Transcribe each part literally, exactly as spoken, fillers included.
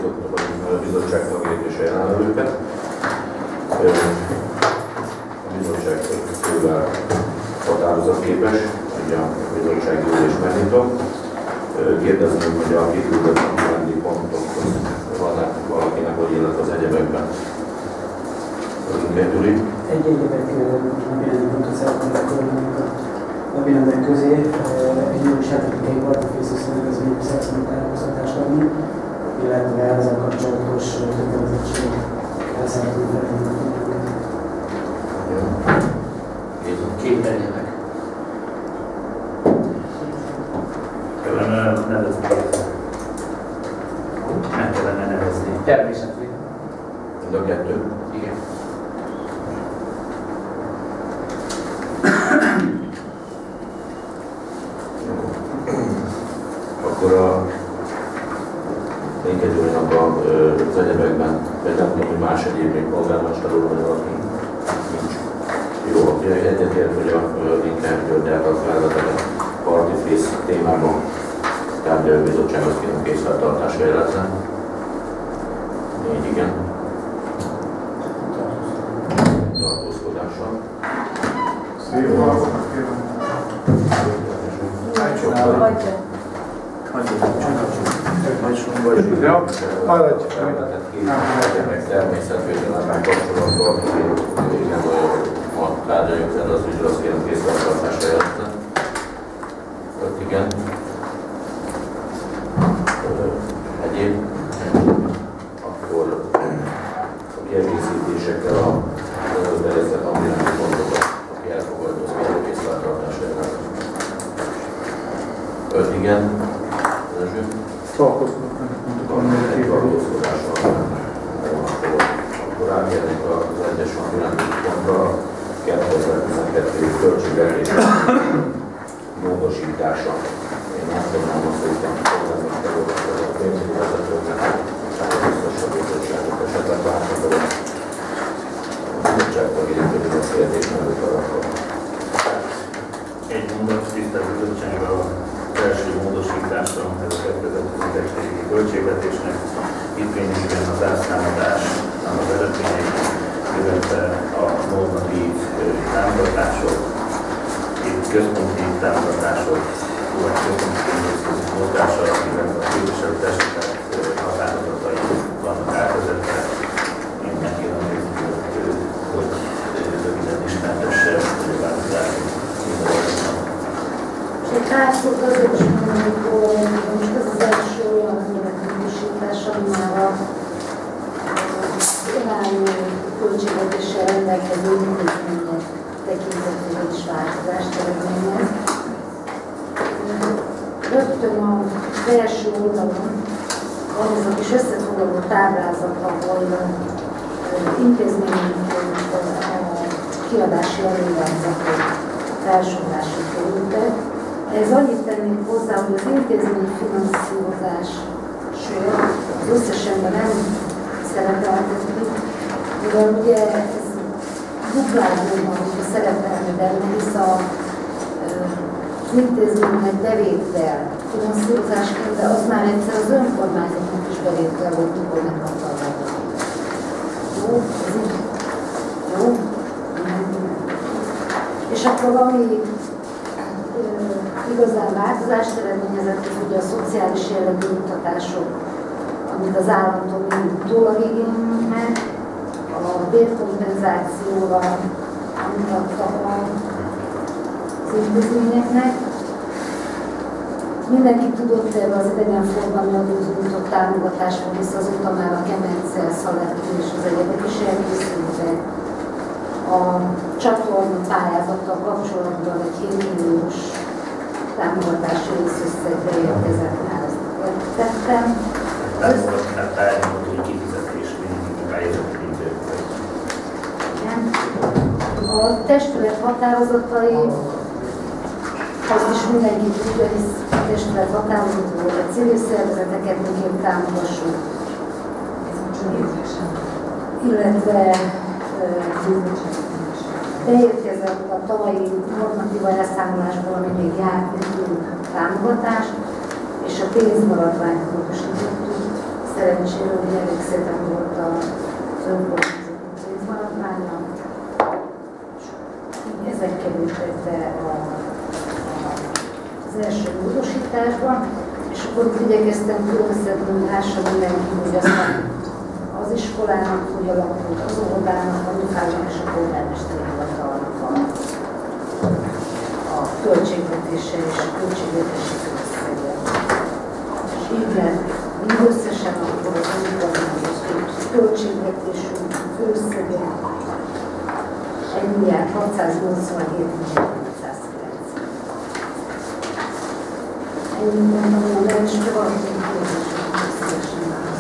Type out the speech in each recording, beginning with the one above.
a bizottság tagjait és a jelenlevőket. A bizottság fővel határozatképes, hogy a bizottsági ülés megnyitom. Kérdezném, hogy a kiküldött napirendi pontokhoz van-e valakinek, hogy illet az egyebekben. Gyuri? Egy egyebek napirendi pontot szeretnék elkülönni a napirendek közé. Egy jó sátetikai partifészis rendezvényű szeretnék tájékoztatást adni, illetve ezzel kapcsolatos kötelezettség elszállítani feltétlenül. Két egyebek. Kellene nevezni. Nem kellene nevezni. Természetesen. Mind a kettő? Igen. Akkor a minket úrnak az egyebekben, vagy nem tudom, hogy más egyéb még polgármester úr, vagy valaki nincs. Jó, akkor egyetért, hogy a Linker Györgyel az vezetett Partifész témában tárgyaló bizottsághoz kérünk készfeltartásra jelezzen. Négy igen. Tartózkodással. Szép valószínűleg kérem. Ja, maradj! Természetvédelemben kapcsolatban, igen, a tárgyaljuk fel az ügyről, azt kérem készfeltartásra jelezzen. Öt igen. Egyéb. Akkor a kiegészítésekkel a terjesztett napirendi pontokat, aki elfogadja, az kérem készfeltartásra jelezzen. Öt igen. Erzső. Tartózkodnak. Egy tartózkodással. Akkor átérnék az egyes napirendi pontra a kétezer-tizenkettő költségvetés módosítása. Én azt mondom, azt hittem, hogy a pénzügyi vezetőknek a biztos a bizottságot esetleg változóan. A bizottság tagjai pedig a kérdés mellett alakul. Egy mondat, tisztelt bizottsággal az első módosítása, ez a kétezer-tizenkettő költségvetésnek. Itt lényegében az elszámadás, az eredmények, illetve a normatív támogatások, itt központi támogatások, vagy központi pénzeszközök mozgása, illetve a képviselőtestület határozatai vannak átvezetve. Én megkérem nézni, hogy röviden ismertesse, hogy a változások mindenhol. És egy pár szót azért is mondani, hogy most ez az első olyan módosítás, ami már a irányú költségvetéssel rendelkező intézmények tekintetében is változást eredményez. Rögtön az első oldalon van ez a kis összefoglaló táblázat, ahol intézmények kiadási előirányzatok felsorolásra kerültek. Ez annyit tennék hozzá, hogy az intézmény finanszírozás sor az összesenben nem szerepeltetik, mivel ugye ez duplázóban, hogyha szerepelne benne, hisz a, az intézménynek bevétel finanszírozásként, de az már egyszer az önkormányzatnak is bevétel volt, mikor nem kapta. Jó? Ez így? Jó? És akkor ami igazán változást eredményezett, az ugye a szociális jellegű mutatások, amit az államtól mindig igénylünk meg, a bérkompenzációra, amit adtak az intézményeknek. Mindenki tudott erről az idegenforgalmi adózódott támogatásról, hisz azóta már a Kemence, Szaletti és az egyebek is elkészültek. A csatorna pályázattal kapcsolatban egy hét milliós támogatási részösszegre érkezett már, ezt értettem. Tehát pályázatot kifizetés, mindig pályázati intézmény. Igen. A testület határozatai, azt is mindenki tudja, hisz a testület határozatból a civil szervezeteket miként támogassuk. Illetve beérkezett a tavalyi normatíva elszámolásból, ami még járt nekünk támogatást, és a pénzmaradványt módosítottuk szerencsére, hogy elég szépen volt az önkormányzati pénzmaradványa. Ezek kerültek be a, a, az első módosításba, és akkor úgy igyekeztem különböztetni, hogy lássa mindenki, hogy aztán az iskolának hogy alakult, az óvodának, a nyughának és a polgármesteri hivatalnak a, a költségvetése és a költségvetési összege. És így lett mindösszesen akkor az önkormányzati költségvetésű összege egy milliárd hatszáznyolcvanhét milliárd ötszázkilencven. Ennyit mondtam, hogy nem is valami kérdésünk összesen áll.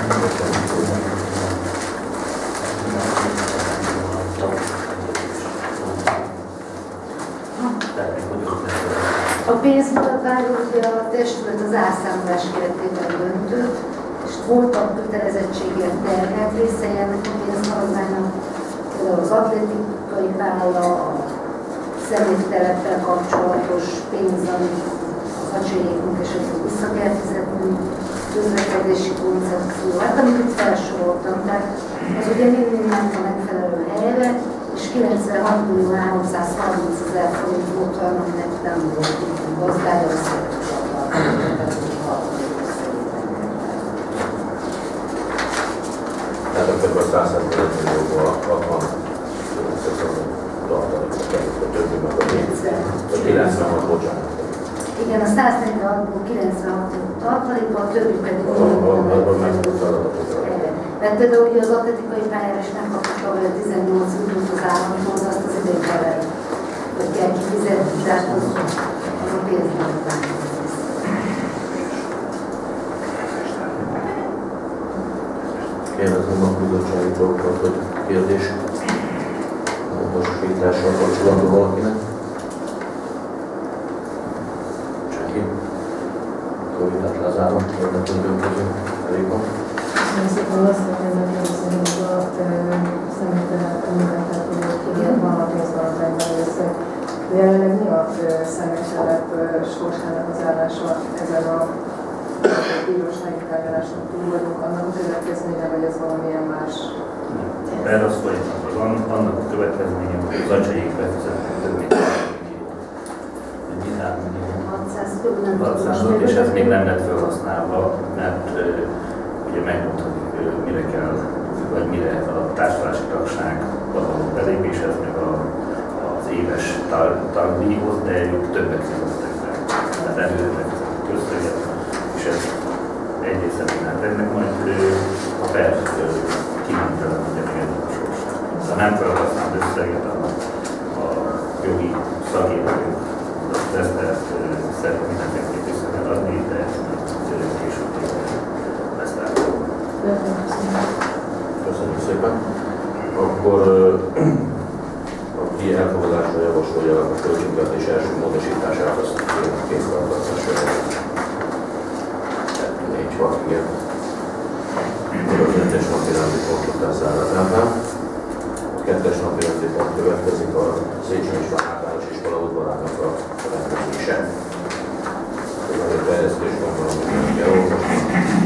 A pénzmaradványról ugye a testület az árszámolás keretében döntött, és voltak kötelezettségek terhelt részei ennek a pénzmaradványnak, például az atlétikai pálya, a szemétteleppel kapcsolatos pénz, amit az acsélyékunk esetleg vissza kell fizetni, közlekedési koncepció, hát amit itt felsoroltam, tehát az ugye mindig ment a megfelelő helyre, és kilencvenhat millió háromszázharmincezer forint volt olyan, aminek nem volt gazdája, azt tehát akkor a száz hetvenöt millióból hatvan tartalékot került a többi meg a kilencvenhat, bocsánat. Igen, a száznegyvenhatból kilencvenhat tartalékban, a többi pedig abban megtudta adatokat. mert például ugye az atletikai pályára is nem kaptuk a tizennyolc milliót az államtól, azt az idén felel, hogy kell kifizetni, tehát az, az a pénzmaradvány. Kérdezem a bizottsági dolgokat, hogy kérdés a módosítással kapcsolatban valakinek. Senki? Akkor vitát lezárom, érdeklődők közül. Elég van. Én szépen azt kérdezem, hogy a személytelen művetet tudjuk van a pénzmaradványban összeg. Jelenleg mi a személytelep sorsának az állása ezen a bírósági tárgyalásnak túl vagyunk, annak a következménye, vagy ez valamilyen más? Erre az folyamatban van, annak a következménye, hogy az acsaik befizetnek több mint három millió. hatszáz, és ez még nem lett felhasználva, mert uh, ugye megmondhatjuk, uh, mire kell, vagy mire a társulási tagság való belépéshez, meg a, az éves tagdíjhoz, de ők többet fizettek be. Tehát előre fizettek összeget, és ez egyrészt hát ennek majd uh, a per uh, kimentelen ugye még egy a sorsát. Ha nem felhasznált összeget a, a jogi szakértők, ezt szeretném mindenképp vissza kell adni, de később lesz látom. Köszönjük szépen. Akkor aki elfogadásra javasolja a költségvetés első módosítását, azt készfeltartásra négy hat igen. A kettes napi rendi pontot elszállították. A kettes napi rendi pont következik a Széchenyi István általános iskola udvarának a rendezése. Ez a fejlesztés gondolom, hogy mindenki elolvasni.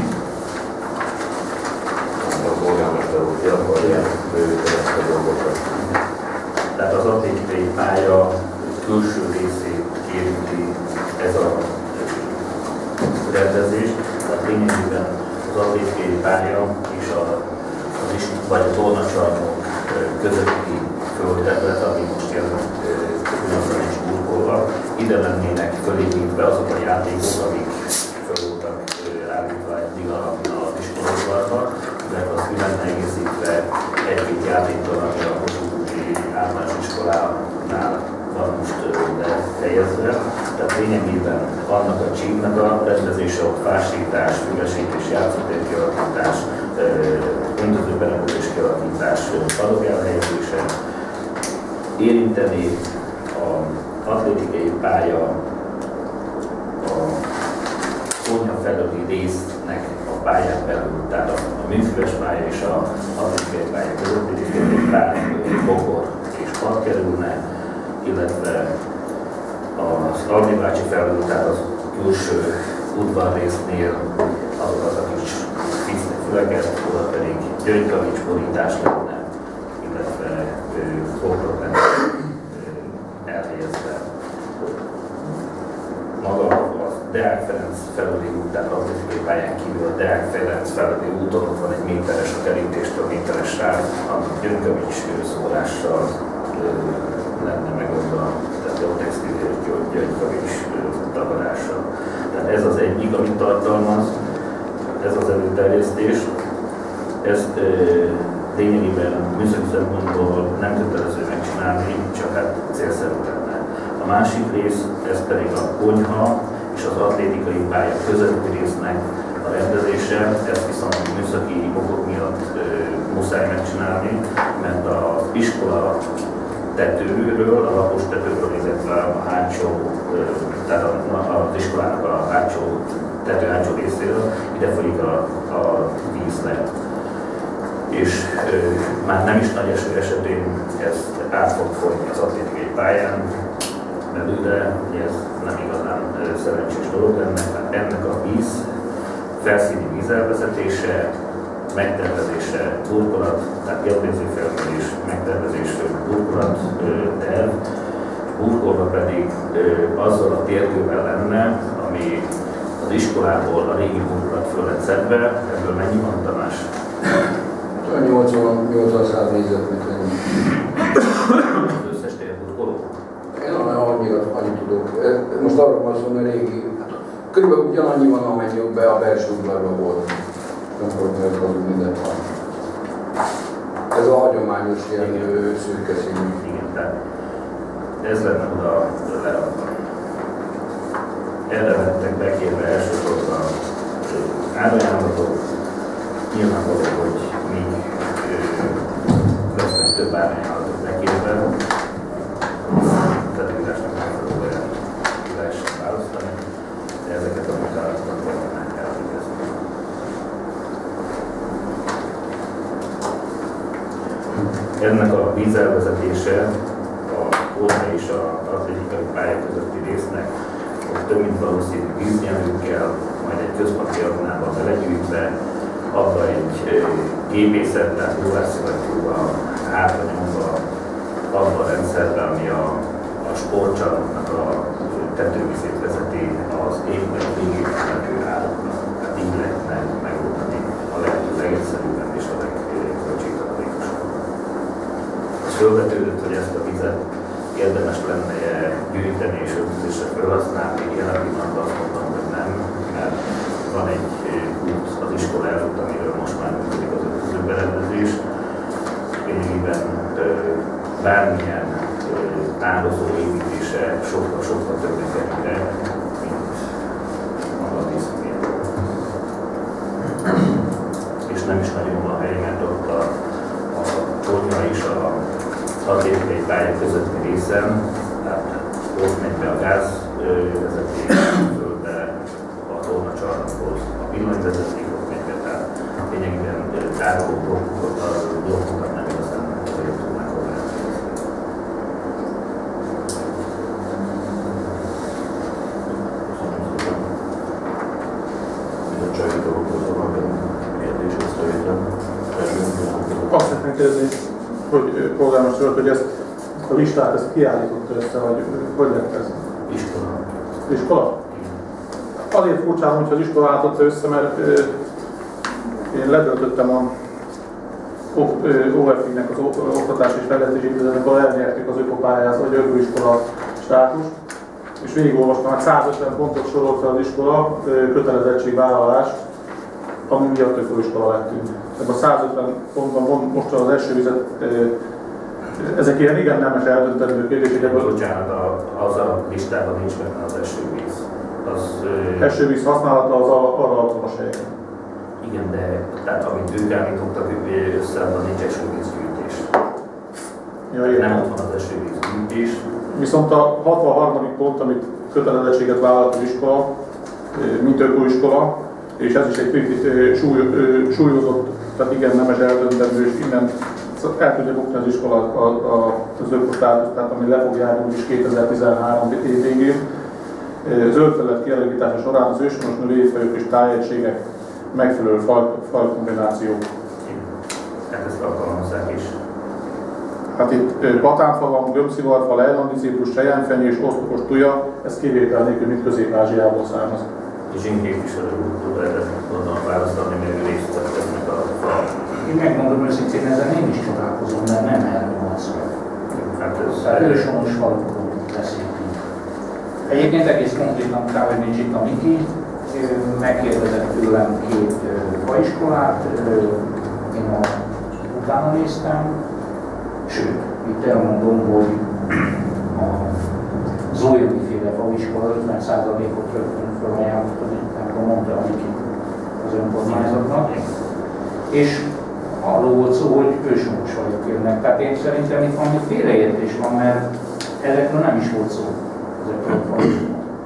A polgármester úr ki akarja bővíteni ezt a dolgokat. Tehát az atlétikai pálya külső részét érinti ez a rendezés. Tehát lényegében az atlétikai pálya és a, az is, vagy a tornacsarnok közötti földterület, ami most jelenleg ugyanazon is burkolva. Ide lennének fölépítve azok a játékok, amik föl voltak állítva eddig az iskolaudvarba, mert az ki lenne egészítve egy-két játékkal, ami a Kossuth-Lugyi általános iskolánál van most befejezve. Tehát lényegében annak a csíknak a rendezése, ott fásítás, füvesítés, játszótér kialakítás, öntöző berendezés kialakítás, padok elhelyezése, érinteni az atlétikai pálya a konyha felüli résznek a pályán belül, tehát a, a műfüves pálya és a atlétikai pálya közötti pálya, bokor és pad kerülne, illetve az Aldi bácsi felül, tehát az külső udvarrésznél azokat a kis füleket, oda pedig gyöngykavics borítás lenne, illetve fokrok lenne elhelyezve. Maga a Deák Ferenc felüli út, tehát atlétikai pályán kívül a Deák Ferenc felüli úton ott van egy méteres a kerítéstől méteres sáv, annak gyöngykavics szórással lenne megoldva, tehát a textilés gyöngykavics tagadása. Tehát ez az egyik, amit tartalmaz, ez az előterjesztés. Ezt e, lényegében műszaki szempontból nem kötelező megcsinálni, csak hát célszerű lenne. A másik rész, ez pedig a konyha és az atlétikai pálya közötti résznek a rendezése, ezt viszont műszaki okok miatt e, muszáj megcsinálni, mert az iskola tetőről, a lapos tetőről, illetve a hátsó, tehát az iskolának a hátsó, tető hátsó részéről ide folyik a, a víz le. És ö, már nem is nagy eső esetén ez át fog folyni az atlétikai pályán belőle, ez nem igazán ö, szerencsés dolog lenne, tehát ennek a víz, felszíni vízelvezetése, megtervezése, burkolat, tehát geodéziai felmérés, megtervezésről burkolat terv, burkolva pedig ö, azzal a térkővel lenne, ami az iskolából a régi burkolat föl lett szedve, ebből mennyi van, Tamás? nyolcvan-száz négyzetméter. Az összes térburkoló? Én annyit, annyit tudok. Most arról van szó, hogy a régi, körülbelül ugyanannyi van, amennyi be a belső udvarban volt. Nem fogok megkapni mindent van. Ez a hagyományos ilyen szürke színű. Igen, tehát ez lenne oda lerakva. Erre lettek bekérve elsősorban árajánlatok. Nyilvánvaló, hogy még lesznek több árajánlatok bekérve. Tehát írásnak megfelelően lehessen választani, de ezeket a munkálatokat valamennyien elvégezni. Ennek a vízelvezetése a konyha és az atlétikai pálya közötti résznek ott több mint valószínű víznyelőkkel, majd egy központi aknába belegyűjtve, abba egy gépészet, tehát rólásszivattyúval, hátra nyomva, abba a rendszerben, ami a, a sportcsarnoknak a tetővizét vezeti az épület végéig menő áraknak. Tehát így lehetne megoldani a lehető legegyszerűbben és a legköltségtakarékosabb. Az fölvetődött, hogy ezt a vizet érdemes lenne gyűjteni és öntözésre felhasználni. Jelen pillanatban azt mondtam, hogy nem, mert van egy út az iskola előtt, amiről most már működik az öntözőberendezés. Lényegében bármilyen tározó építése sokkal-sokkal többre kerülne, mint maga a vízmérő. És nem is nagyon van a hely, mert ott a, a konyha és az atlétikai pálya közötti részen, tehát ott megy be a gázvezeték, földbe a tornacsarnokhoz a villanyvezeték, ott megy be, tehát lényegében tároló blokkokat, a blokkokat nem igazán azért tudnák hozzáférni. Bizottsági dolgokhoz van kérdés, ezt a Azt szeretném kérdezni, hogy polgármester úr, hogy ezt, ezt a listát ezt kiállította össze, vagy hogy lett ez? Iskola. Iskola? Azért furcsán, hogy az iskola állította össze, mert ö, én letöltöttem a o ef i-nek az Oktatás és Fejlesztési Intézetnek, ahol elnyertük az ökopályázat, vagy ökoiskola státust, és végigolvastam, hát százötven pontot sorolt fel az iskola, kötelezettségvállalás, ami miatt ökoiskola lettünk. Ebben a százötven pontban most az esővizet, ezek ilyen igen nemes eldöntendő kérdések. Bocsánat, az a listában nincs benne az esővíz. Az, esővíz használata az arra alkalmas helyen. Igen, de tehát amit ők állítottak össze, abban nincs esővízgyűjtés. Ja, nem ott van az esővízgyűjtés. Viszont a hatvanharmadik pont, amit kötelezettséget vállalt az iskola, mint ökoiskola, és ez is egy súly, súlyozott, tehát igen nemes eldöntendő, és innen el tudja bukni az iskola a, a, az ökostátuszt, tehát ami le fog járni úgyis kétezer-tizenhárom év végén. Zöld terület kialakítása során az őshonos növényfajok és tájegységek megfelelő fal, fal kombináció. Tehát ezt alkalmazzák is. Hát itt patánfa van, gömbszivarfa, lejlandi ciprus, selyánfenyés, oszlopos tuja, ez kivétel nélkül, mint Közép-Ázsiából származik. És én képviselő úr tud erre tudnom választani, mert ő részt vett ennek a fal. Én megmondom őszintén, ezen én is csodálkozom, mert nem erről van szó. Hát ez Tehát őshonos falakról beszéltünk. Egyébként egész konkrétan Kávényi Csita Miki megkérdezett tőlem két faiskolát, én a, utána néztem, sőt, itt elmondom, hogy a Zólyogiféle faiskola ötven százalékot rögtön felajánlott, amikor mondta a Miki az önkormányzatnak, és arról volt szó, hogy őshonos fajok jönnek. Tehát én szerintem itt valami félreértés van, mert ezekről nem is volt szó, ezekről a fajokról.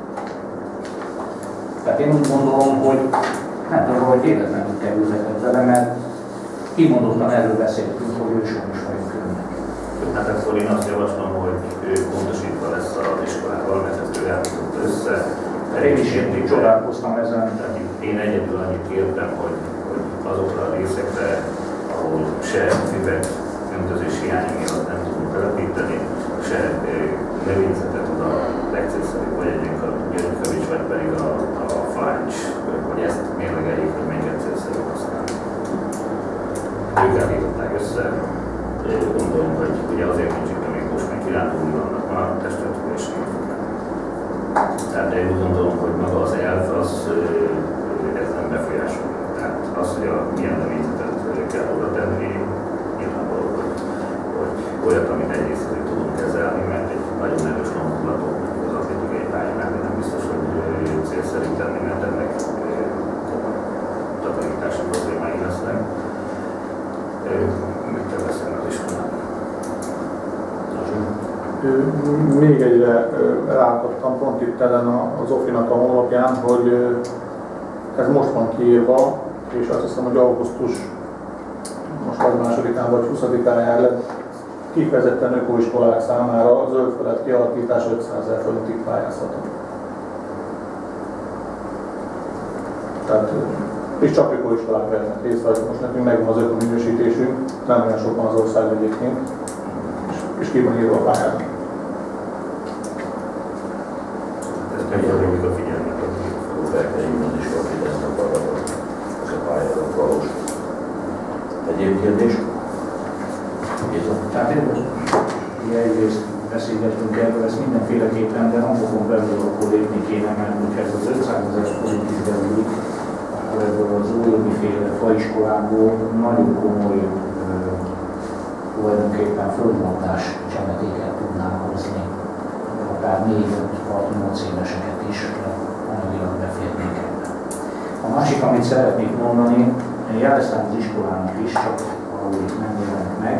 Tehát én úgy gondolom, hogy nem tudom, hogy véletlenül kerülhetett vele, mert kimondottan erről beszéltünk, hogy őshonos fajok jönnek. Hát akkor én azt javaslom, hogy ő pontosítva lesz az iskolával, mert ezt ő elmondott össze. Én is én csodálkoztam ezen. Tehát én egyedül annyit kértem, hogy, hogy azokra a részekre, ahol se füveg öntözés hiány miatt nem tudunk telepíteni, se növényzetet oda legcélszerűbb, vagy együnk a gyöngykövics, vagy pedig a, a fáncs, hogy ezt mérlegeljük, hogy mennyire célszerű használni. Ők állították össze, gondolom, hogy ugye azért nincs itt a Miklós, meg kirándulni vannak már a testületülésnél. Tehát én úgy gondolom, hogy maga az elv, az ez nem befolyásol. Tehát az, hogy a milyen növényzetet kell oda tenni, nyilvánvaló, hogy, hogy olyat, amit egyrészt tudunk kezelni, mert egy nagyon erős lombulatot az atlétikai pályán nem biztos, hogy célszerű tenni, mert ennek takarítási problémái lesznek. Meg kell beszélni az iskolában. Még egyre rákattam pont itt ellen az Ofinak a honlapján, hogy ez most van kiírva, és azt hiszem, hogy augusztus most vagy másodikán vagy huszadikán jár le, kifejezetten ökoiskolák számára a zöld felett kialakítás ötszázezer forintig pályázhatok. Tehát, és csak ökoiskolák vehetnek részt, vagy most nekünk megvan az ökominősítésünk, nem olyan sok van az ország egyébként, és, és ki van írva a pályázat. Ezt megjelöljük a figyelmet, hogy felkelőben is kapíteznek arra, hogy ez a pályázat valós. Egyéb kérdés? Tehát én ugye egyrészt beszélgettünk erről, ezt mindenféleképpen, de napokon belül akkor lépni kéne, mert hogyha ez az ötszázezer forint is belülik, akkor ebből az Zólyogiféle faiskolából nagyon komoly tulajdonképpen földmondás csemetéket tudnánk hozni, akár négy hat nyolc éveseket is anyagilag beférnék ebben. A másik, amit szeretnék mondani, én jeleztem az iskolának is, csak valahogy itt nem jelent meg.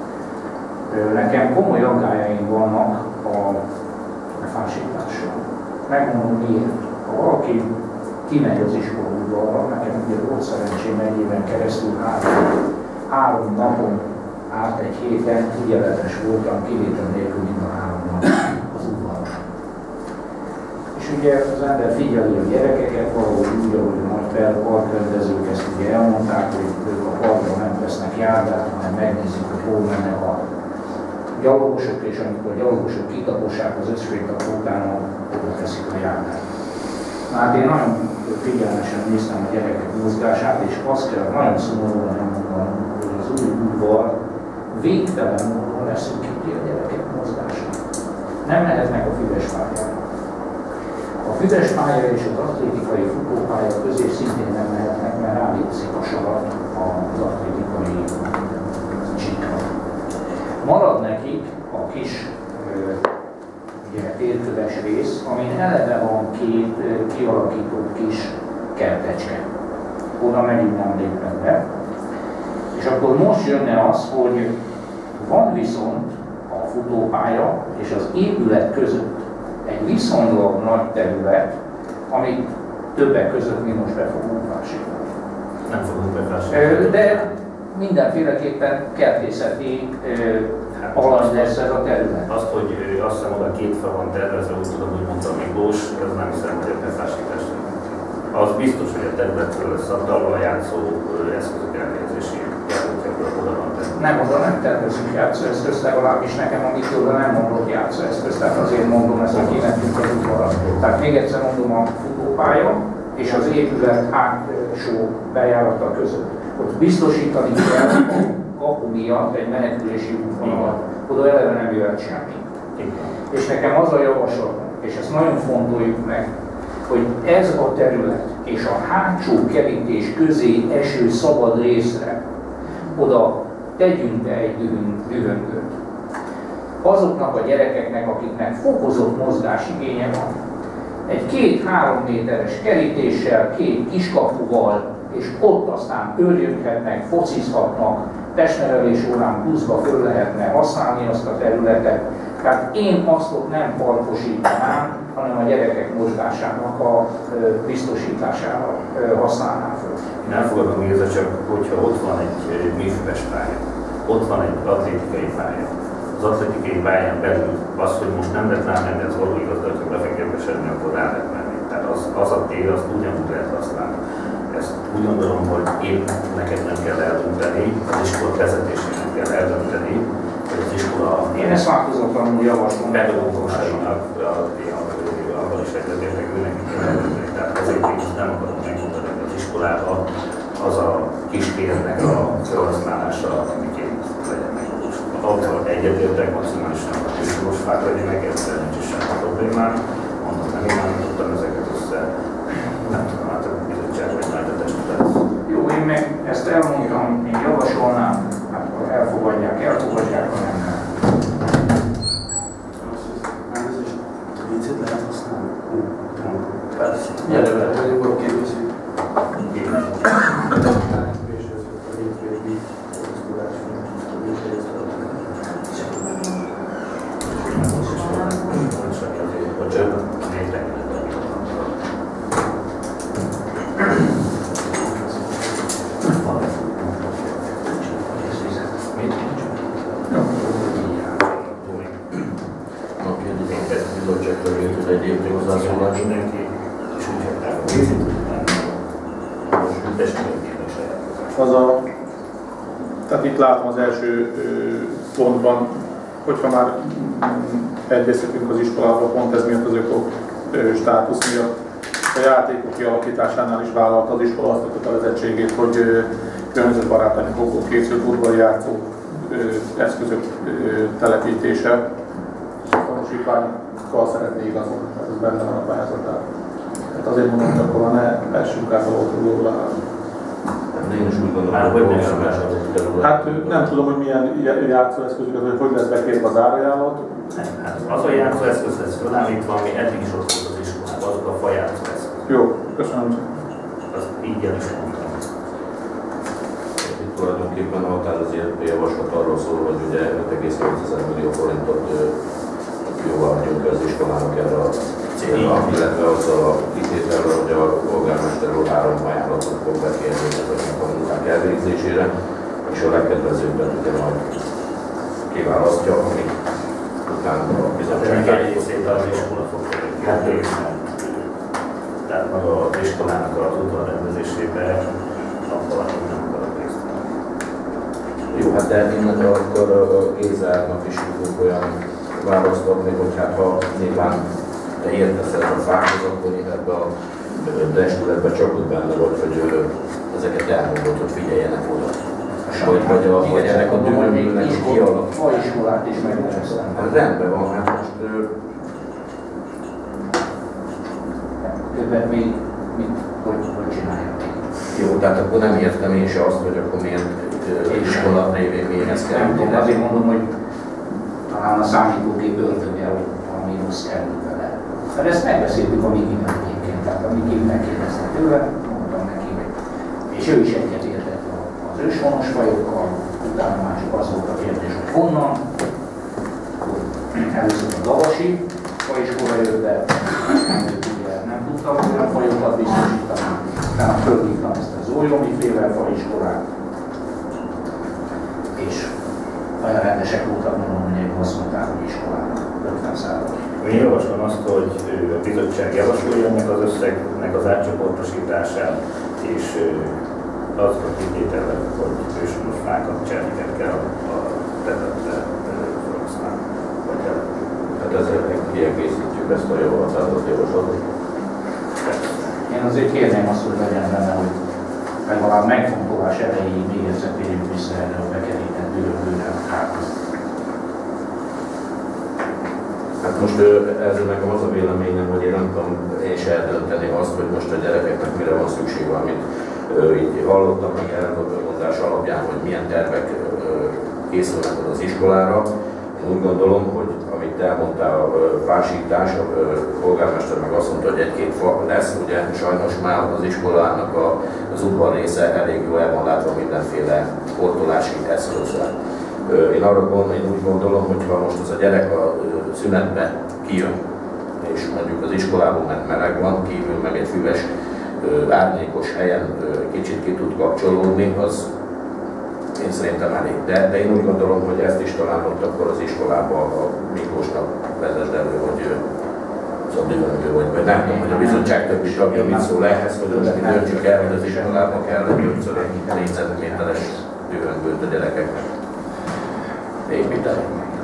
Nekem komoly aggályaim vannak a fásítással. Megmondom miért. Ha valaki kimegy az iskola udvarra, nekem ugye volt szerencsém egy éven keresztül három, három napon át egy héten ügyeletes voltam, kivétel nélkül mind a három nap az udvarra. És ugye az ember figyeli a gyerekeket, valahogy úgy, ahogy a nagy parkrendezők ezt ugye elmondták, hogy ők a parkra nem vesznek járdát, hanem megnézik, hogy hol mennek a gyalogosok, és amikor a gyalogosok kitapossák az ösvédapó utána, oda teszik a járdát. Hát én nagyon figyelmesen néztem a gyerekek mozgását, és azt kell nagyon szomorúan elmondanom, hogy az új udvar végtelen módon leszűkíti a gyerekek mozgását. Nem mehetnek a füves pályára. A füves pálya és az atlétikai futópálya közé szintén nem mehetnek, mert ráviszik a sarat az atlétikai csíkra. Marad nekik a kis térköves rész, amin eleve van két kialakított kis kertecske. Oda megint nem lépnek be. És akkor most jönne az, hogy van viszont a futópálya és az épület között egy viszonylag nagy terület, amit többek között mi most be fogunk vásárolni. nem fogunk befásítani. De mindenféleképpen kertészeti alany lesz ez a terület. Azt, hogy azt hiszem, oda két fa van tervezve, úgy tudom, hogy mondta Miklós, ez nem hiszem, hogy a befásítás. az biztos, hogy a területről szabdalva játszó eszközök elhelyezési játékokra oda van tenni. Nem, oda nem tervezünk játszóeszközt, legalábbis nekem, amit oda nem mondok játszóeszközt, tehát azért mondom ezt, hogy kimentünk az udvarra. Tehát még egyszer mondom, a futópálya és az épület hátsó bejárata között. Ott biztosítani kell a kapu miatt egy menekülési útvonalat. Oda eleve nem jöhet semmi. És nekem az a javaslatom, és ezt nagyon fontoljuk meg, hogy ez a terület és a hátsó kerítés közé eső szabad részre oda tegyünk be egy dühöngőt. Azoknak a gyerekeknek, akiknek fokozott mozgásigénye van, egy két-három méteres kerítéssel, két kiskapuval, és ott aztán örjönghetnek, focizhatnak, testnevelés órán pluszba föl lehetne használni azt a területet. Tehát én azt ott nem parkosítanám, hanem a gyerekek mozgásának a biztosítására használnám föl. Én elfogadom, hogy ez csak, hogyha ott van egy műfüves pálya, ott van egy atlétikai pálya. Az atlétikai pályán belül az, hogy most nem lehet rámenni, az való igaz, de ha befektetesedni, akkor rá lehet menni. Tehát az, az a tér, azt ugyanúgy lehet használni. Ezt úgy gondolom, hogy én neked nem kell eldönteni, az iskola vezetésének kell eldönteni, hogy az iskola... Én ezt változatlanul javaslom. Pedagógusainak, abban is egyetértek, őnek kell eldönteni. Tehát azért én nem akarom megmondani, hogy az iskolában az a kis térnek a felhasználása, amiként legyen megvalósítva. Ahol egyetértek, maximálisan a tűzolós fák legyenek, ezzel nincs is semmi problémám. Mondom, nem én állítottam ezeket össze. Nem tudom, hát a bizottság vagy majd a testület. Jó, én meg ezt elmondtam, én javasolnám, hát ha elfogadják, elfogadják, ha nem, nem. Viccet lehet használni? Persze. Gyere vele, hogy jól kérdezik. Az a, tehát itt látom az első pontban, hogyha már egyeztetünk az iskolában, pont ez miatt az öko státusz miatt, a játékok kialakításánál is vállalta az iskola azt a kötelezettségét, hogy környezetbarát anyagokból készült udvari játszó eszközök telepítése. Tanúsítványokkal szeretné igazolni, ez benne van a pályázatában. Tehát azért mondom, hogy akkor ne essünk át a dolgokról. Én is úgy gondolom, hogy nem sem esetleg. Hát nem tudom, hogy milyen játszóeszközöket, hogy hogy lesz bekérve az árajánlat. Hát az a játszóeszköz lesz fölállítva, ami eddig is ott volt az iskolában, azok a fajátszóeszköz. Jó, köszönöm. Azt így el is mondtam. Itt tulajdonképpen a határozati javaslat arról szól, hogy ugye öt egész nyolc millió forintot jóval adjunk az iskolának erre a célra, illetve azzal a kitételre, hogy a polgármester úr három ajánlatot fog bekérni ezeknek a munkák elvégzésére, és a legkedvezőbbet ugye majd kiválasztja, ami utána a bizottság egy részét az iskola fog kérni. Tehát maga az iskolának az udvarrendezésében abban nem akarok részt venni. Jó, hát de innen akkor Gézának is tudunk olyan választani, hogy hát ha nyilván te értesz el a fákhoz, akkor én ebbe a testületben csak úgy benne vagy, hogy ezeket elmondod, hogy figyeljenek oda. Vagy, vagy, a, vagy ennek a dűlőműnek kialakítani. A iskolát is megneveztem. Hát rendben van, hát most... Többet még mit, hogy, hogy csinálják. Jó, tehát akkor nem értem én se azt, hogy akkor miért iskola révén mihez kell. Nem tudom, azért mondom, hogy talán a számítógép ördöge, hogy valami rossz került vele. Mert ezt megbeszéltük a Mikivel egyébként, tehát a Miki megkérdezte tőle, mondtam neki, hogy és ő is egyetértett az őshonos fajokkal, utána már csak az volt a kérdés, hogy honnan. Először a Davasi faiskola jött be, nem tudtam olyan fajokat biztosítani, utána fölhívtam ezt a Zólyomi féle faiskolát, és olyan rendesek voltak, mondom, hogy egy azt mondták, hogy iskolának ötven százalék. Én javaslom azt, hogy a bizottság javasolja ennek az összegnek az átcsoportosítását, és azt a kitétellel, hogy őshonos fákat, cserniket kell a területre felhasználni. Hát ezzel kiegészítjük ezt a javaslatot, javaslatot. Én azért kérném azt, hogy legyen benne, hogy legalább megfontolás erejéig még egyszer térjünk vissza erre a bekerített bűrömbőre a kárhoz. Hát most ezzel nekem az a véleményem, hogy én nem tudom én se eldönteni azt, hogy most a gyerekeknek mire van szükség, amit így hallottam meg elmondás alapján, hogy milyen tervek készülnek az iskolára. Én úgy gondolom, hogy amit elmondtál, a fásítás, a polgármester meg azt mondta, hogy egy-két fa lesz, ugye sajnos már az iskolának a, az udvar része elég jól el van látva mindenféle sportolási eszközzel. Én arra gondolom, én úgy gondolom, hogy ha most az a gyerek a szünetbe kijön, és mondjuk az iskolában mert meleg van, kívül meg egy füves, árnyékos helyen kicsit ki tud kapcsolódni, az én szerintem elég. De, de én úgy gondolom, hogy ezt is talán ott akkor az iskolában a Miklósnak vezesd elő, hogy az a bűnöntő, vagy, vagy nem tudom, hogy a bizottság többi tagja mit szól ehhez, hogy most mi döntsük el, hogy az iskolában kell egy ötször négyzetméteres bűnöntőt a gyerekeknek építeni.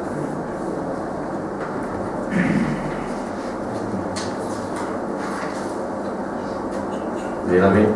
Vélemény?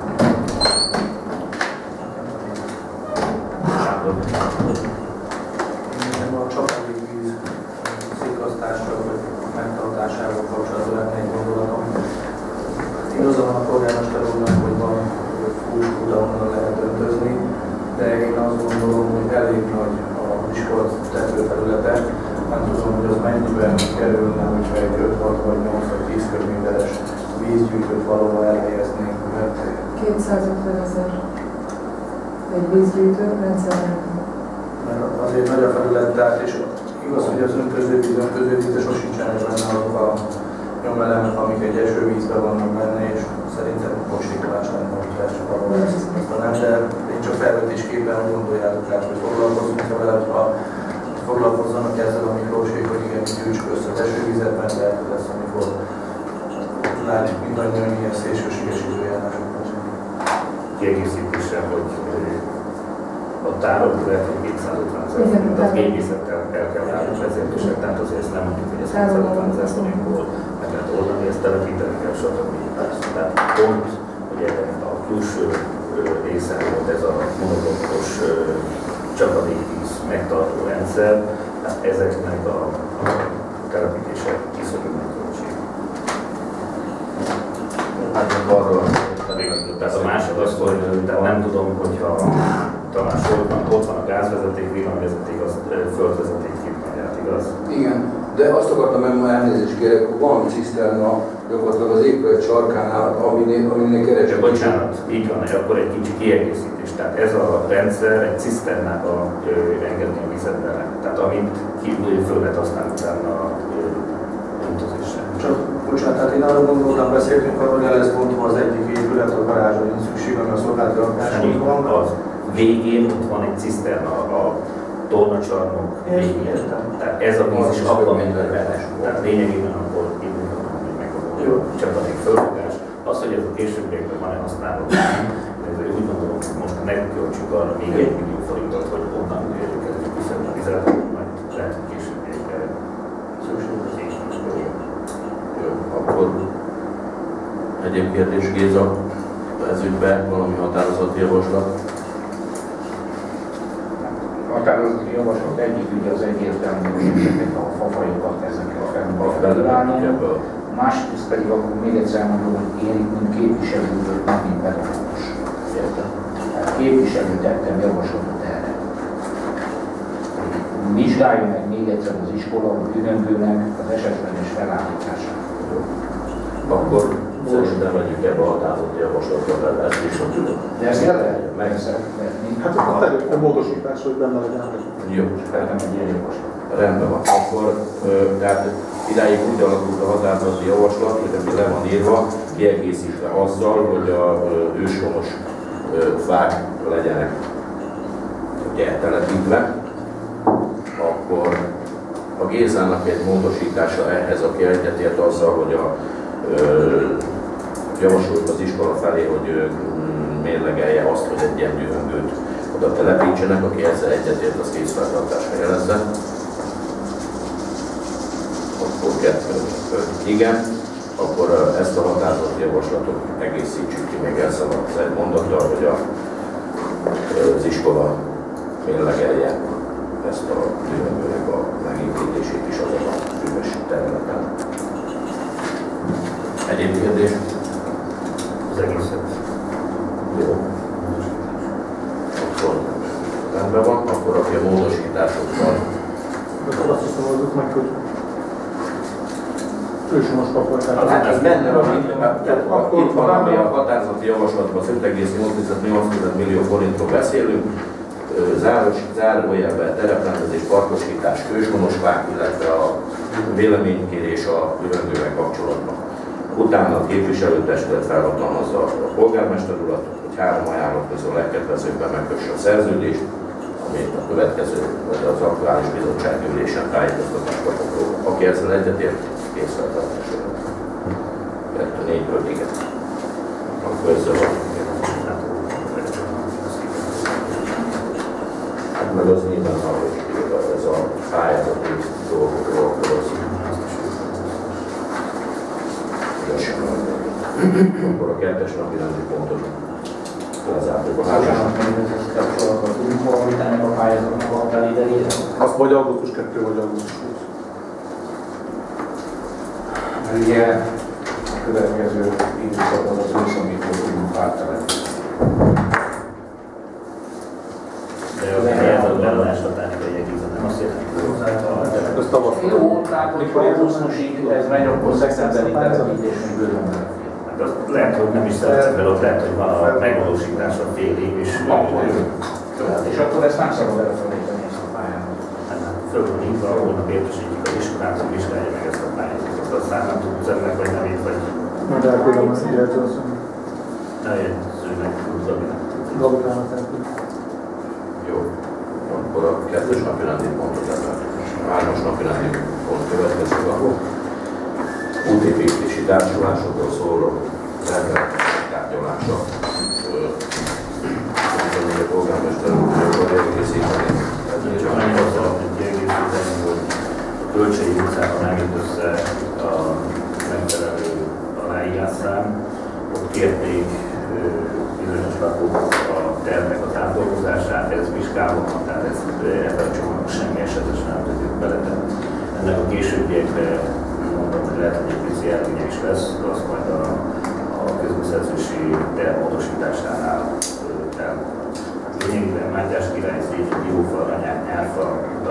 A csapadék víz székasztással vagy megtartásával kapcsolatban lenne egy gondolatom. Igaza van a polgármester úrnak, hogy van fúskút, ahonnan lehet öntözni, de én azt gondolom, hogy elég nagy a iskola tetőfelülete. Nem tudom, hogy az mennyiben kerülne, hogyha egy öt-hat vagy nyolc vagy tíz köbméteres vízgyűjtőt valahol elhelyeznénk, mert kétszázötven ezer egy vízgyűjtő rendszerben. mert azért nagy a felület, tehát és igaz, hogy az öntözővíz, öntözővíz, de sosincsenek benne azok a nyomelemek, amik egy esővízben vannak benne, és szerintem kocsikolás lenne, hogyha ezt valahol nem, de én csak felvetésképpen gondoljátok át, hogy foglalkozunk vele, ha foglalkozzanak ezzel a Miklósék, hogy igen, gyűjtsük össze az esővizet, mert lehet, hogy lesz, amikor látjuk mindannyian ilyen szélsőséges időjárásokat. Kiegészítéssel, hogy a tároló lehet, hogy kétszázötven ezer forintot gépészettel el kell állni vezetések, tehát azért ezt nem mondjuk, hogy ez kétszázötven ezer forintból meg lehet oldani, ezt telepíteni kell, stb. Tehát pont, hogy ebben a külső részen volt ez a monoblokkos csapadékvíz megtartó rendszer, tehát ezeknek a, a telepítése kiszorul megkülönbség. Hát arról Tehát a másik az, hogy nem tudom, hogyha talán sorban ott van a gázvezeték, villanyvezeték, az földvezetékként megy át, igaz? Igen, de azt akartam meg elnézést kérek, hogy van ciszterna gyakorlatilag az épület sarkánál, aminél, aminél keresünk. Bocsánat, így van, akkor egy kicsi kiegészítés. Tehát ez a rendszer egy ciszternába engedni a vizet bele. Tehát amit kívül föl lehet használni utána a öntözésre. Csak bocsánat, tehát én arra gondoltam, beszéltünk arról, hogy el lesz bontva az egyik épület, a garázs, hogy szükség van a szolgálati lakáshoz van. Az végén ott van egy ciszterna, a tornacsarnok végén. Tehát ez a víz is abban megy bele. Tehát lényegében akkor indulhatunk, hogy megoldjuk a csapadék fölfogás. Az, hogy ez a későbbiekben van-e használva, ezért úgy gondolom, hogy most ne költsük arra még egy millió forintot, hogy onnan kezdjük vissza a vizet, majd lehet, hogy későbbiekben szükséges. Akkor egyéb kérdés, Géza, ez ügyben valami határozati javaslat? Határozati javaslat egyik ügy az egyértelmű, hogy ezeket a fafajokat ezekkel felülválni. A másik pedig akkor még egyszer mondom, hogy én, mint képviselő vagyok, nem mint pedagógus. Tehát képviselő tettem javaslatot erre. Vizsgálja meg még egyszer az iskola, a bűnömbőnek az esetleges felállítását. Akkor szerintem vegyük ebbe a határozott javaslatot, ezt is mondjuk. De ezt el lehet? Meg Hát akkor előtte módosítás, hogy benne legyen. Jó, nem egy ilyen javaslat. rendben van. Akkor tehát idáig úgy alakult a határozati javaslat, hogy ami le van írva, kiegészítve azzal, hogy a őshonos fák legyenek ugye telepítve, akkor a G Gézának egy módosítása ehhez, aki egyetért azzal, hogy a ö, javasolt az iskola felé, hogy ö, mérlegelje azt, hogy egy ilyen dühöngőt oda telepítsenek, aki ezzel egyetért, az készfeltartásra jelezze. Akkor kettő, igen, akkor ezt a határozott javaslatot egészítsük ki még ezzel egy mondattal, hogy a, az iskola mérlegelje ezt a dühöngőnek a megépítését is azon a bűnös területen. Egyéb kérdés? Az egészet. Jó. Akkor rendben van, akkor aki a módosításokkal. De azt hiszem, hogy meg, hogy őshonos kapolták. Hát ez benne van, itt van, ami a határozati javaslatban az öt egész nyolc millió forintról beszélünk, zárójelben tereprendezés, parkosítás, őshonosfák, illetve a véleménykérés a dühöngővel kapcsolatban. Utána a képviselőtestület felhatalmazza a polgármester urat, hogy három ajánlat közül a legkedvezőbben megkösse a szerződést, amit a következő, vagy az aktuális bizottsági ülésen tájékoztatást kapok róla. Aki ezzel egyetért, készfeltartásra. kettő, négy, öt, igen. Akkor ezzel van. Hát meg az nyilván, hogy ez a pályázati dolgokról, akkor az akkor a kettes napi rendi pontot lezártuk a házasnak. Tudunk valamit ennek a pályázatnak a határidejére? Azt vagy augusztus kettő, vagy augusztus húsz. Mert ugye a következő időszak az az ősz, amikor tudunk áttelepni. De a pályázat beadás határidejéig nem azt jelenti, hogy hozzááltal. Ez tavasztal. Jó, tehát amikor augusztusig ez megy, akkor szeptemberi telepítés még bőven belefér. Lehet, hogy nem is szeretnél, ott lehet, hogy van a megvalósításra fél év is. Akkor jó. És akkor ezt nem szabad elfelejteni ezt a pályázatot. Föl van hívva, holnap értesítjük az iskolát, hogy vizsgálja meg ezt a pályázatot. Aztán nem tudsz ennek, vagy nevét, vagy... Majd elküldöm az illetve azt mondom. Eljegyzőnek tud Gabinak. Gabikának elküldöm. Jó. Akkor a kettős napi rendi pontot lezártuk. A hármas napi rendi pont következik a útépítési társulásokról szóló rendelet tárgyalása. Köszönöm, a polgármester úr, hogy elkészíteni. Csak annyi azzal, hogy kiegészíteni, hogy a Kölcsei utcában megint össze a megfelelő aláírásszám. Ott kérték bizonyos lakók a tervnek az átdolgozását, ez vizsgálva van, tehát ez, ebben a csomagban semmi esetesen nem tudjuk beletenni. Ennek a későbbiekben mondom, hogy lehet, hogy egy pici előnye is lesz, de azt majd a, a közbeszerzési tervmódosításánál elmondom. Lényegében Mátyás király szépen Diófal, Anyák, Nyárfal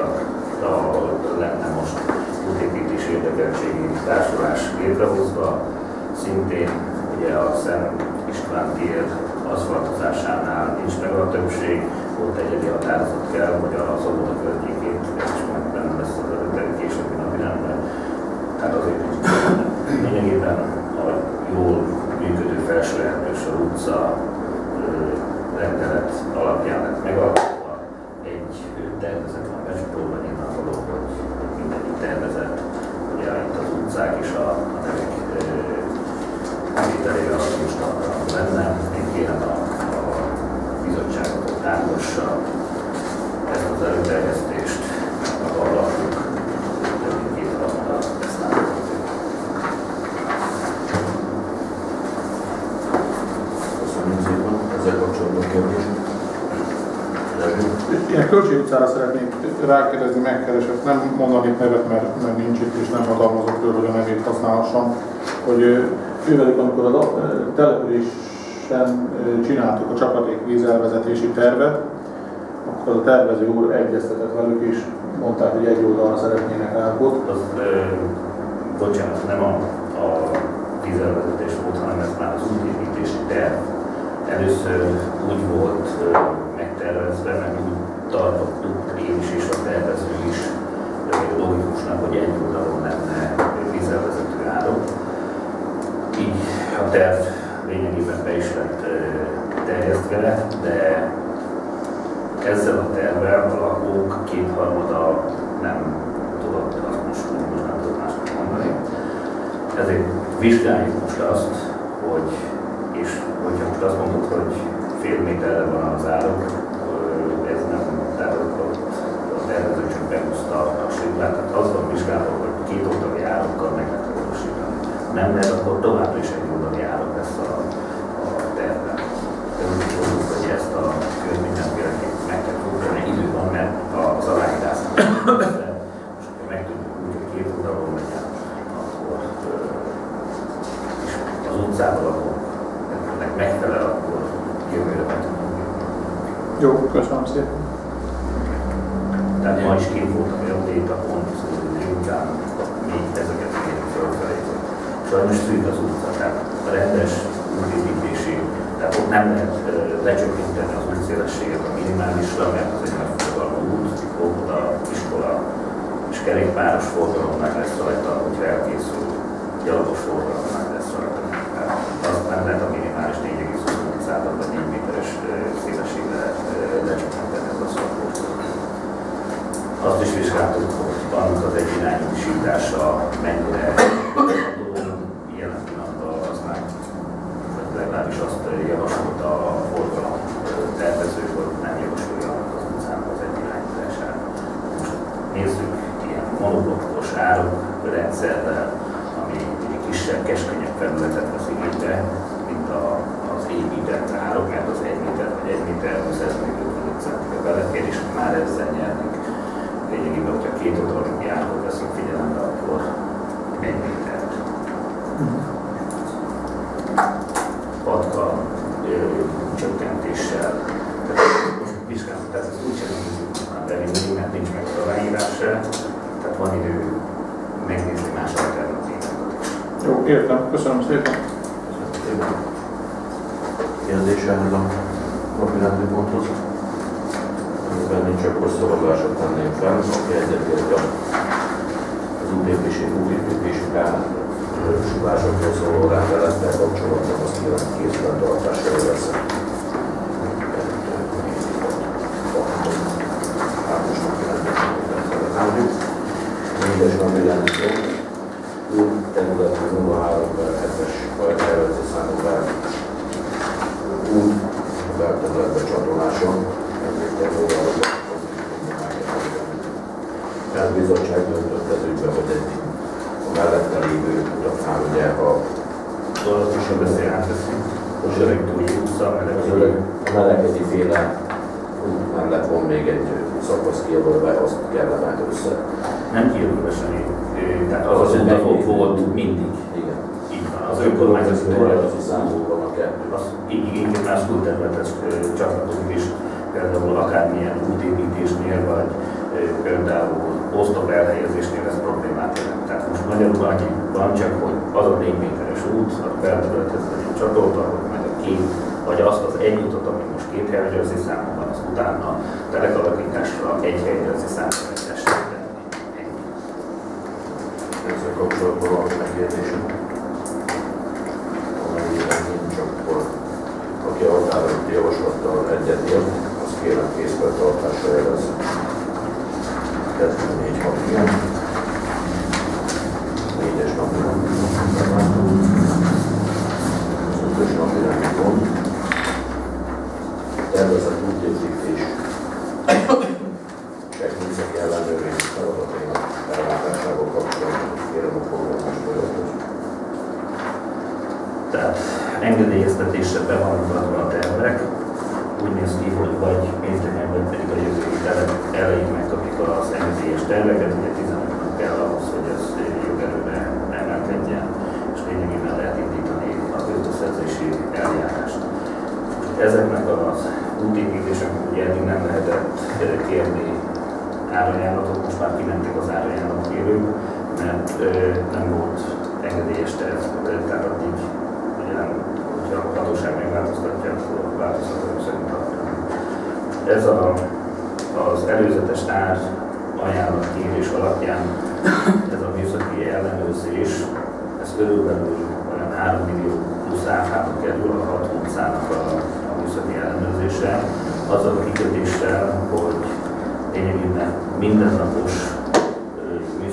lenne most útépítési érdekeltségi társulás létrehozva. Szintén ugye a Szent István tér aszfaltozásánál nincs meg a többség, ott egyedi határozat kell, hogy az óvoda környékét, ez is majd benne lesz az előtt későbbi napi rendben. Tehát azért is lényegében a jól működő Felső Erdősor utca rendelet alapján lett megalkotva. Egy tervezet van becsatolva, nyilvánvaló, hogy mindegyik tervezet, ugye itt az utcák és a, a nevek kivételére alapos tartalom lenne. Én kérem a, a bizottságot, hogy támogassa ezt az előterjesztést, meghallgatjuk, több mint két napra ezt támogatjuk. Köszönöm szépen. Ezzel kapcsolatban kérdés. Én a Kölcsei utcára szeretnék rákérdezni, megkeresett, nem mondanék nevet, mert, mert nincs itt, és nem hatalmazok tőle, hogy a nevét használhassam, hogy ővelük, amikor a településen csináltuk a csapadék vízelvezetési tervet, akkor a tervező úr egyeztetett velük, és mondták, hogy egy oldalra szeretnének árkot. Az, ö, bocsánat, nem a, a vízelvezetés volt, hanem ez már az útépítési terv. Először úgy volt ö, megtervezve, meg úgy tartottuk én is és a tervező is ö, logikusnak, hogy egy oldalon lenne vízelvezető árok. Így a terv lényegében be is lett ö, terjesztve, de ezzel a tervvel a lakók kétharmada nem tovább, de azt most most nem tudok másnak mondani. Ezért vizsgáljuk most azt, hogy, és hogyha most azt mondod, hogy fél méterre van az árok, ez nem, tehát akkor a tervező csak behúzta a séglát, tehát az van vizsgálva, hogy két oldali árokkal meg lehet valósítani. Nem lehet, akkor továbbra is egy oldali árok lesz a, a terve. De úgy gondoljuk, hogy ezt a könyv mindenféleképp meg kell tudni, idő van, mert az aláírásnak most akkor megtudjuk úgy, hogy két oldalon legyen, akkor és az utcával akkor ennek megfelel, akkor jövőre meg tudunk. Jó, köszönöm szépen. Tehát ma is kép voltam olyan déta pont délután, még ezeket mérjük fölfelé. Sajnos szűk az utca, tehát a rendes útépítési, tehát ott nem lehet lecsökkenteni az útszélességet a minimálisra, mert az egy megfogalmú út, ott a iskola és kerékpáros forgalom meg lesz rajta, hogyha elkészül, gyalogos forgalom meg lesz rajta. Tehát azt nem lehet a minimális négy egész huszonöt század vagy négy méteres szélességre lecsökkenteni az aszfaltot. Azt is vizsgáltuk, hogy annak az egyirányúsítása mennyire jelen pillanatban az már, vagy legalábbis azt javasolta a forgalom tervező, hogy nem javasolja az utcának az egyirányítását. Most nézzük ilyen monoblokkos árokrendszerrel, ami egy kisebb, keskenyebb felületet vesz igénybe, mint a, az épített árok, mert az egy méter vagy egy méter húsz ötvenöt centibe belefér, és már ezzel nyernek. Lényegében, hogyha két oldalon járót veszünk figyelembe, akkor egy métert. Patka csökkentéssel. Most vizsgálunk, tehát ezt úgy sem tudjuk bevinni, mert nincs meg az aláírás se. Tehát van idő megnézni más alternatívákat. Jó, értem. Köszönöm szépen. Kérdése ehhez a napirendi ponthoz? Amiben nincs, akkor szavazásot tenném fel, aki egyetért az útépítési útépítési sugárzásokról szóló rendelettel kapcsolatban azt kérem készben tartásra lesz. Négyes napirendi pont, új területű nulla három per hetes tervező számú út belterületbe csatoláson. A bizottság döntött az ügybe, hogy egy a mellette lévő utaknál ugye a Szóval is a beszél átveszünk. Az öreg túli utca, a melegedi féle út mellett van még egy szakasz kijelölve, azt kellene össze. Nem kijelölve semmi. Tehát az az utakok volt mindig. Igen. Így van. Az önkormányzati területi számú van a kettő. Így így más külterületet csatlakozik is, például akármilyen útépítésnél, vagy például osztop elhelyezésnél ez problémát jelent. Tehát most magyarul annyi van csak, hogy az a négy méteres út, a belterülethez legyen csatolta, hogy majd a két, vagy azt az egy utat, ami most két helyezési számon van, az utána telekalakításra egy helyezési számon lehessen tenni. Ezzel kapcsolatban van megkérdésem. Amennyiben nincs, akkor aki a határozott javaslattal egyetért, azt kérem készben tartásra jelezze. kettő-négy hat igen. négyes napi rendi pont. ötös napi rendi pont. Tervezett útépítés. Technikai ellenőrzés feladatainak ellátásával kapcsolatban kérem a polgármestert. Tehát engedélyeztetésre be vannak adva a tervek. Úgy néz ki, hogy vagy pénteken, vagy pedig a jövő hét elején megkapjuk az engedélyes terveket, ugye tizenöt nap kell ahhoz, hogy ez jogerőre emelkedjen, és lényegében lehet indítani a közbeszerzési eljárást. Ezeknek az útépítéseknek ugye eddig nem lehetett kérni árajánlatot, most már kimentek az árajánlatkérők, mert nem volt engedélyes terv, tehát addig ugye nem, hogyha a hatóság megváltoztatja, akkor változtatók szerint adja. Ez a, az előzetes ár ajánlatkérés alapján ez a műszaki ellenőrzés, ez körülbelül olyan három millió plusz áfába kerül a hat utcának a, a műszaki ellenőrzése, azzal a kikötéssel, hogy lényegében mindennapos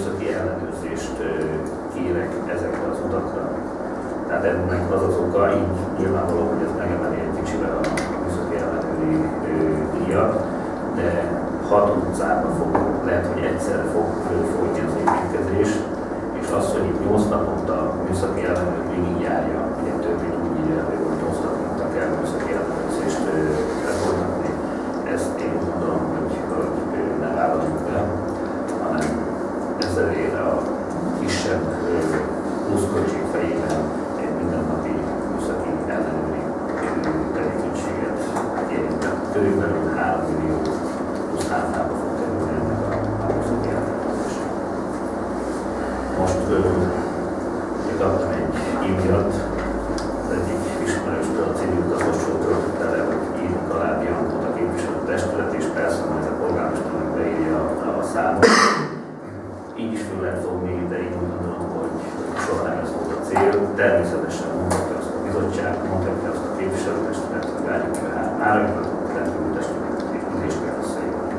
utakra. Tehát ennek az az oka, így nyilvánvaló, hogy ez megemeli egy kicsivel a műszaki ellenőri díjat, de hat utcába fog, lehet, hogy egyszerre fog folyni az építkezés, és az, hogy itt nyolc naponta műszaki ellenőr végigjárja, ugye törvény úgy írja elő, hogy nyolc naponta kell műszaki ellenőrzést lefolytatni, ezt én gondolom, hogy, hogy ne vállaljuk be, hanem ezzel ér a kisebb pluszköltség fejében egy mindennapi műszaki ellenőri tevékenységet érintett. Körülbelül három millió plusz házába fog kerülni ennek a, a műszaki ellenőrzés. Most még adtam egy e-mailt, az egyik ismerőstől, a civil utazósról töltötte le, hogy írunk alá Biancót a képviselőtestület, és persze majd a polgármesternek beírja a, a számot. Így is föl lehet fogni, de én úgy gondolom, hogy soha nem ez volt a cél. Természetesen mondhatja azt a bizottság, mondhatja azt a képviselőtestület, hogy várjuk meg a áramítatót, rendkívül testületet, és ülést kell összejönni.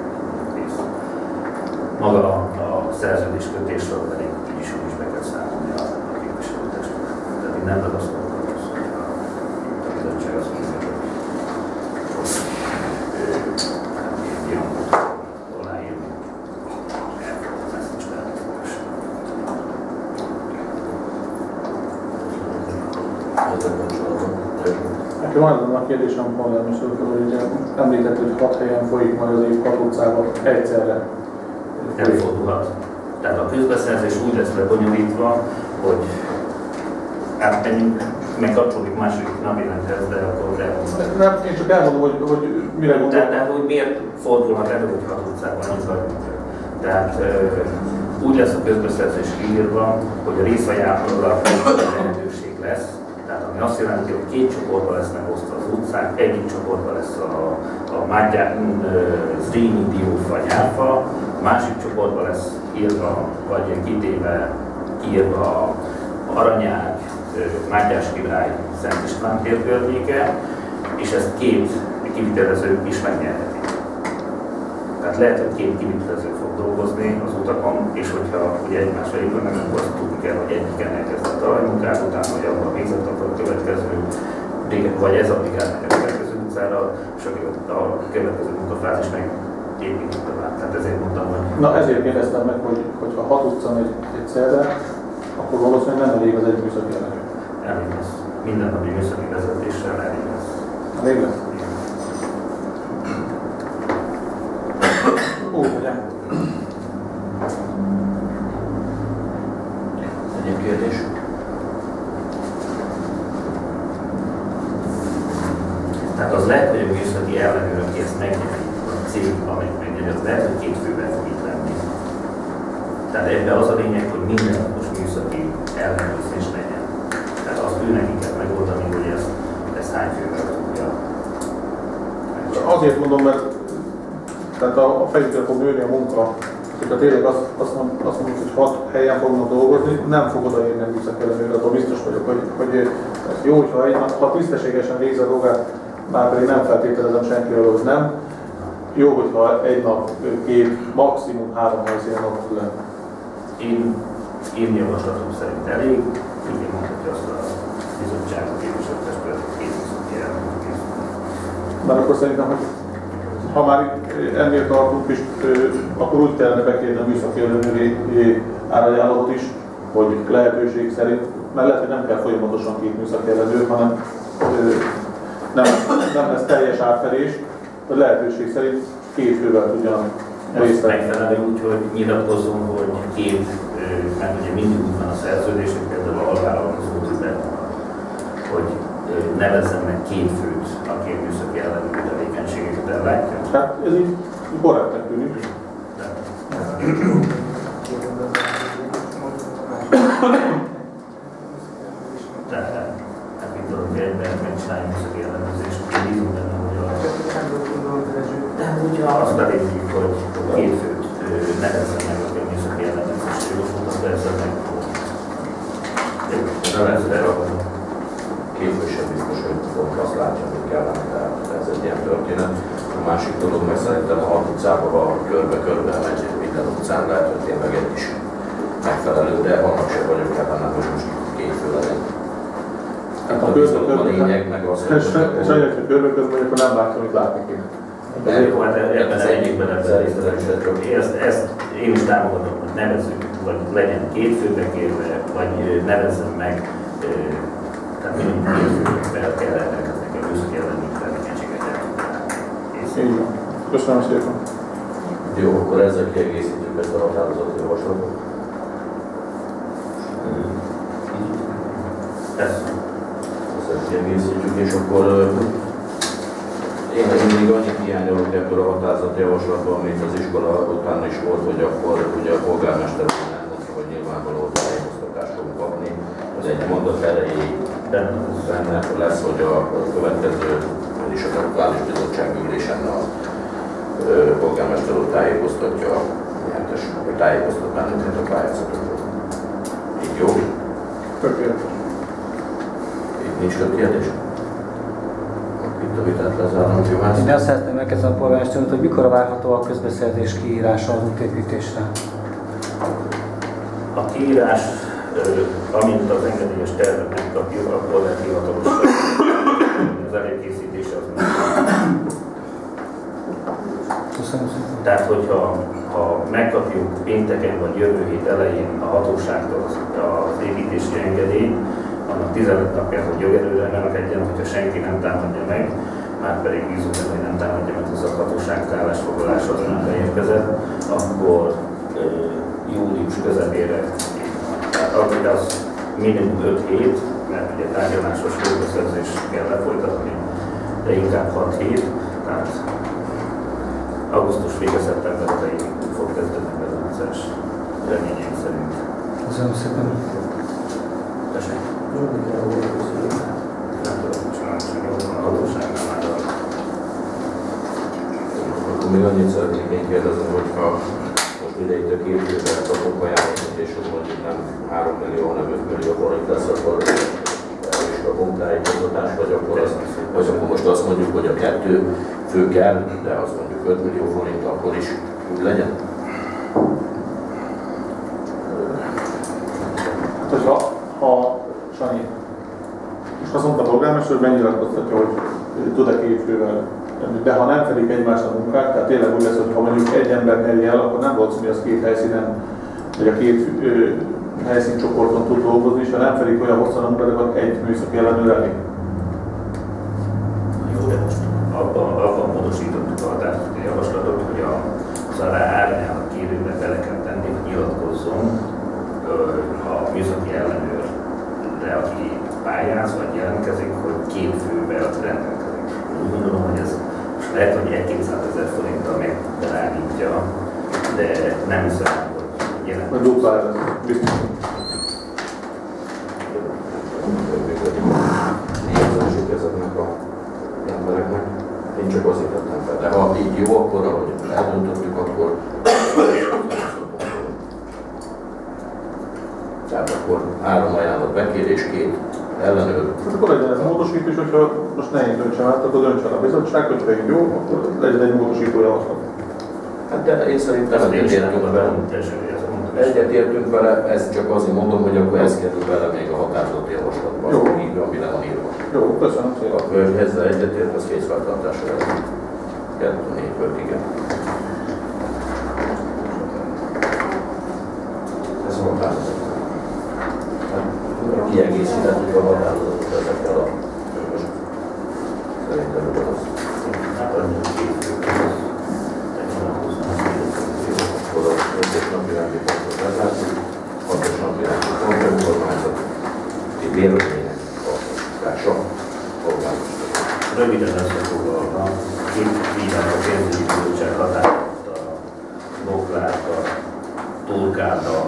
Maga a szerződés kötésről pedig így is úgy is be kell számolni a, a képviselőtestület. Tehát én nem ragaszkodok ahhoz, hogy a, a bizottság azt mondja, hogy egy ilyen aláírni. Nekem az a kérdésem polgármester úr, hogy említett, hogy hat helyen folyik majd az év hat utcában egyszerre. Nem fordulhat. Tehát a közbeszerzés úgy lesz lebonyolítva, hogy átmenjünk, meg kapcsolódik második napirendhez, de akkor elmondom. Nem, én csak elmondom, hogy, hogy mire gondolom. Tehát, tehát, hogy miért fordulhat elő, hogy hat utcában nincs vagyunk. Tehát úgy lesz a közbeszerzés írva, hogy a részajánlóra lehetőség lesz. Tehát ami azt jelenti, hogy két csoportban lesznek osztva az utcák, egyik csoportban lesz a, a Mátyá, Zrínyi, Dióf vagy Áfa, a másik csoportban lesz írva, vagy kitéve, kiírva Aranyág, Mátyás király, Szent István tér környéke, és ezt két kivitelező is megnyerheti. Tehát lehet, hogy két kivitelező fog dolgozni az utakon, és hogyha ugye egymásra épülnek, akkor azt tudni kell, hogy egyiken elkezdett a talajmunkát, utána, hogy abban végzett akkor a következő, vagy ez a brigád meg a következő utcára, és a következő munkafázis meg építik tovább. Tehát ezért mondtam, hogy... Na ezért kérdeztem meg, hogy, hogy ha hat utca megy egyszerre, akkor valószínűleg nem elég az egy műszaki ellenőr. Elég lesz. Mindennapi műszaki vezetéssel elég lesz. Elég lesz? Ó, ugye? Egyéb kérdés? Tehát az lehet, hogy a műszaki ellenőr, aki ezt megnyeri, a cég, amelyik megnyeri, az lehet, hogy két főben fog itt lenni. Tehát ebben az a lényeg, hogy minden napos műszaki ellenőrzés legyen. Tehát azt ő neki kell megoldani, hogy ezt, ezt hány fővel tudja. Azért mondom, mert tehát a, a fejükre fog nőni a munka. hogyha tényleg azt, azt, mond, azt mondjuk, hogy hat helyen fognak dolgozni, nem fog odaérni a műszaki ellenőr, attól biztos vagyok, hogy, hogy jó, hogyha egy, ha tisztességesen végzi a dolgát, már pedig nem feltételezem senkiről, hogy nem. Jó, hogyha egy nap, két, maximum három helyszínen ott lenne. Én, én javaslatom szerint elég, így mondhatja azt a bizottságot, képviselőtestületet, két műszaki ellenőr. Mert akkor szerintem, hogy ha már ennél tartunk is, akkor úgy kellene bekérni a műszaki ellenőri árajánlatot is, hogy lehetőség szerint, mert lehet, hogy nem kell folyamatosan két műszaki ellenőr, hanem nem, nem lesz teljes átfelés, hogy lehetőség szerint két fővel tudjanak részt venni. Megfelelő úgy, hogy nyilatkozzon, hogy két, mert ugye mindig úgy van a szerződés, hogy például a alvállalkozó benne van, hogy nevezzen meg két főt, aki a műszaki ellenőri tevékenységeket ellátja. Hát ez így korrektnek tűnik. Tehát, hát mit tudom, hogy egyben megcsinálni műszaki ellenőrzést, én bízom benne, hogy a... De hogyha azt elérjük, hogy két főt nevezzen meg, aki a műszaki ellenőrzést jósoltak, de ezzel meg lesz beragadva. Képviselő biztos, hogy pont azt látja, hogy kellene, tehát ez egy ilyen történet. A másik dolog, meg szerintem a hat utcában, ha körbe-körbe megy minden utcán, lehet, hogy tényleg egy is megfelelő, de annak sem vagyok ebben, hogy most két fő legyen. Hát a közben a lényeg, meg az, hogy... Sajnálom, hogy körben közben, akkor nem látom, amit látni kéne. De jó, hát ebben az egyikben ebben részletesen. Ezt, ezt én is támogatom, hogy nevezzük, vagy legyen két főbe kérve, vagy nevezzem meg, tehát minimum két főbe kell rendelkezni, hogy műszaki ellenünk tevékenységet el tudnál. Így van. Köszönöm szépen. Jó, akkor ezzel kiegészítjük ezt a határozati javaslatot. Ezt. Ezzel kiegészítjük, és akkor én mindig annyit hiányolok ebből a határozati javaslatból, mint az iskola után is volt, hogy akkor ugye a polgármester elmondta, hogy nyilvánvaló tájékoztatást fogunk kapni. Az egy mondat erejéig benne lesz, hogy a következő, vagyis a lokális bizottság ülésen a polgármester úr tájékoztatja a nyertes, vagy tájékoztat bennünket a pályázatokról. Így jó? Tökéletes. Itt nincs több kérdés? Itt a vitát lezárom, Juhász. Én azt szeretném megkezdeni a polgármester, hogy mikor várható a közbeszerzés kiírása az útépítésre? A kiírás, amint az engedélyes tervet megkapjuk, akkor lehet hivatalosan az előkészítése az meg. Köszönöm szépen. Tehát, hogyha ha megkapjuk pénteken vagy jövő hét elején a hatóságtól az, az építési engedélyt, annak tizenöt napja, hogy jogerőre emelkedjen, hogyha senki nem támadja meg, már pedig bízunk, hogy nem támadja meg az a hatóság állásfoglalása az nem beérkezett, akkor e, július közepére, tehát akkor az minimum öt hét, mert ugye tárgyalásos közbeszerzést kell lefolytatni, de inkább hat hét, tehát augusztus vége szeptember elején fog kezdődni a rendszeres reményeink szerint. Köszönöm szépen. Tessék. Nem tudom, csinálni, csak jól van a hatóságnál már. Akkor még annyit szeretnék én kérdezni, hogyha most idejét két évvel kapunk ajánlatot, és az mondjuk nem három millió, hanem öt millió forint lesz, akkor is kapunk tájékoztatást, vagy akkor, az, vagy akkor most azt mondjuk, hogy a kettő fő kell, de azt mondjuk öt millió forint, akkor is úgy legyen? Hát, hogyha, ha Sanyi, és azt mondta a polgármester, hogy megnyilatkoztatja, hogy tud-e két fővel, de ha nem fedik egymást a munkát, tehát tényleg úgy lesz, hogy ha mondjuk egy ember nyeri el, akkor nem volt, hogy az két helyszínen, vagy a két helyszíncsoporton tud dolgozni, és ha nem fedik olyan hosszan a munkát, akkor egy műszaki ellenőr elég. Jó, de most abban, abban módosítottuk a határozati javaslatot, hogy a, az árnyának a kérőbe bele kell tenni, hogy nyilatkozzon a műszaki ellenőrre, aki pályáz vagy jelentkezik, hogy két fővel rendelkezik. Úgy gondolom, hogy ez lehet, hogy egy-kétszázezer forinttal megdrágítja, de nem hiszem, hogy jelent. Vagy duplára, biztos. Díjazásuk ezeknek a embereknek. Én csak azért tettem fel. De ha így jó, akkor ahogy eldöntöttük, akkor tehát akkor három ajánlat bekérés, két ellenőr. Hát akkor legyen ez módosítás, hogyha most ne én döntsem át, akkor döntsem a bizottság, hogyha így jó, akkor legyen egy módosító javaslat. Hát de én szerintem egyetértünk vele. Egyetértünk vele, ezt csak azért mondom, hogy akkor ez kerül bele még a határozott javaslatban, így ami le van írva. Jó, köszönöm szépen. Akkor ezzel egyetért, az készfeltartásra lesz. Kettő, négy, öt, igen. Ez a határozat. Kiegészítettük a határozatot ezekkel a most szerintem az. Hát annyi két főköz. Akkor a ötös napi rendi pontot lezártuk, hatos napi rendi pont önkormányzat vélemények alkalmazása polgármester. Röviden összefoglalva, itt hívják a pénzügyi bizottság határozott a Boklát, a Tulkát, a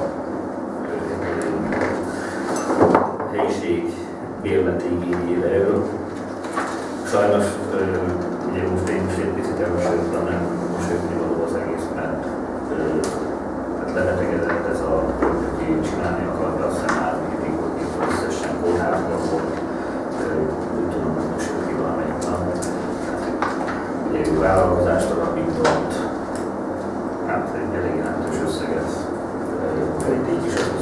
helyiség bérleti igényéről. Sajnos, ugye most én is egy picit elmosődtem, nem mosődni való az egész, mert hát lebetegedett ez a aki csinálni akarta, azt hiszem három hétig volt itt összesen kórházban volt. Úgy tudom, hogy mosőd ki valamelyik nap. Ugye ő vállalkozást alapított, hát egy elég jelentős összeget, egy így is azt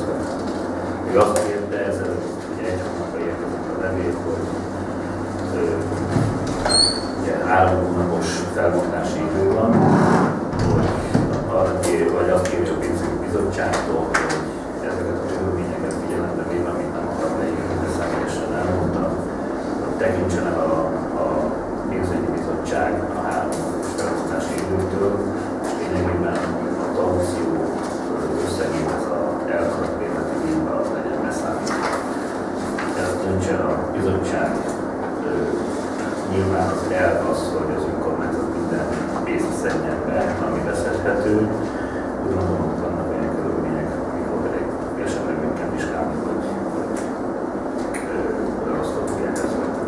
az, hogy az önkormányzat minden részt szedjen be, ami beszedhető. Úgy gondolom, hogy vannak olyan körülmények, amikor pedig esetleg meg kell vizsgálni, hogy azt tudják ezt venni.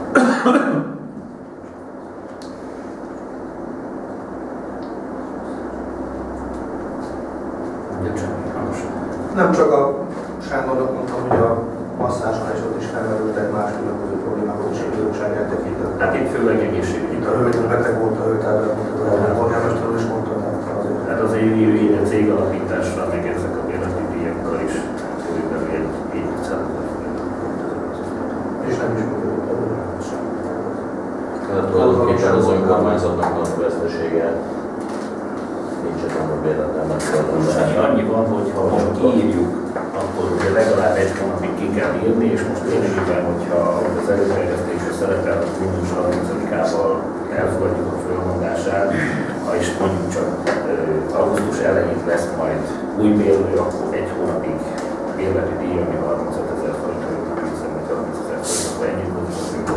Nem csak a Sándornak mondtam, hogy a masszásnál is ott is felmerültek más különböző problémák, hogy is bíróság eltekintett. Hát itt főleg egészségügyi. Itt a hölgy, beteg volt a hölgy, tehát a polgármester is mondta, tehát azért. Hát az évi cég alapításra, meg ezek a bérleti díjakkal is körülbelül egy kétszáz. És nem is működött belőle. Tehát tulajdonképpen az önkormányzatnak van a vesztesége, nincs egy annyi bérletem, Annyi, annyi van, hogy ha most kiírjuk, akkor ugye legalább egy hónapig ki kell írni, és most lényegében, hogyha az előterjesztésre szerepel, hogy június harmincadikával elfogadjuk a fölmondását, ha is mondjuk csak uh, augusztus elején lesz majd új bérlő, akkor egy hónapig bérleti díj, ami harmincöt ezer forint, nem hiszem, hogy harmincezer forint, akkor ennyit mondjuk.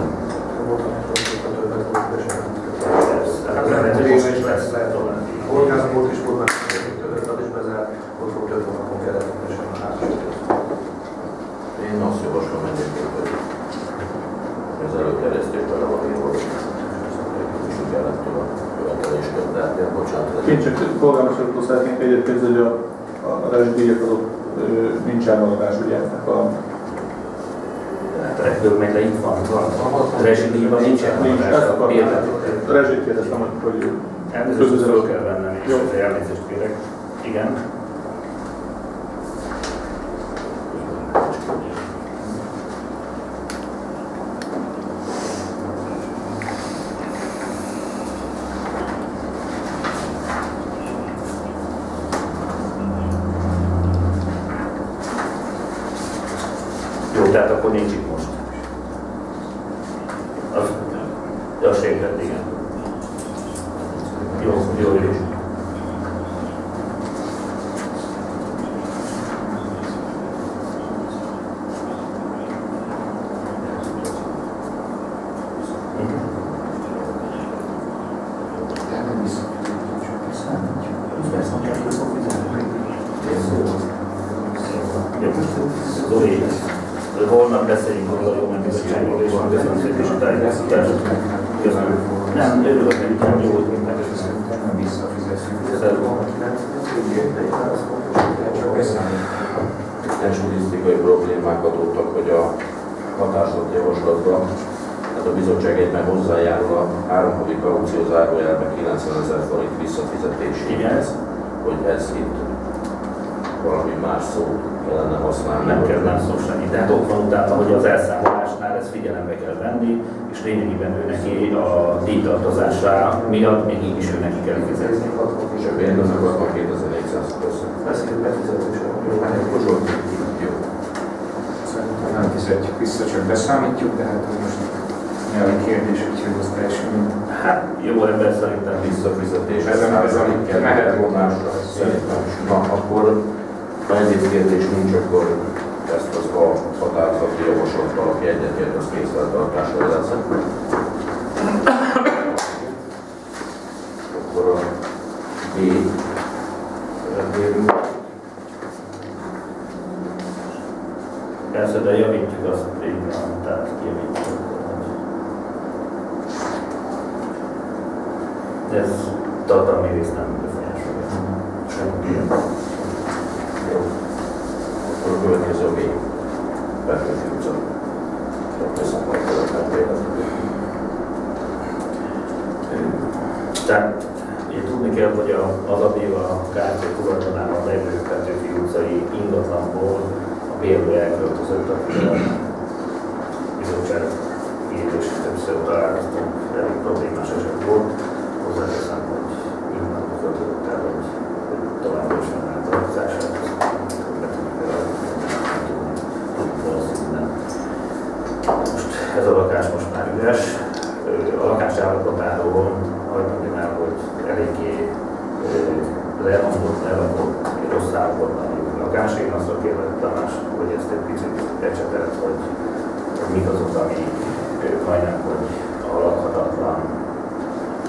A kórházban volt is volt, mert többet is bezárt, ott volt több hónapon keretesen a házat. Én azt javaslom egyébként, hogy az előterjesztésben a valamiról is kellett a követelésköt, de hát bocsánat. Én csak polgármestertől szeretnénk egyébként, hogy a, a rezsidíjak azok nincs elmaradás, ugye ennek a... Hát ebből meg le itt van, van. A rezsidíjban nincs elmaradás. A rezsit kérdeztem, hogy... Elnézést föl kell vennem, és ezért elnézést kérek. Igen. Jó, tehát akkor nincs itt most. Az, az sértett, igen. Jó, jó, jó. Zoli, holnap beszéljünk róla, jó, mert bizottságról és köszönöm szépen is a tájékoztatást. Köszönöm. Nem, örülök, hogy nem jó, hogy minden nem visszafizetjük. Statisztikai problémák adottak, hogy a határozott javaslatban, tehát a bizottság egyben hozzájárul a három havi kaució zárójelbe kilencvenezer forint visszafizetéséhez, hogy ez itt valami más szót kellene használni. Nem kell más szó semmi, de hát ott van utána, hogy az elszámolásnál ezt figyelembe kell venni, és lényegében ő neki a díjtartozása miatt még így is ő neki kell fizetni. És a bérlőnek az van kétezer-négyszáz köszön. Beszéljük befizetésre. Jó. Szerintem nem fizetjük vissza, csak beszámítjuk, de hát ez most nyelvi kérdés, úgyhogy az teljesen mind. Hát jó ember szerintem Visszafizetés. Ezen a kell mehet vonásra. Szerintem is. Na, akkor ha egyéb kérdés nincs, akkor ezt az a határozati javaslattal, aki egyetért, az készfeltartásra lesz. Akkor a B rendérünk. Persze, de javítjuk azt végre, tehát javítjuk. Ez tartalmi rész nem befolyásolja. Semmi. Jó. Akkor a következő a B. Petőfi utca. Köszönöm, hogy következő. Tehát ugye tudni kell, hogy az a béva a ká té tulajdonában levő Petőfi utcai ingatlanból a bérlő elköltözött, akivel a bizottság írás többször találkoztunk, elég problémás eset volt. Hozzáteszem, hogy innen költözött el, hogy továbbra is van eltartozását. Most ez a lakás most már üres. A lakás állapotáról hagyd mondjam el, hogy eléggé leromlott, leromlott, rossz állapotban a lakás. Én azt kérlek Tamás, hogy ezt egy picit ecsetelt, hogy mik azok, ami majdnem, hogy a lakhatatlan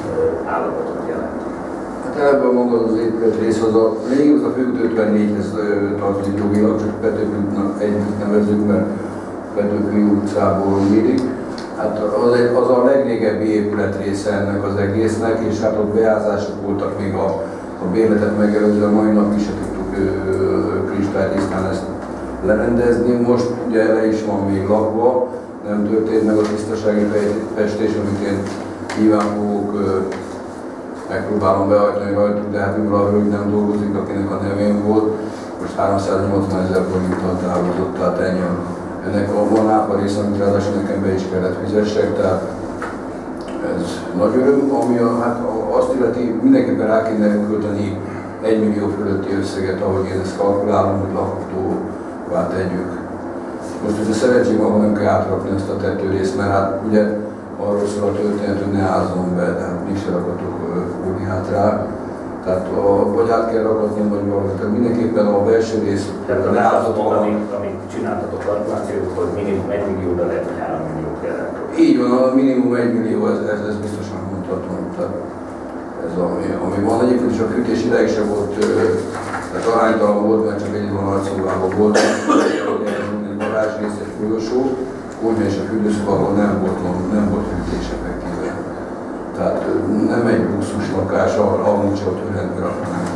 állapotot jelent. Hát eleve maga az épület rész, az a lényeg, az a fő ötvennégyhez tartozik jogilag, csak Petőfi útnak együtt nevezzük, mert Petőfi utcából mérik. Hát az, egy, az a legrégebbi épület része ennek az egésznek, és hát ott beázások voltak még a, a bérletet megelőző, a mai nap is se tudtuk kristálytisztán ezt lerendezni. Most ugye ele is van még lakva, nem történt meg a tisztasági festés, amit én nyilván fogok, megpróbálom behajtani rajtuk, de hát mivel a hölgy nem dolgozik, akinek a nevén volt, most háromszáznyolcvan ezer forinttal távozott, tehát ennyi ennek a van áfa rész, amit ráadásul nekem be is kellett fizessek, tehát ez nagy öröm, ami a, hát azt illeti, mindenképpen rá kéne költeni egy millió fölötti összeget, ahogy én ezt kalkulálom, hogy lakhatóvá tegyük. Most ez a szerencsém, ahol nem kell átrakni ezt a tetőrészt, mert hát ugye arról szól a történet, hogy ne ázzon be, de hát mi se rakatok fóliát rá. Tehát a, vagy át kell rakatni, vagy valamit. Tehát mindenképpen a belső rész... Tehát a lázatot, amit, amit csináltatok kalkulációt, hogy minimum egy millió, de lehet, hogy három millió kell. Így van, a minimum egy millió, ez, ez, ez biztosan mondhatom. Tehát ez ami, ami van. Egyébként is a fűtés ideig sem volt, tehát aránytalan volt, mert csak egy van arcszolgálva volt. Egy garázsrész, egy folyosó, konyha és a fürdőszoba nem volt, nem volt fűtés effektíve. Tehát nem egy luxus lakás, ahol nincs ott rendben raknánk.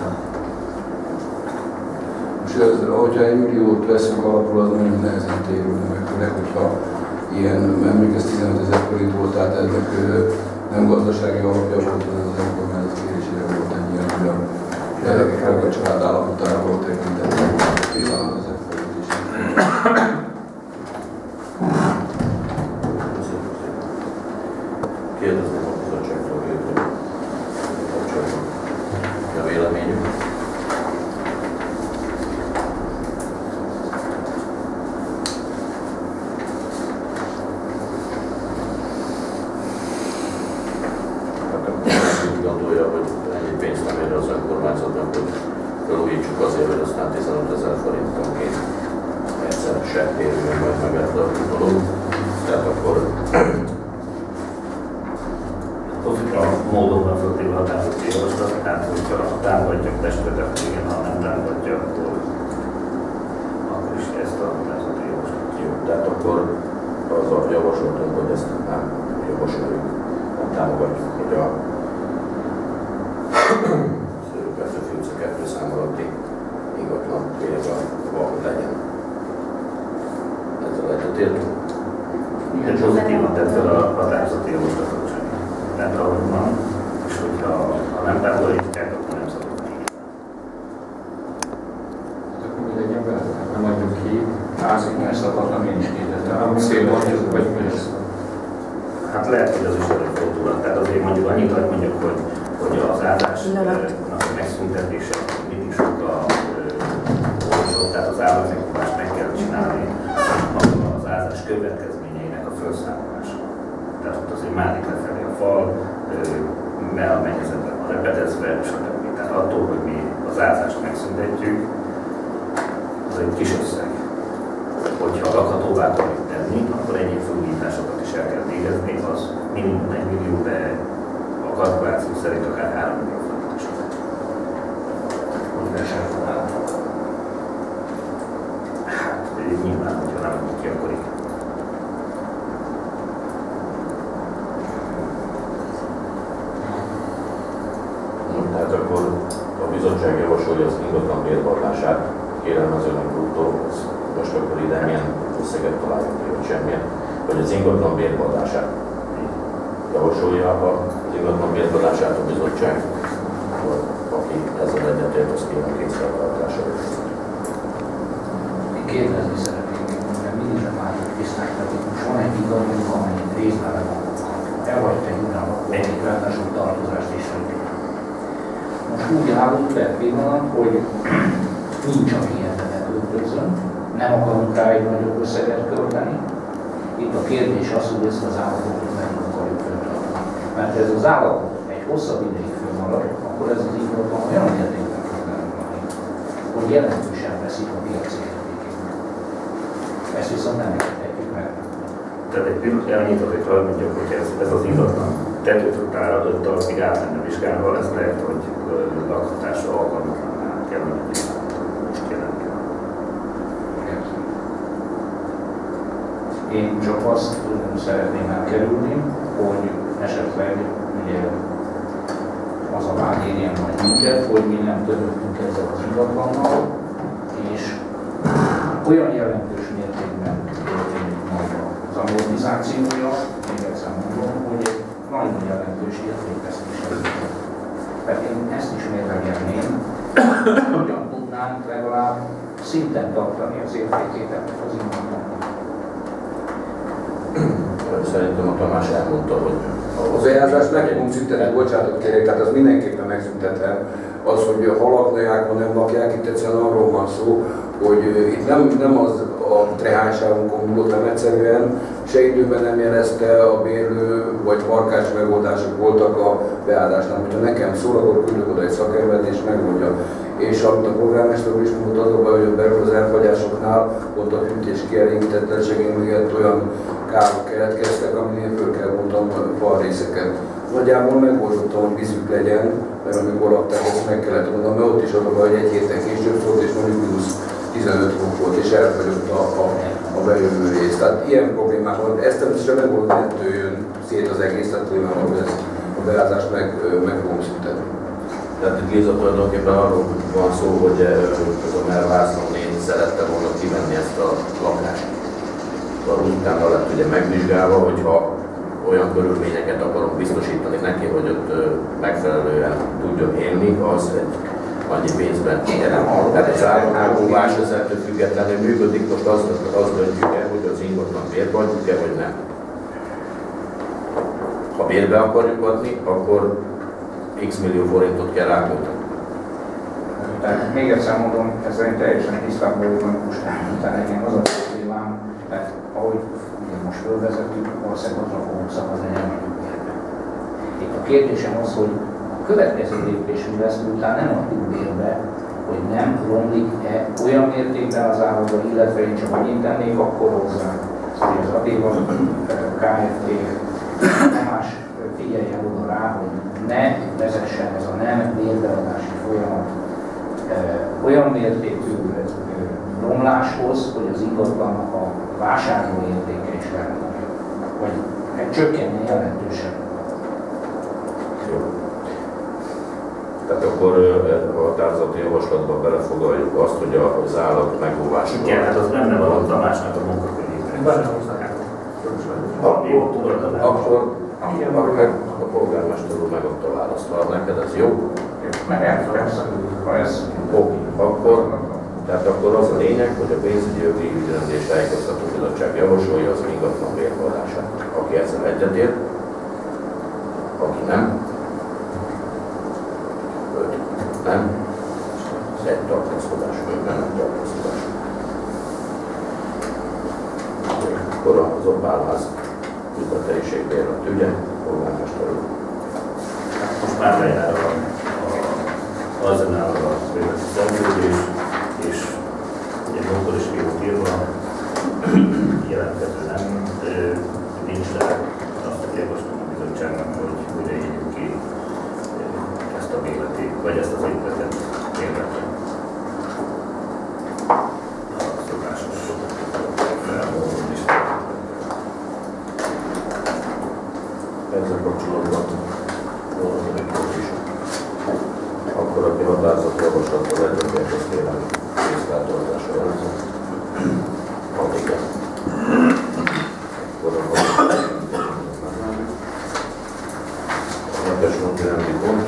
És ez, hogyha egy milliót veszünk alapul, az nagyon nehezen térülne meg, főleg, hogyha ilyen, emlékezz tizenöt ezer forint volt, tehát ennek nem gazdasági alapja volt, hanem az önkormányzat kérésére volt egy ilyen, hogy a gyerekeknek a család állapotára volt tekintetben tizenöt ezer forint is. Kérdezem a bizottságtól, hogy kapcsolatban a véleményük. Úgy gondolja, hogy ennyi pénzt nem ér az önkormányzatnak, hogy felújítsuk azért, hogy aztán tizenöt ezer forintonként egyszer se érjön majd meg ezt a dolog. Tehát akkor a módonban föltéve a támogatási javaslat, tehát hogyha támogatja a testületet, igen, ha nem támogatja, akkor, akkor is ezt a támogatási javaslat. jó, tehát akkor az a javaslatunk, hogy ezt nem javasoljuk, nem támogatjuk, hogy a Petőfi utca kettő szám alatti ingatlan például van legyen. Ezzel egyetértünk. Igen, pozitívan tett fel a határozati javaslatot. Tehát ahogy van, és hogyha ha nem távolítják, akkor nem szabad ki. Hát akkor mi legyen vele? Nem adjuk ki. Házik, ezt akartam én is kérdezni. Nem szélvonjuk, vagy mi lesz? Hát lehet, hogy az is előfordulhat. Tehát azért mondjuk annyit, hogy mondjuk, hogy, hogy az állásnak megszüntetése mindig sokkal olcsóbb, tehát az állatmegkóvást meg kell csinálni, az állás következményeinek a felszámolása. Tehát ott azért márik lefelé a fal, mert a mennyezetben van repedezve, stb. Tehát attól, hogy mi az ázást megszüntetjük, az egy kis összeg. Hogyha lakhatóvá akarjuk tenni, akkor egyéb felújításokat is el kell végezni, az minimum egy millió, de a kalkuláció szerint akár három millió forint is. Hogy versenyfonál. Hát nyilván, hogyha nem adjuk ki, akkor igen. Tehát akkor a bizottság javasolja az ingatlan bérvallását, kérelmezőnek bruttó, most akkor ide milyen összeget találjuk ki, hogy semmilyen, hogy az ingatlan bérvallását javasolja az ingatlan bérvallását a bizottság, aki ezzel egyetért, az kéne a készfeltartása. Én kérdezni szeretnék, mert mindig sem látok tisztáltatik. Most van egy ingatlanunk, amennyit részben le van. Elhagyta egy utána, egyik ráadásul tartozást is szeretnék. Most úgy állunk le pillanat, hogy nincs, aki ebbe beköltözön, nem akarunk rá egy nagyobb összeget költeni. Itt a kérdés az, hogy ezt az állapotot nem akarjuk föntartani. Mert ez az állapot egy hosszabb ideig fönnmarad, akkor ez az ingatlan olyan mértékben fog elmondani, hogy jelentősen veszik a piaci értékét. Ezt viszont nem értetjük meg. Tehát egy pillanat elnyitott, hogy hallgatjuk, hogy ez, ez az ingatlan tetőtrutára öt darabig átmenne vizsgálva, ez lehet, hogy lakhatásra alkalmatlanná kell menni. Most jelenti. Én csak azt szeretném elkerülni, hogy esetleg ugye az a vád érjen majd minket, hogy mi nem törődtünk ezzel az ingatlannal, és olyan jelentős mértékben történik majd az amortizációja, még egyszer mondom, hogy egy nagyon jelentős értékvesztés ez. Tehát én ezt is mérlegelném, hogyan tudnánk legalább szinten tartani az értékét ennek az ingatlannak. Szerintem a Tamás elmondta, hogy az bejárzást meg fogunk szüntetni, bocsánatot kérek, tehát az mindenképpen megszüntetem. Az, hogy ha laknak, ha nem lakják, itt egyszerűen arról van szó, hogy itt nem, nem az a trehányságunkon múlott, nem egyszerűen se időben nem jelezte a bérlő vagy parkás megoldások voltak a beállásnál. Hogyha nekem szól, akkor küldök oda egy szakembert és megmondja. És amit a polgármester úr is mondott, az a baj, hogy belül az elfagyásoknál pont a fűtés kielégítetlenségén miatt olyan károk keletkeztek, amin én föl kell mondtam falrészeket. Nagyjából megoldottam, hogy vízük legyen, mert amikor lakták, ezt meg kellett mondanom, mert ott is az a baj, hogy egy héten később szólt, és mondjuk mínusz tizenöt fok volt, és elfagyott a, a, a bejövő rész. Tehát ilyen problémák van. Ezt természetesen megoldani, ettől jön szét az egész, tehát hogy ezt a beázást meg, meg fogom szüntetni. Tehát itt Géza tulajdonképpen arról van szó, hogy ez a Melvászlón én szerette volna kivenni ezt a lakást. Utána lett ugye megvizsgálva, hogyha olyan körülményeket akarunk biztosítani neki, hogy ott megfelelően tudjon élni, az egy annyi pénzben jelent. Tehát az államálgóvás az ettől függetlenül működik, most azt, azt döntjük el, hogy az ingatlan bérbe adjuk-e, vagy nem. Ha bérbe akarjuk adni, akkor x millió forintot kell rákölteni. Tehát még egyszer mondom, ezzel én teljesen tisztában vagyok, hogy most elmondtál nekem az a problémám, mert ahogy ugye most fölvezetjük, valószínűleg azra fogunk szavazni, nem adjuk bérbe. Itt a kérdésem az, hogy a következő lépés mi lesz, miután nem adjuk bérbe, hogy nem romlik-e olyan mértékben az állapot, illetve én csak annyit tennék akkor hozzá, hogy az Adéva Kft. Más figyeljen oda rá, hogy ne vezessen ez a nem bérbeadási folyamat e, olyan mértékű romláshoz, hogy az ingatlannak a vásárló értéke is lehetne, vagy csökkenni jelentősen. Jó. Tehát akkor a határozati javaslatban belefoglaljuk azt, hogy az állat megóvása. Igen, hát az benne van a Tamásnak a munkakönyvében. Akkor Akkor a polgármester úr megadta a választ. Ha neked ez jó? Meg elfelejtem, ha ez... Oké, akkor, tehát akkor az a lényeg, hogy a pénzügyi jogi ügyrendi és tájékoztató bizottság javasolja az ingatlan bérbeadását. Aki ezzel egyetért, aki nem, öt nem, egy tartózkodás, öt nem, egy tartózkodás. Akkor az Obbálház üzlethelyiségbérlet ügye, polgármester úr. Most már lejár a, a, azon áll a végleti szerződés, és ugye módon is végül írva, jelentkező nem nincs rá, azt javaslom a bizottságnak, hogy újra írjuk ki ezt a végleti, vagy ezt az épületet végletre. A szokásos felmondom is. Ezzel kapcsolatban is. Akkor aki határozott javaslattal egyetért, azt kérem készfeltartásra jelzett. Ha igen. Akkor a hetes napi rendi pont.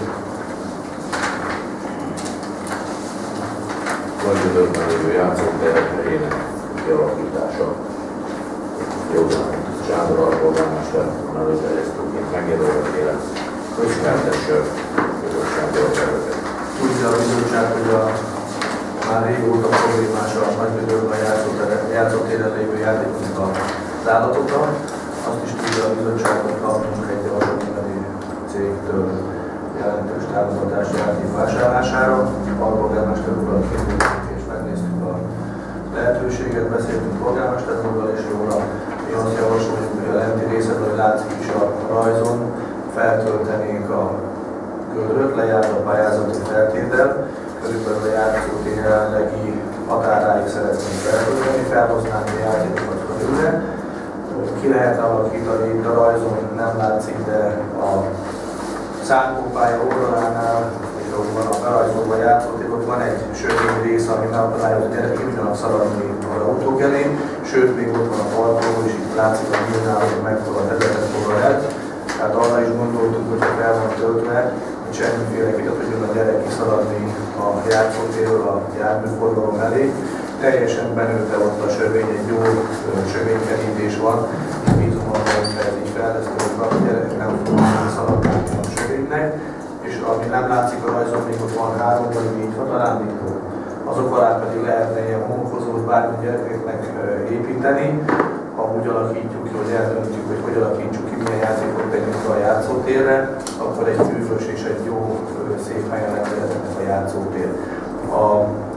Nagygyödörben lévő játszóterek helyének kialakítása. Józan Sándor alpolgármester előterjesztőként megjelölve élet közkertesről közösségi terveket. Tudja a bizottság, hogy a már régóta problémás a Nagygyödörben játszótéren lévő játékoknak az állatokkal. Azt is tudja a bizottság, hogy kaptunk egy Vasati nevű cégtől jelentős támogatást játék vásárlására. Alpolgármester úrral kérdeztünk és megnéztük a lehetőséget, beszéltünk polgármester úrral és róla. Mi azt javasoljuk, hogy a lenti részen, hogy látszik is a rajzon, feltöltenénk a gödröt, lejárt a pályázati feltétel, körülbelül a játszótér jelenlegi határáig szeretnénk feltölteni, felhoznánk a játékokat körülre. Ki lehet alakítani, itt a rajzon nem látszik, de a szánkópálya oldalánál, és ott van a berajzolva játszótér, ott van egy sötét rész, ami megakadályozza, hogy gyerekek tudjanak szaladni az autók elé, sőt, még ott van a parkoló, és itt látszik a nyílnál, hogy mekkora területet foglal el. Tehát arra is gondoltunk, hogy fel van töltve, hogy semmiféleképpen tudjon a gyerek kiszaladni a játszótérről a járműforgalom elé. Teljesen benőtte ott a sövény, egy jó sövénykerítés van. Bízom arra, hogy ez így fejlesztődik, a gyerek nem fog szaladni a sövénynek. És ami nem látszik a rajzon, még ott van három vagy négy fatalánító. Azok alá pedig lehetne ilyen homokkozót bármi gyerekeknek építeni. Ha úgy alakítjuk ki, hogy eldöntjük, hogy hogy alakítsuk ki, milyen játékot tegyünk a játszótérre, akkor egy fűvös és egy jó, szép helyen lehetne a játszótér. A,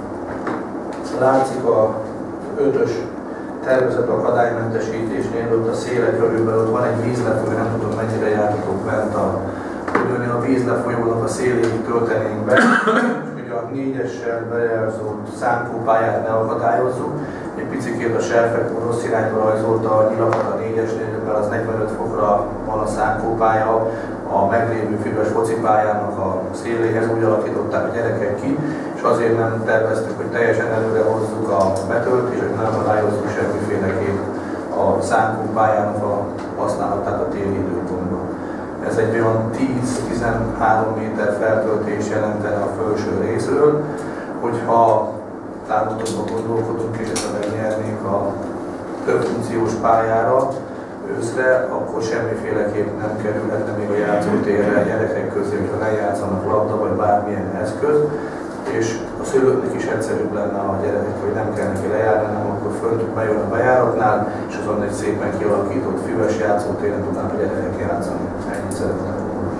látszik a ötös tervezett akadálymentesítésnél, ott a széle körülbelül ott van egy vízlefolyó, nem tudom mennyire jártatok bent a, hogy a vízlefolyónak a széléig töltenénk be, hogy a négyessel bejelzolt szánkópályát ne akadályozzuk. Egy picikét a serfekúr rossz irányba rajzolta a nyilakat a négyesnél, mert az negyvenöt fokra van a szánkópálya, a meglévő füves focipályának a széléhez úgy alakították a gyerekek ki, és azért nem terveztük, hogy teljesen előre hozzuk a betöltést, hogy nem akadályozzuk semmiféleképp a szánkópályának a használatát a téli időpontban. Ez egy olyan tíz-tizenhárom méter feltöltés jelentene a felső részről, hogyha távlatokban gondolkodunk és esetleg nyernénk a több funkciós pályára őszre, akkor semmiféleképp nem kerülhetne még a játszótérre a gyerekek közé, hogyha lejátszanak labda vagy bármilyen eszköz, és a szülőknek is egyszerűbb lenne a gyerekek, hogy nem kell neki lejárni, hanem akkor föntük bejön a bejáratnál, és azon egy szépen kialakított füves játszótéren tudnak a gyerekek játszani. Ennyit szeretném volna.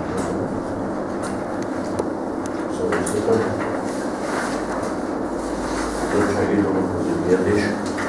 Szóval szépen. Segítőnökhözi kérdés.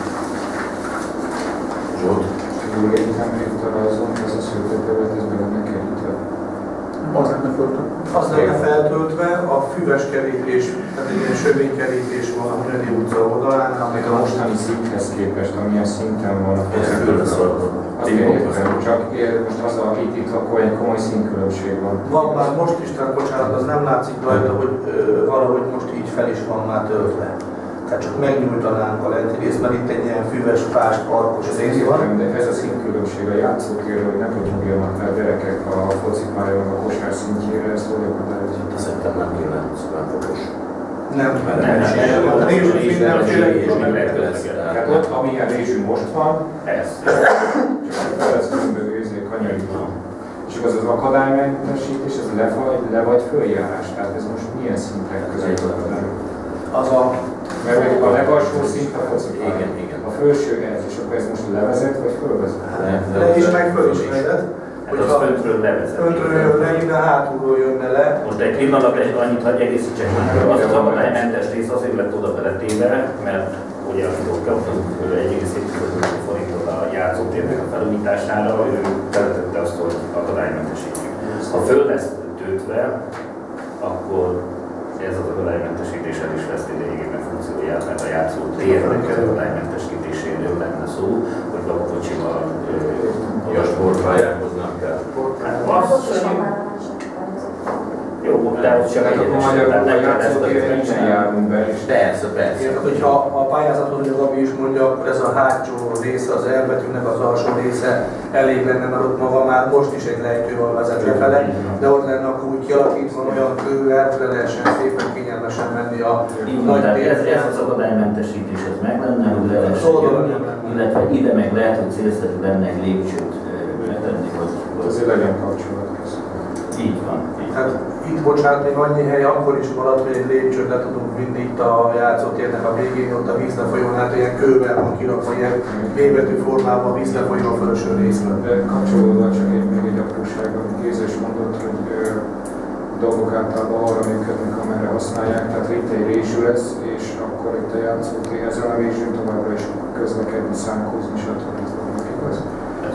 Zsolt? Úr, én nem jött a rajzon, ez a szülőterület, ez meg lenne kerítve. Az lenne feltöltve. Az lenne feltöltve, a füves kerítés, tehát egy ilyen sövénykerítés van a Műredi utca oldalán, Meg a mostani szinthez képest, amilyen szinten van a Fölszorban. azt értem, csak ér, most az, akit itt akkor egy komoly színkülönbség van. Van már most is, tehát bocsánat, az nem látszik rajta, hogy ö, valahogy most így fel is van már töltve. Tehát csak megnyújtanánk a lenti részt, mert itt egy ilyen füves, fás, parkos rész van. De ez a színkülönbség a játszótérre, hogy nem tudjanak fel gyerekek a focipályon, a kosár szintjére, ezt hogy akadályozni? Szerintem nem kéne színváltokos. Nem, Nem, nem, nem. Rézsű mindenféle Tehát ott, amilyen rézsű most van, Ez. csak ez különböző részé kanyarik van. És az az akadálymentesítés, ez le vagy, le vagy följárás, tehát ez most milyen szinten között akadály? Az a... Mert a legalsó szint a focipálya. Igen, igen. A felső ez, és akkor ez most levezet, vagy fölvezet? Le is, meg föl is vezet. Hát az föntről levezet. Föntről jön le, innen hátulról jönne le. Most egy pillanat egy annyit, hogy egészítsek már. Az az akadálymentes rész azért lett oda beletéve, mert ugye amikor kaptunk egy egész hét forintot a játszótérnek a felújítására, ő beletette azt, hogy akadálymentesítjük. Ha föl lesz töltve, akkor ez az akadálymentesítéssel is veszti lényegében funkcióját, mert a játszótérnek az akadálymentesítéséről lenne szó, hogy a kocsival A sportpályákhoz nem kell. Jó, de ott csak Tehát egy akkor magyarul a játszótérre nincsen járunk be, és Persze, persze. Tehát, hogyha a pályázatot, hogy a Gabi is mondja, akkor ez a hátsó része, az elbetűnek az alsó része elég lenne, mert ott maga már most is egy lejtővel vezet lefele, de ott lenne akkor úgy kialakítva olyan kővel, hogy le lehessen szépen kényelmesen menni a nagy ez, térre. ez az akadálymentesítés, ez meg lenne, hogy le lehessen jönni, illetve ide meg lehet, hogy célszerű lenne egy lépcsőt betenni, hogy azért legyen kapcsolat. így van. Így. Hát itt, bocsánat, még annyi hely akkor is maradt, hogy egy lépcsőt le tudunk vinni itt a játszótérnek a végén, ott a vízlefolyón, hát ilyen kővel van kirakva, ilyen B-betű formában a vízlefolyó a felső részben. De kapcsolódva csak egy, még egy apróság, amit Géza is mondott, hogy ö, dolgok általában arra működnek, amerre használják, tehát itt egy rézsű lesz, és akkor itt a játszótér, ezzel a rézsűn továbbra is közlekedni, szánkózni, stb. Igaz?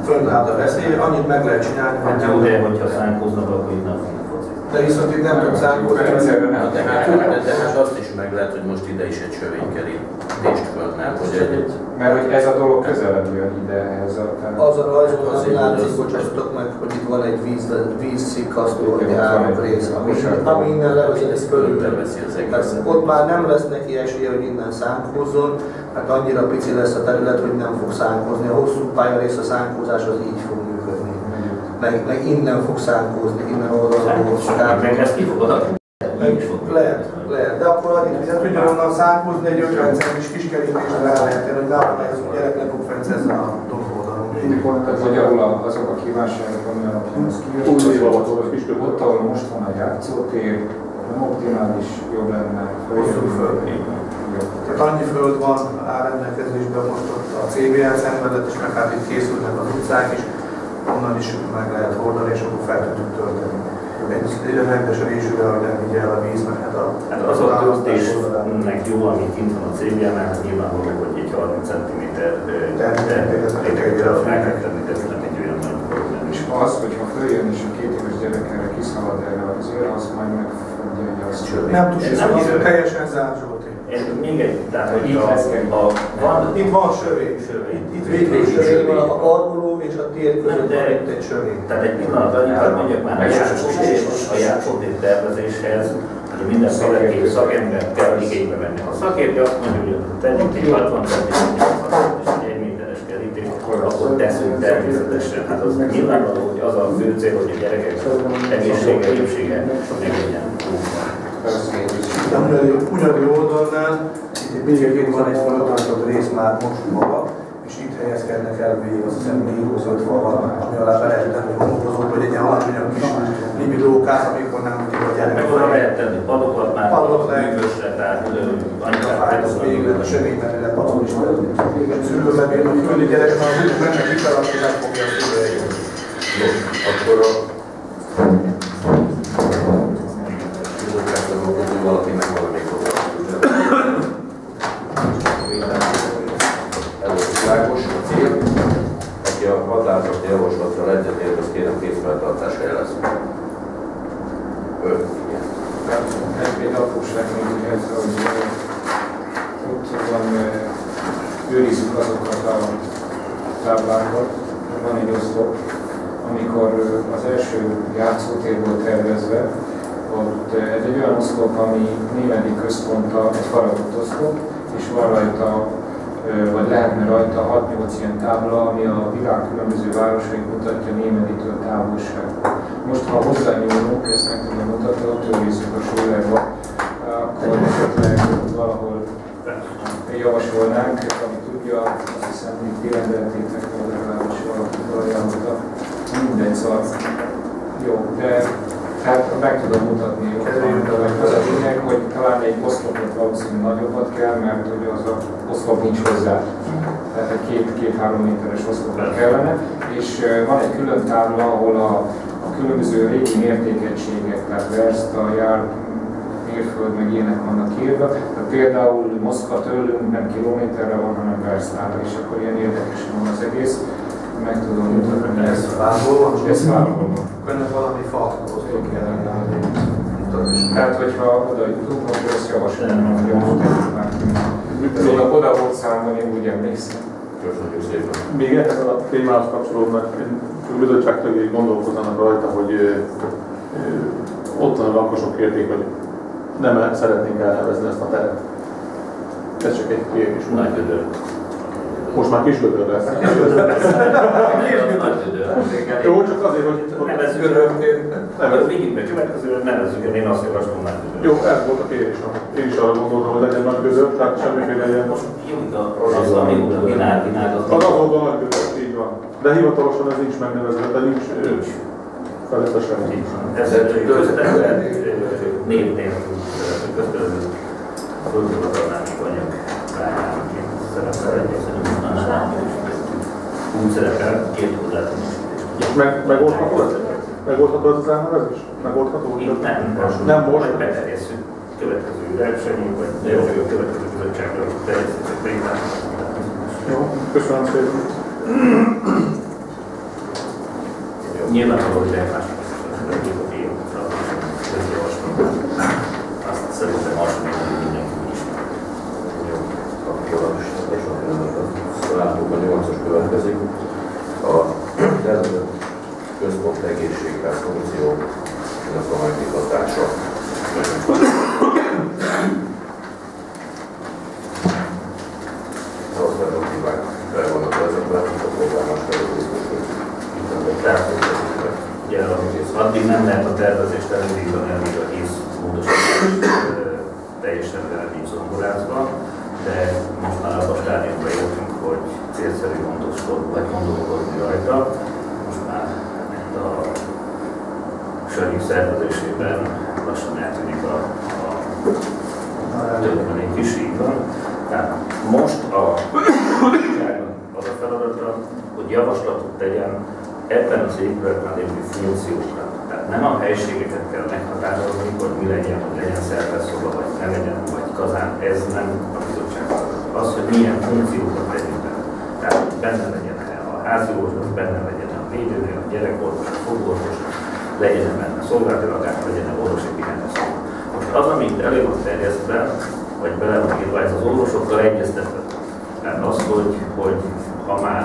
fönnáll a veszély, annyit meg lehet csinálni, hogy Hát nem jó, de lehet. hogyha szánkóznak, akkor itt nem fognak focizni. De viszont itt nem tud szánkózni. De hát de hát azt is meg lehet, hogy most ide is egy sövénykerítést fönnel, hogy egy... Mert hogy ez a dolog közelebb jön ide ehhez a... Az a rajzon az látszik, bocsássatok meg, hogy itt van egy víz, vízszikasztó, egy három rész, ami, ami innen levezet, ez fölül. Ott már nem lesz neki esélye, hogy innen szánkózzon, hát annyira pici lesz a terület, hogy nem fog szánkózni. A hosszú pályarész, a szánkózás az így fog működni. Meg, meg innen fog szánkózni, innen oldalról. Meg ezt ki fogod adni? Lehet, lehet, de akkor annyit vizet tudja onnan szánkózni, egy ötvencenes is kis kerítésre rá lehet tenni, hogy nálam ez a gyerek le fog fencezzen a dombódalon. Magyarul azok a kívánságok, ami alapján ez kijött, ott, ahol most van a játszótér, nem optimális, jobb lenne hosszú föld. Tehát annyi föld van áll rendelkezésben most ott a cé bé el szenvedett, és meg hát itt készülnek az utcák is, onnan is meg lehet hordani, és akkor fel tudjuk tölteni. Egy rendes résűre, hogy nem vigye el a víz, mert hát a... Hát az a töltésnek jó, amit kint van a cé bé el-nál, hát nyilvánvaló, hogy egy harminc centiméter rétegre meg kell tenni, de ez nem egy olyan nagy probléma. És az, hogyha följön és a két éves gyerek erre kiszalad erre azért, az majd megfogja, hogy azt csődni. Nem tudsz, hogy teljesen zárt, Zsolti. Még egy, tehát hogy itt lesz a, van, itt van sövény. sövény. Itt végül sövény van, a karboló és a tér között van itt egy sövény. Tehát egy pillanat, annyit mondjak már, a játszótér tervezéshez, hogy mindenféle szakember kell igénybe venni. Ha a szakértő azt mondja, hogy tegyünk egy hatvan centiméter és egy egy méteres kerítést, akkor teszünk természetesen. Hát az nyilvánvaló, hogy az a fő cél, hogy a gyerekek egészsége, épsége meglegyen. De ugyanúgy oldalnál, itt egyébként van egy feladatott rész már most maga, és itt helyezkednek el végig, azt hiszem négy öt van, ami alá be lehet tenni homokhozott, vagy egy ilyen alacsonyabb kis libidókát, amikor nem tudja a gyerek. Meg oda lehet tenni padokat már, padot lehet, művösre, tehát annyira fájt, végül a sövényben lehet padot is tenni. Szülőlevél, hogy küldi gyerek, már úgy mennek vissza, akkor meg fogja a szülőjét. Jó, akkor a... valakinek valamelyik előtt világos a cél, aki a határozati javaslattal egyetért, azt kérem készfeltartásra jelez. Ő, igen. Egy apróság még ez, hogy ott van, őrizzük azokat a táblákat, van egy oszlop, amikor az első játszótér volt tervezve, ott ez egy olyan oszlop, ami némedi központtal egy faragott oszlop, és van rajta, vagy lehetne rajta hat-nyolc ilyen tábla, ami a világ különböző városait mutatja Némeditől távolságot. Most, ha hozzányúlunk, ezt meg tudom mutatni, ott őrizzük a súlyába, akkor esetleg valahol javasolnánk, ami tudja, azt hiszem, hogy kirendeltétek, vagy legalábbis valaki valajánlottak. Mindegy, szóval jó, de hát meg tudom mutatni, az a lényeg, hogy talán egy oszlopot valószínűleg nagyobbat kell, mert hogy az a oszlop nincs hozzá. Tehát egy két-három méteres oszlopot kellene, és van egy külön tábla, ahol a, a különböző régi mértékegységek, tehát verst, a jár, mérföld, meg ilyenek vannak írva. Tehát például Moszkva tőlünk nem kilométerre van, hanem versztára, és akkor ilyen érdekesen van az egész. Meg tudom mutatni. Ez fából van? Ez fából van. Önne valami fa oszlop kellene. Tehát, hogyha oda jutunk, akkor ezt javasolom, hogy most oda, oda volt számolni, úgy emlékszem. Köszönjük szépen. Még ehhez a témához kapcsolódnak, a bizottság tagjai gondolkozzanak rajta, hogy ö, ö, ottan a lakosok kérték, hogy nem szeretnénk elnevezni ezt a teret. Ez csak egy kérés. Nagy gödör. Most már kis gödör lesz. Jó, csak azért, hogy... Nevezzük el, végig meg következőre nevezzük el, én azt javaslom nagy gödör. Jó, ez volt a kérés. Én is arra gondoltam, hogy legyen nagy gödör, tehát semmiféle ilyen... Jó, az, ami a vinár, vinár, az... Az azóta nagy gödör, így van. De hivatalosan ez nincs megnevezve, de nincs... Nincs. Feletesen. Ez közterület név nélkül, közterület földhivatalnának anyag bányánaként szerepel egyébként, úgy szerepel, két hozzátenésítés. Meg, megoldható ez? Megoldható ez az elnevezés? Megoldható? Itt nem. Nem most? Majd beterjesszük következő versenyünk, vagy a következő bizottságra terjesszük. Jó, köszönöm szépen. nyilvánvaló, hogy elmásnak a diókra közjavaslatot. Azt szerintem alsóbb mindenki ismer. Jó, akkor a látunk a nyolcas következik. A tervezett központ egészségház funkciónak a megnyitatása. Aztán hívák fel vannak vezetve, a polgármester Ugye addig nem lehet a tervezést elindítani, amíg a híz módosítás teljesen le nincs zongorázva, de most már abban a stádiumban értünk, hogy célszerű gondoskodni, vagy gondolkodni rajta. Most már a Sanyi szervezésében lassan eltűnik a, a többmenék is így van. Tehát most a az a feladata, hogy javaslatot tegyen ebben az épületben lévő funkciókra. Tehát nem a helységeket kell meghatározni, hogy mi legyen, hogy legyen szerveszszoba, vagy ne legyen, vagy kazán, ez nem a bizottság feladata. Az, hogy milyen funkciókat tegyünk benne. Tehát benne legyen a házi orvos, benne legyen a védőnél, a gyerekorvos, a fogorvos, legyen benne szolgálati lakás, legyen orvosi pihenőszobba. Most az, amit elő van terjesztve, vagy bele van írva, ez az orvosokkal egyeztetve. Tehát az, hogy, hogy ha már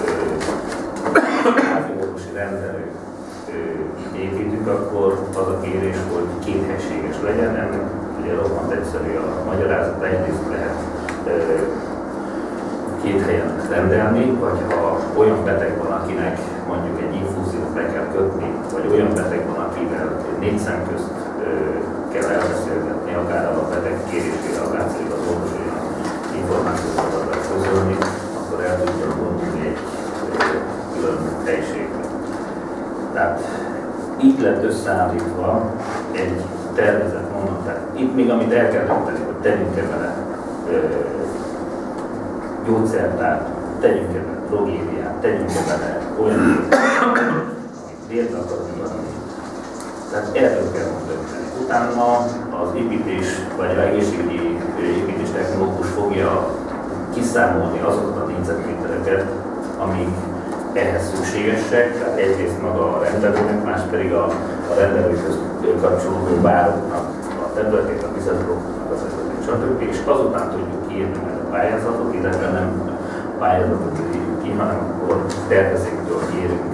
házi orvosi rendelő építünk, akkor az a kérés, hogy kéthelységes legyen. Ennek ugye roppant egyszerű a magyarázat, egyrészt lehet ö, két helyen rendelni, vagy ha olyan beteg van, akinek mondjuk egy infúziót be kell kötni, vagy olyan beteg van, akivel négy szem közt ö, kell elbeszélgetni, akár a beteg kérésére, akár pedig az orvos olyan információkat akar közölni, akkor el tudja gondolni egy külön helyiségre. Tehát így lett összeállítva egy tervezett mondat. Tehát itt még amit el kell dönteni, hogy tegyünk-e vele ö, gyógyszertárt, tegyünk-e vele drogériát, tegyünk-e vele olyan amit vérbe akarunk adni. Tehát erről kell dönteni. Utána az építés, vagy az egészségügyi építés technológus fogja kiszámolni azokat a négyzetmétereket, amik ehhez szükségesek, tehát egyrészt maga a rendelőnek, más pedig a, a rendelőkhöz kapcsolódó vároknak a területét, a fizetőknek az esetét, stb. És azután tudjuk írni meg a pályázatot, illetve nem pályázatot írjuk ki, hanem akkor tervezéktől kérünk,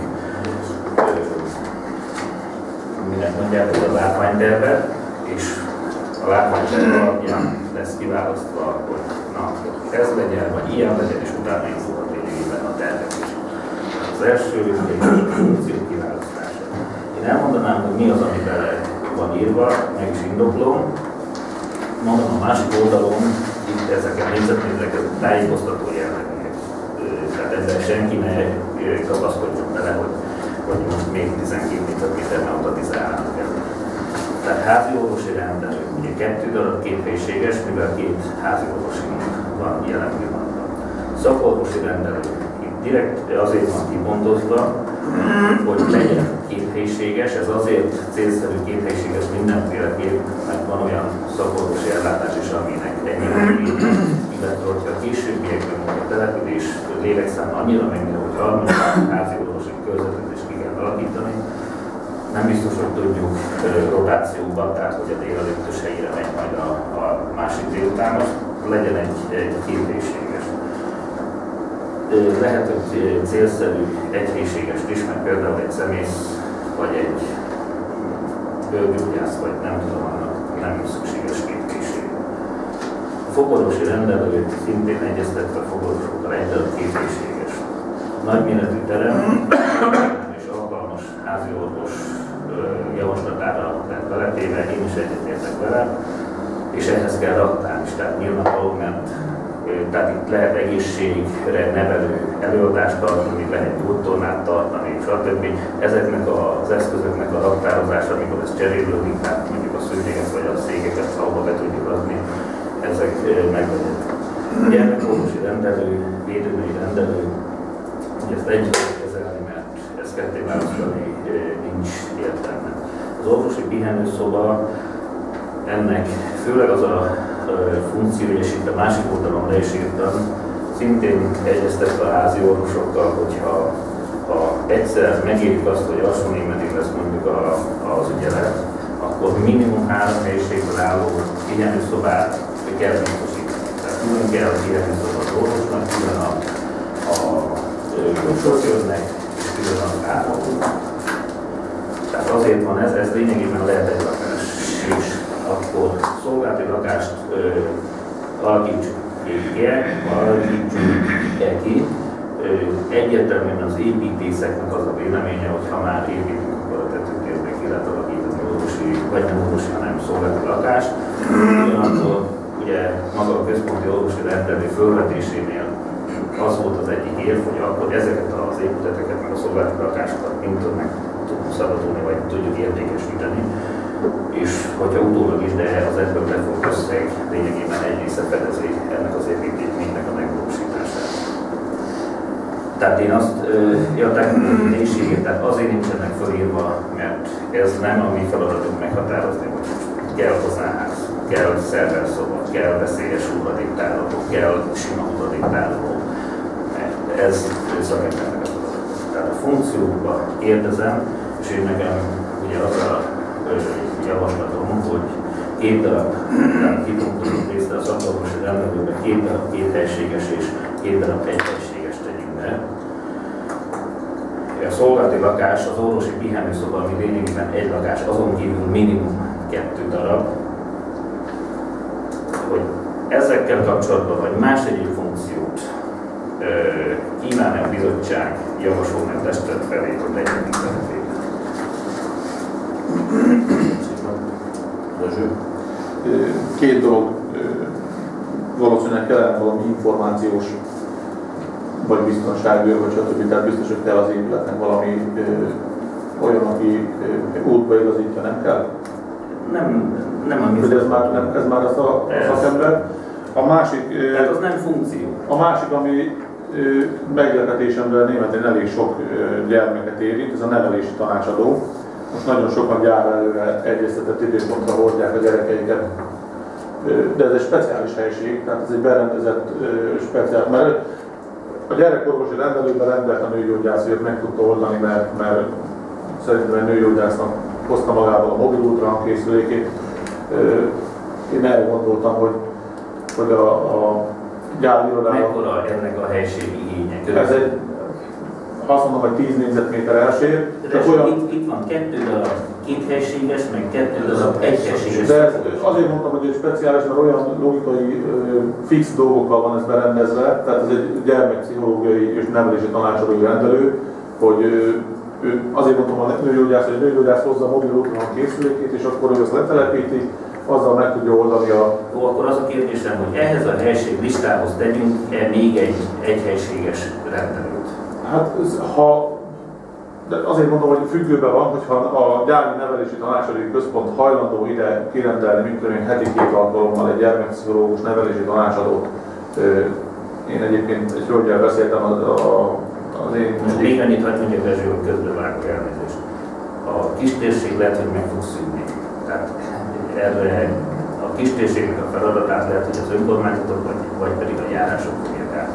minek mondják, ez a látványtervet, és a látványterv alapján lesz kiválasztva, hogy na, ez legyen, vagy ilyen legyen, és utána indulhat lényegében a tervezés. Az első a funkció kiválasztása. Én elmondanám, hogy mi az, ami bele van írva, meg is indoklom. Mondom, a másik oldalon, itt ezeket a négyzetmétereket tájékoztató jellegűek. Tehát ezzel senki ne kapaszkodjon bele, hogy, hogy most még tizenkét négyzetméter, mert oda tizenhárom kell. Tehát házi orvosi rendelő. Ugye kettő darab kéthelyiséges, mivel két házi orvosink van jelen pillanatban. Szakorvosi rendelő. Direkt azért van kipontozva, hogy legyen kéthelyiséges, ez azért célszerű kéthelyiséges mindenféleképp, mert van olyan szakorvosi ellátás is, aminek ennyire kéne, illetve hogyha a későbbiekben a település lélekszám annyira megnő, hogy harminc házi orvosi körzetet is ki kell alakítani, nem biztos, hogy tudjuk rotációban, tehát hogy a délelőttös helyére megy majd a, a másik délutános, legyen egy, egy kéthelyiséges. Lehet, hogy célszerű egyhelyiséges is, mert például egy szemész, vagy egy bőrgyógyász, vagy nem tudom, annak nem szükséges kéthelyiség. A fogorvosi rendelő szintén egyeztetve a fogorvosokkal egy darab kéthelyiséges. Nagyméretű terem és alkalmas házi orvos javaslatára lett beletéve, én is egyetértek vele, és ehhez kell raktár is, tehát nyilvánvaló, mert tehát itt lehet egészségre nevelő előadást tartani, lehet gyógytornát tartani, stb. Ezeknek az eszközöknek a raktározása, amikor ez cserélődik, tehát mondjuk a szőnyegeket vagy a székeket, ahova be tudjuk adni, ezek meglegyenek. Gyermekorvosi rendelő, védőnői rendelő, hogy ezt együtt kezelni, mert ezt ketté választani nincs értelme. Az orvosi pihenőszoba, ennek főleg az a funkció, és itt a másik oldalon le is írtam, szintén egyeztetve a házi orvosokkal, hogyha ha egyszer megérjük azt, hogy alsó németén lesz mondjuk a, az ügyelet, akkor minimum három helyiségből álló pihenőszobát kell biztosítani. Tehát külön kell a pihenőszoba az orvosnak, külön a, a sofőrnek, és külön a ápolónak. Tehát azért van ez, ez lényegében lehet egy lakás. És akkor szolgálati lakást ö, alakítsuk ki, alakítsuk ki. Egyértelműen az építészeknek az a véleménye, hogy ha már építünk, akkor a tetőtérbe ki lehet alakítani orvosi, vagy nem orvosi, hanem szolgálati lakást. Ugyanakkor ugye maga a központi orvosi rendelő fölvetésénél az volt az egyik érv, hogy akkor ezeket az épületeket, meg a szolgálati lakásokat mind meg tudunk szabadulni, vagy tudjuk értékesíteni. És hogyha utólag is, de az ebből befolyó összeg lényegében egy része fedezi ennek az építménynek a megvalósítását. Tehát én azt, ja, a technikai nehézségét, tehát azért nincsenek felírva, mert ez nem a mi feladatunk meghatározni, hogy kell hozzáház, kell szerverszoba, kell veszélyes hulladéktároló, kell sima hulladéktároló. Ez szakembernek a feladat. Tehát a funkciókba kérdezem, és én nekem ugye az a javaslatom, hogy két darab, tehát kipontozott részt a szakorvosi rendelőben két darab két helységes és két darab egy helységes tegyünk be. A szolgálati lakás, az orvosi pihenőszoba, ami lényegében egy lakás, azon kívül minimum kettő darab, hogy ezekkel kapcsolatban, vagy más egyéb funkciót kíván-e a bizottság javasolni a testület felé, hogy legyen mindenféle. Két dolog, valószínűleg kellene valami információs vagy biztonságőr, vagy stb. Tehát biztos, hogy kell az épületnek valami ö, olyan, aki ö, útba igazítja, nem kell? Nem, nem a ez már, nem, ez már az a, a szakember. A másik, ö, Tehát az nem funkció. A másik, ami meglepetésemre németén elég sok ö, gyermeket érint, ez a nevelési tanácsadó. Most nagyon sokan gyár előre egyeztetett időpontra hordják a gyerekeiket. De ez egy speciális helység, tehát ez egy berendezett speciális, mert a gyerekorvosi rendelőben rendelt a nőgyógyász, hogy meg tudta oldani, mert, mert szerintem egy nőgyógyásznak hozta magával a mobil ultrahang készülékét. Én erre gondoltam, hogy, hogy a, a gyárirodában... Mekkora ennek a helységi igénye? Ez egy, azt mondom, hogy tíz négyzetméter elsér. Olyan... Itt, itt van kettő darab két helységes, meg kettő darab egy helységes. De ez, azért mondtam, hogy egy speciális, mert olyan logikai fix dolgokkal van ez berendezve, tehát ez egy gyermekpszichológiai és nevelési tanácsadói rendelő, hogy ő, azért mondtam a nőgyógyász, hogy a nőgyógyász hozza a mobil ultrahang készülékét, és akkor ő ezt letelepíti, azzal meg tudja oldani a... Ó, akkor az a kérdésem, hogy ehhez a helység listához tegyünk-e még egy egyhelységes rendelőt? Hát ha, de azért mondom, hogy függőben van, hogyha a gyári nevelési tanácsadói központ hajlandó ide kirendelni, mint tudom én, heti két alkalommal egy gyermekpszichológus nevelési tanácsadót. Én egyébként egy hölgyel beszéltem az, az én... Most még annyit hagy mondjak, Bezső, hogy közben vágok elnézést. A kistérség lehet, hogy meg fog szűnni. Tehát erre a kistérségnek a feladatát lehet, hogy az önkormányzatok, vagy, vagy pedig a járások fogják át.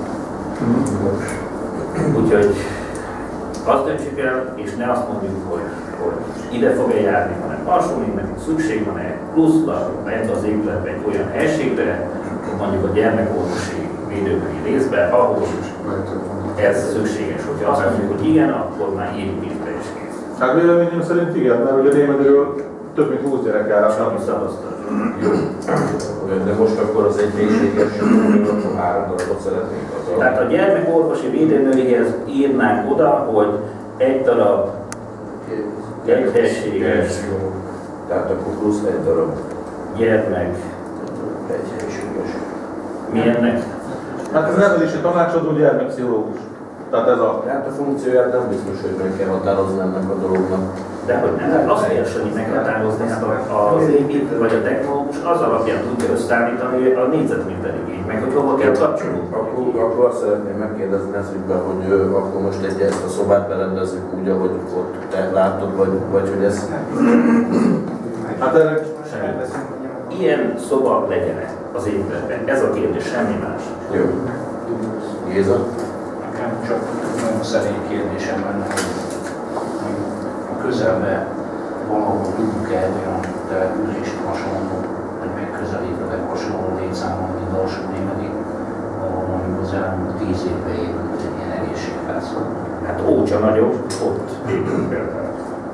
Úgyhogy azt döntsük el, és ne azt mondjuk, hogy, hogy ide fog-e járni, hanem alsónémetén szükség van-e pluszban ebbe az épületbe egy olyan helységre, mondjuk a gyermekorvosi védőnői részbe, ahol ez szükséges. Hogyha azt mondjuk, hogy igen, akkor már építve is kész. Hát véleményem szerint igen, mert ugye Németről több mint húsz gyerek jár. Sami szavaztat. De most akkor az egy helységes, akkor három darabot szeretnénk azzal. Tehát a gyermekorvosi védőnőihez írnánk oda, hogy egy darab egy helységes. Tehát akkor plusz egy darab gyermek egy helységes. Milyennek? Hát ez nevelési tanácsadó gyermekpszichológus. Tehát ez a... Hát a funkcióját nem biztos, hogy meg kell határozni ennek a dolognak. De hogy nem, azt kell Sanyi meghatározni, hát az építő vagy a technológus az alapján tudja összeállítani a négyzetméter igényt, meg hogy hova kell kapcsolni. Akkor, akkor azt szeretném megkérdezni ezt ügyben, hogy ö, akkor most egy ezt a szobát berendezzük úgy, ahogy ott te látod, vagy, vagy hogy ez... Hát erre... Ilyen szoba legyen az épületben. Ez a kérdés, semmi más. Jó. Géza? Nekem csak nagyon szerény kérdésem lenne, hogy a közelben valahol tudunk-e olyan települést hasonló, vagy megközelítőleg hasonló létszámon, mint Alsó-Némedi, ahol mondjuk az elmúlt tíz évben épült egy ilyen egészségház. Hát Ócsa nagyobb, ott épült például.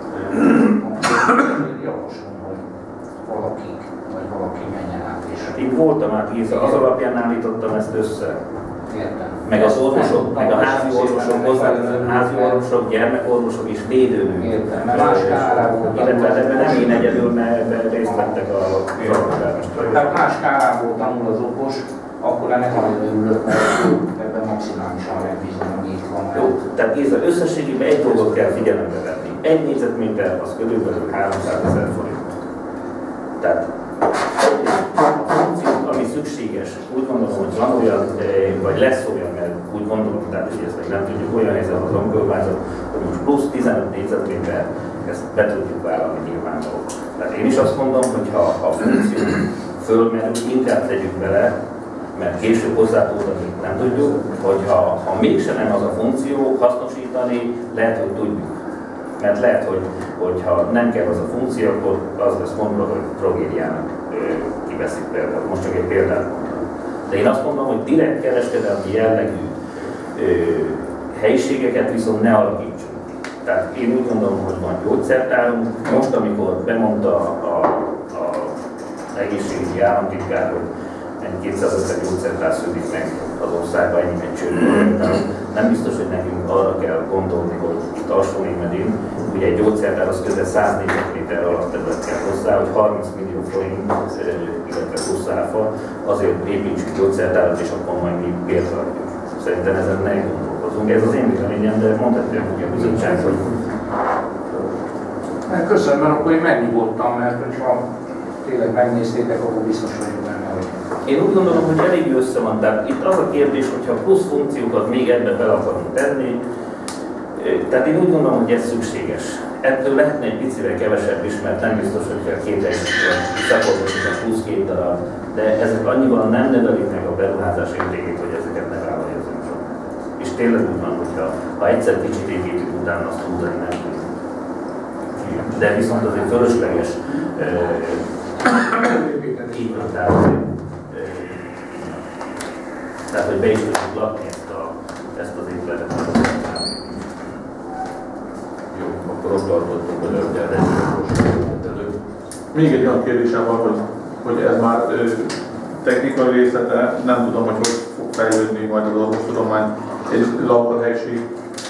Javaslom, hogy valaki, vagy valaki menjen át és... Itt voltam át, az alapján állítottam ezt össze. Értem. Meg az orvosok, meg a házi orvosok, hozzáteszem, házi orvosok, gyermekorvosok és védőnők. Értem, mert más kárán voltam. Illetve ebben nem én egyedül, mert ebben részt vettek a szakmármester. Tehát más kárából tanul az okos, akkor ennek nagyon örülök, mert ebben maximálisan megbízom, hogy itt van. Jó, tehát Géza, összességében egy dolgot kell figyelembe venni. Egy négyzetméter az körülbelül háromszázezer forint. Tehát a funkció, ami szükséges, úgy gondolom, hogy van olyan, vagy lesz olyan, mert úgy gondolom, tehát is ezt még nem tudjuk, olyan helyzet az önkormányzat, hogy most plusz tizenöt négyzetméter, ezt be tudjuk vállalni nyilvánvaló. Tehát én is azt mondom, hogy ha a funkció fölmerül, inkább tegyük bele, mert később hozzátódani nem tudjuk, hogyha ha mégsem nem az a funkció, hasznosítani lehet, hogy tudjuk. Mert lehet, hogy hogyha nem kell az a funkció, akkor az lesz mondva, hogy tragédiának kiveszik például. Most csak egy példát mondtam. De én azt mondom, hogy direkt kereskedelmi jellegű ö, helyiségeket viszont ne alakítsunk. Tehát én úgy gondolom, hogy van gyógyszertárunk. Most, amikor bemondta a, a, a egészségügyi államtitkár, hogy kétszázötven gyógyszertár szűnik meg az országban, ennyi egy csődben. Nem biztos, hogy nekünk arra kell gondolni, hogy itt Alsó-Némedin, ugye egy gyógyszertár az közel száz négyzetméter alatt terület kell hozzá, hogy harminc millió forint, illetve plusz áfa, azért építsük gyógyszertárat, és akkor majd mi bért adjuk. Szerintem ezen ne gondolkozunk. Ez az én véleményem, de mondhatja hogy a bizottság, hogy... Köszönöm, mert akkor én megnyugodtam, mert ha tényleg megnéztétek, akkor biztos vagyok benne, hogy... Én úgy gondolom, hogy elég össze van, tehát itt az a kérdés, hogyha plusz funkciókat még ebbe bele akarunk tenni, tehát én úgy gondolom, hogy ez szükséges. Ettől lehetne egy picivel kevesebb is, mert nem biztos, hogy kell két szakorvosoknak plusz két darab, de ezek annyival nem növelik meg a beruházás értékét, hogy ezeket ne vállalja az önkormányzat. És tényleg úgy van, hogyha ha egyszer kicsit építjük, utána azt tudani nem tudjuk. De viszont azért fölösleges így van, tehát, tehát hogy be is tudjuk lakni ezt, a, ezt az épületet. Jó, akkor ott tartottunk, hogy örgyel egy Még egy olyan kérdésem van, hogy, hogy ez már ö, technikai részlete, nem tudom, hogy hogy fog fejlődni majd az orvostudomány, egy lakhelyiség.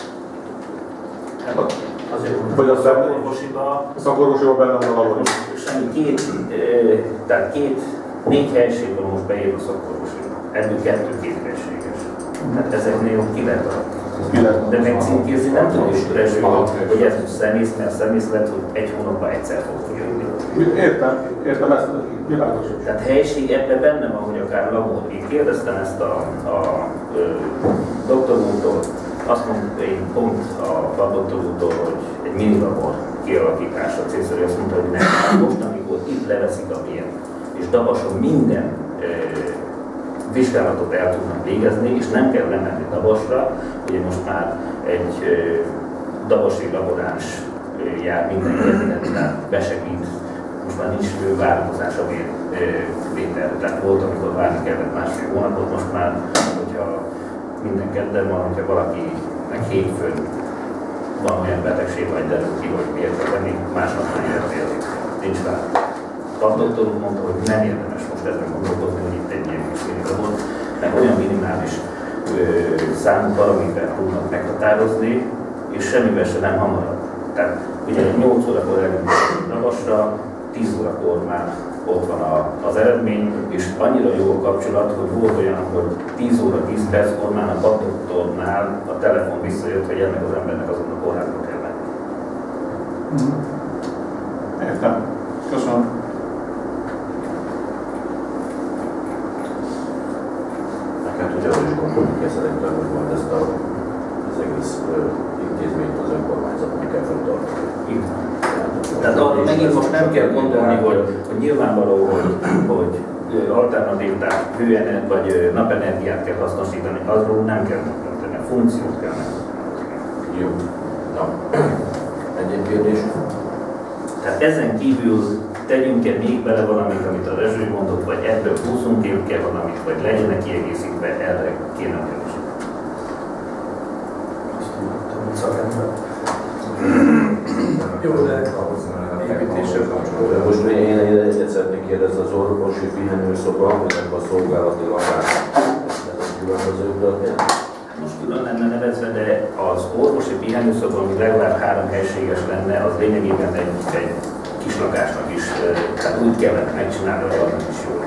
Azért, hogy a szakorvosiba, szakorvosiba benne van a labor. Semmi két, tehát két, négy helyiségben most beír a szakorvosiba. Ebből kettő két helységes. Tehát ezeknél ki lehet adni. De megcímkézni nem tudjuk rezsülni, hogy ez szemész, mert szemész lehet, hogy egy hónapban egyszer fog jönni. Értem, értem ezt, világos. Tehát helység ebben benne van, hogy akár labor. Én kérdeztem ezt a, a, a doktor úrtól, azt mondta én pont a, a doktor úrtól, hogy egy minilabor kialakítása célszerű, azt mondta, hogy nem. Most, amikor itt leveszik a miért, és Dabason minden e, vizsgálatot el tudnak végezni, és nem kell lemenni Dabasra, ugye most már egy e, dabasi laboráns e, jár minden kedden, tehát besegít, most már nincs várakozás a vételre, tehát volt, amikor várni kellett másfél hónapot, most már, hogyha minden kedden van, hogyha valakinek hétfőn van olyan betegség, vagy derül ki, hogy miért kell venni, másnap már értélik. Nincs rá. A doktor úr mondta, hogy nem érdemes most ezen gondolkozni, hogy itt egy ilyen kis klinika volt, mert olyan minimális ö, számú paramétert tudnak meghatározni, és semmivel se nem hamarabb. Tehát ugye nyolc órakor elindulunk Dabasra, tíz órakor már ott van a, az eredmény, és annyira jó a kapcsolat, hogy volt olyan, hogy tíz óra tíz perckor már a doktornál a telefon visszajött, hogy ennek az embernek azon a kórházba kell menni. Értem. Köszönöm. Hát ugye az is gondolni kell szerintem, hogy majd ezt a, az egész ö, intézményt az önkormányzatnak kell fenntartani. Tehát arra megint most nem kell gondolni, hogy, hogy nyilvánvaló, hogy, hogy alternatívát, hőenergiát vagy napenergiát kell hasznosítani, azról nem kell mondani. A funkciót kell meghozni. Jó. Na, egyéb kérdés? Tehát ezen kívül tegyünk-e még bele valamit, amit a Rezső mondott, vagy ebből húzzunk-e valamit, vagy legyenek kiegészítve, erre kéne a kérdés. Szakember. Jó, de építéssel kapcsolatban. Most én egyet szeretnék kérdezni, az orvosi pihenőszoba, illetve a szolgálati lakás. Ez a különböző történet? Most külön lenne nevezve, de az orvosi pihenőszoba, ami legalább három helységes lenne, az lényegében egy, egy kis lakásnak is, tehát úgy kellene megcsinálni, hogy annak is jó.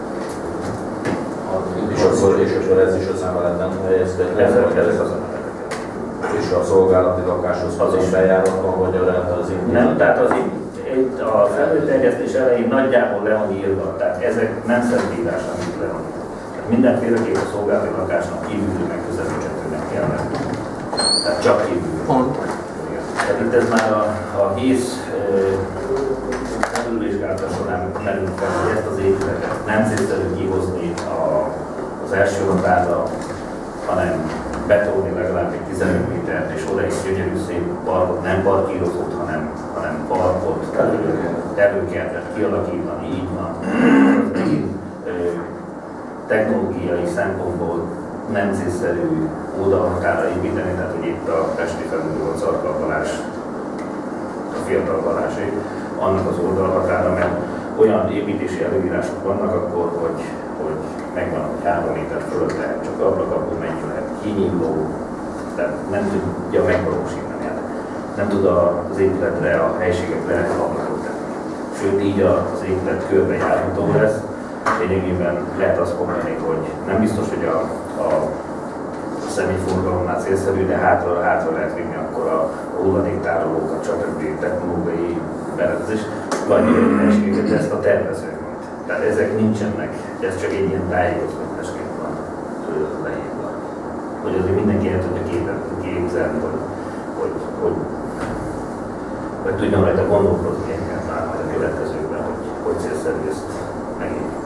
És akkor, és akkor ez is az emeleten helyezkedve. Ezek az És a szolgálati lakáshoz az is bejárat van, vagy arra az intézet? Nem, tehát az itt a felülterjesztés elején nagyjából le van írva, tehát ezek nem szentírás, amit le van írva. Tehát mindenféleképp a szolgálati lakásnak kívüli megközelíthetőnek kell lenni. Tehát csak kívül. Tehát itt ez már a, a hész felülvizsgálata során merült fel, hogy ezt az épületet nem célszerű kihozni a, az első határra, hanem betolni legalább egy tizenöt métert, és oda egy gyönyörű szép parkot, nem parkírozót, hanem, hanem parkot, előkertet kialakítani, így van. Az megint technológiai szempontból nem célszerű oldalhatára építeni, tehát hogy itt a Pesti felül volt Szarka Balázs, a fiatal Balázsé, annak az oldalhatára, mert olyan építési előírások vannak akkor, hogy, hogy megvan, hogy három méter fölött lehet, csak ablakapó mennyi lehet, kinyíló, tehát nem tudja megvalósítani. Nem tud az épületre, a helységekre ablakot tenni. Sőt, így az épület körbejárható lesz. Lényegében lehet azt mondani, hogy nem biztos, hogy a, a személyforgalomnál célszerű, de hátra, hátra lehet vinni akkor a hulladéktárolókat, stb. Technológiai berendezés, vagy helységeket, ezt a tervezők. Tehát ezek nincsenek, ez csak egy ilyen tájékoztatásként van leírva. Hogy azért mindenki el tudja képzelni, hogy, hogy, hogy, hogy tudjon rajta gondolkozni engem már majd a következőkben, hogy hogy célszerű ezt megépíteni.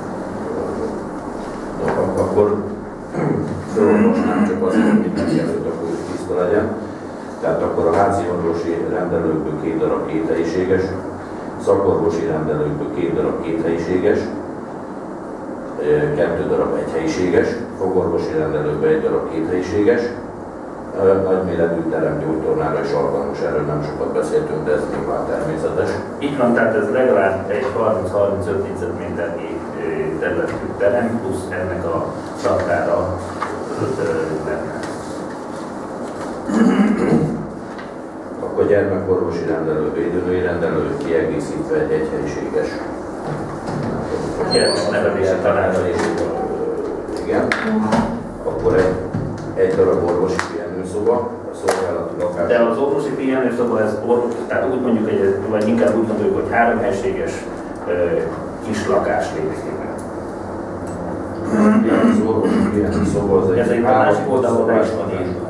No, akkor most nem csak azért, hogy mindenki előtt akkor tiszta legyen. Tehát akkor a házi orvosi rendelőkből két darab kéthelyiséges, szakorvosi rendelőkből két darab kéthelyiséges, kettő darab egyhelyiséges, fogorvosi rendelőkből egy darab kéthelyiséges, nagyméretű teremgyógytornára is alkalmas, erről nem sokat beszéltünk, de ez nyilván természetes. Így van, tehát ez legalább egy harminc-harmincöt négyzetméternyi területű terem, plusz ennek a raktára lenne. Akkor gyermekorvosi rendelő, védőnői rendelő kiegészítve egy egyhelyiséges. Gyermeknevelési tanácsadás. Igen. Akkor egy, egy darab orvosi pihenőszoba, a szolgálati lakás. De az orvosi pihenőszoba, ez orvos, tehát úgy mondjuk, hogy, vagy inkább úgy mondjuk, hogy három helységes kis lakás lényegében. Az orvosi pihenőszoba az egy ez egy másik oldalon is van írva.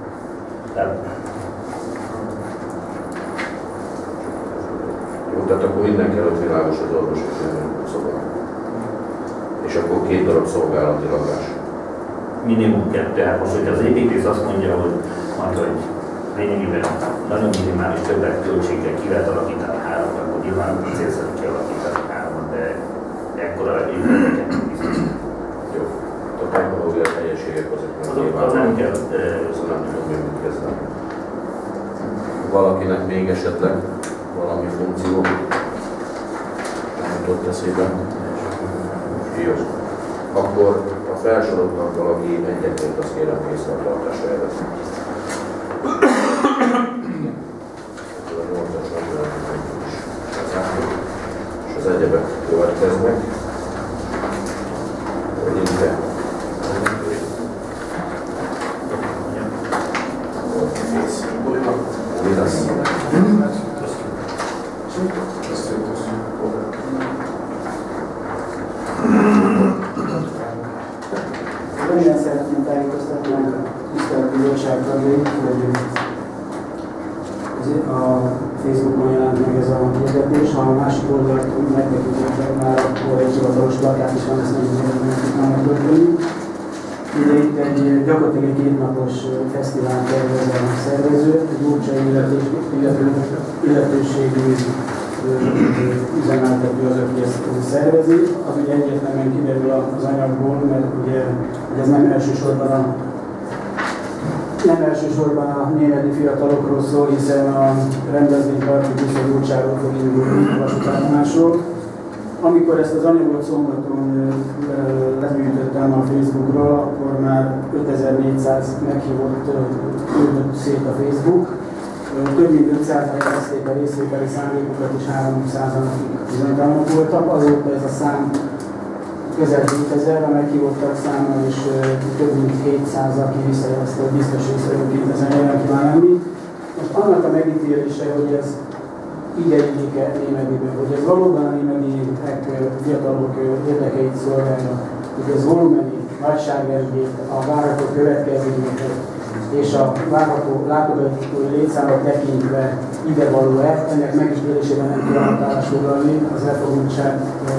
Jó, tehát akkor mindenki előtt világos az orvosi pihenőszoba. És akkor két darab szolgálati lakás. Minimum kettő. Hát most, hogyha az építész azt mondja, hogy majd, hogy lényegében nagyon minimális többletköltséggel ki lehet alakítani három, akkor nyilván célszerű kialakítani hármat, de ekkora épületeket nem biztos. Jó. A technológiai teljességek azok Azokkal nem kell. Azokkal nem tudom még mit kezdeni. Valakinek még esetleg valami funkció nem jutott eszébe. Jó. Akkor a felsoroltak valaki egyetért, azt kérem készfeltartásra előtt. A nyolcas napjában is lezártuk, és az egyebek következnek. Hogy inkább. Kész. Mi lesz? Röviden szeretném tájékoztatni a tisztelt bizottság tagjait, hogy a Facebookon jelent meg ez a hirdetés, ha a másik oldalt megtekintettek már, akkor egy hivatalos plakát is van, ezt nem tudom, hogy nem megtörténni. Ugye itt egy gyakorlatilag egy kétnapos fesztivál tervezett a szervező, egy úrcsai illetőségű üzemeltető az, aki ezt szervezi. Az ugye egyértelműen kiderül az anyagból, mert ugye ez nem elsősorban a nem elsősorban a németi fiatalokról szól, hiszen a rendezvényparti busz a úrcsáról fog indulni a vasútállomásról. Amikor ezt az anyagot szombaton legyűjtöttem a Facebookról, akkor már ötezer-négyszáz meghívott küldött szét a Facebook. Több mint ötszázan jelezték a részvételi szándékukat, és háromszázan bizonytalanok voltak. Azóta ez a szám közel hétezer, a meghívottak száma, és több mint hétszáz, aki visszajelezte, hogy biztos részvevőként ezen jelen kíván lenni. Most annak a megítélése, hogy ez idejéke Némediben, hogy ez valóban a némediek fiatalok érdekeit szolgálja, hogy ez volumeni, nagyságrendjét, a várható következményeket és a várható látogatói létszámot tekintve idevaló-e, ennek megítélésében nem tudnak állást foglalni az elfogultság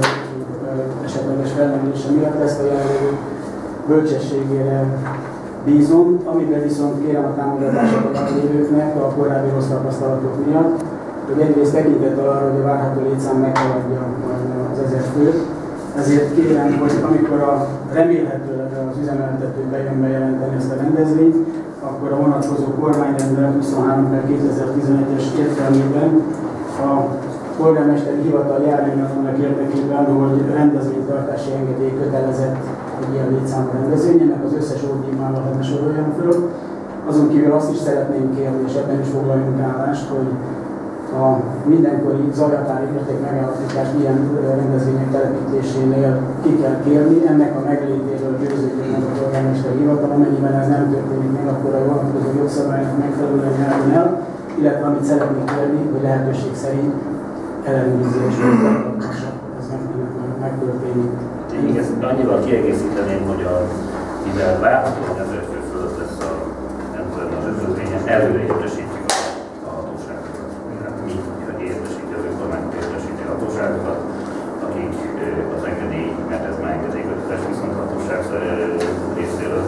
esetleges felmerülése miatt, ezt a jelenlegi bölcsességére bízom, amiben viszont kérem a támogatásokat a lévőknek a korábbi rossz tapasztalatok miatt, hogy egyrészt tekintettel arra, hogy a várható létszám meghaladja az ezer főt, ezért kérem, hogy amikor a remélhetőleg az üzemeltető bejön bejelenteni ezt a rendezvényt, akkor a vonatkozó kormányrendelet huszonhárom per kétezer-tizenegyes értelmében a polgármesteri hivatal járjon annak érdekében, hogy rendezvénytartási engedély kötelezett egy ilyen létszámú rendezvény, ennek az összes ódímával ne soroljam föl. Azon kívül azt is szeretném kérni, és ebben is foglaljunk állást, hogy a mindenkori zajhatár érték megállapítást ilyen rendezvények telepítésénél ki kell kérni, ennek a meglétéről győződjön meg a polgármesteri hivatal, amennyiben ez nem történik meg, akkor a vonatkozó jogszabálynak megfelelően járjon el, illetve amit szeretnék kérni, hogy lehetőség szerint ellenőrzés megtartása, ez megtörténik. Én ezt annyival kiegészíteném, hogy a, mivel várhatóan ezer fő fölött lesz a rendezvényen, előre értesítjük a hatóságokat. Mi értesíti az önkormányzat, értesíti a hatóságokat, akik az engedély, mert ez már engedélyköteles, viszont hatóság részéről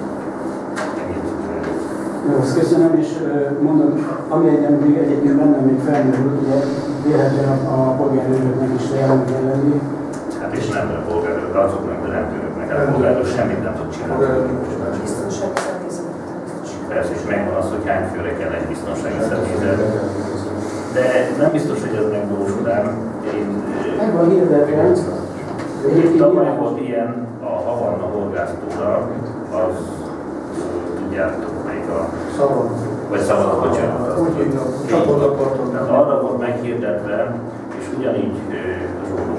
ennyit. Jó, azt köszönöm, és mondom, ami egyébként egyébként bennem még felmerült, ugye vélhetően a polgárőröknek is jelen kell lenni. Hát és nem a polgárőrök, azoknak, de nem tőlöknek. A polgárőr semmit nem tud csinálni. Biztonsági személyzet. Persze, és megvan az, hogy hány főre kell egy biztonsági személyzet. De nem biztos, hogy ez megvalósul ám. Én... Megvan hirdetve. Tavaly volt ilyen a Havanna horgásztóra, az tudjátok melyik a... Szabad. Vagy szabad, bocsánat. Úgy hívnak, csapadaparton. Tehát arra volt meghirdetve, és ugyanígy a Zsoló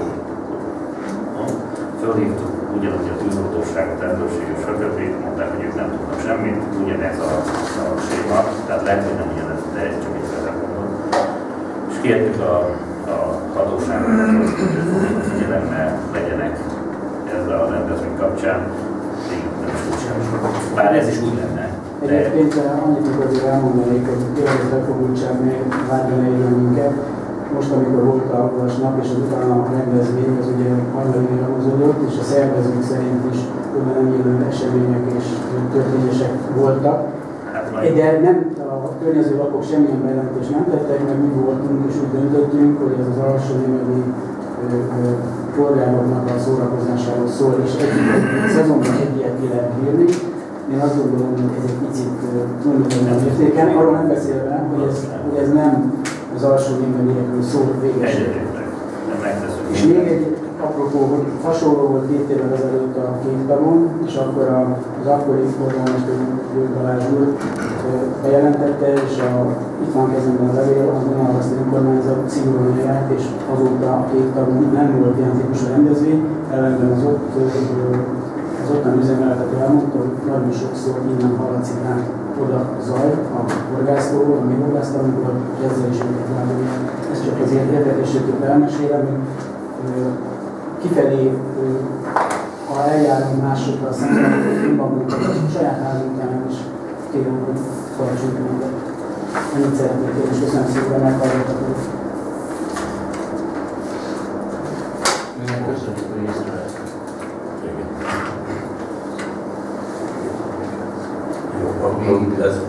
fölhívtuk ugyanúgy a tűzoltóságot, rendőrséget, stb. Mondták, hogy ők nem tudnak semmit, ugyanez a, a séma, tehát lehet, hogy nem ugyanez, de ez csak egy vezet mondom. És kértük a, a hatóságokat, hogy figyelemmel legyenek ezzel a rendezvény kapcsán, még nem is úgy sem. Bár ez is úgy lenne. De... Egyébként annyit azért elmondanék, hogy tényleg az elfogultság várja ne érjen minket. Most, amikor volt a vasnap és az utána a rendezvény, az ugye hajnalére húzódott, és a szervezők szerint is oda nem élő események és történések voltak. De nem, a környező lakók semmilyen bejelentést nem tettek, meg mi voltunk, és úgy döntöttünk, hogy ez az alsó némedi polgároknak a szórakozásáról szól, és egy, egy szezonban egy ilyet ki lehet bírni. Én azt gondolom, hogy ez egy picit túlmutatóan értéken, arról nem beszélve, hogy ez, hogy ez nem az alsó némediekről szól végesen. És még egy apropó, hogy hasonló volt két évvel ezelőtt a két tavon, és akkor az akkori polgármester György Balázs úr bejelentette, és a, itt van kezemben a levél, az Dunaharaszti önkormányzat szigorúan járt, és azóta a két tavon nem volt ilyen típusú rendezvény, ellenben az ott az ottan üzemeltető elmondta, hogy nagyon sokszor innen hallatszik át oda zaj, a horgásztóról, a mi horgásztalunkról, és ezzel is őket látom. Ez csak azért érdekességét elmesélem, hogy kifelé, ha eljárunk másokkal szemben, hogy magunkat, a saját házunk után is kérem, hogy tartsunk minket. Ennyit szeretnék én, és köszönöm szépen, meghallgattatok. Köszönjük, hogy észrevettek. Akkor ez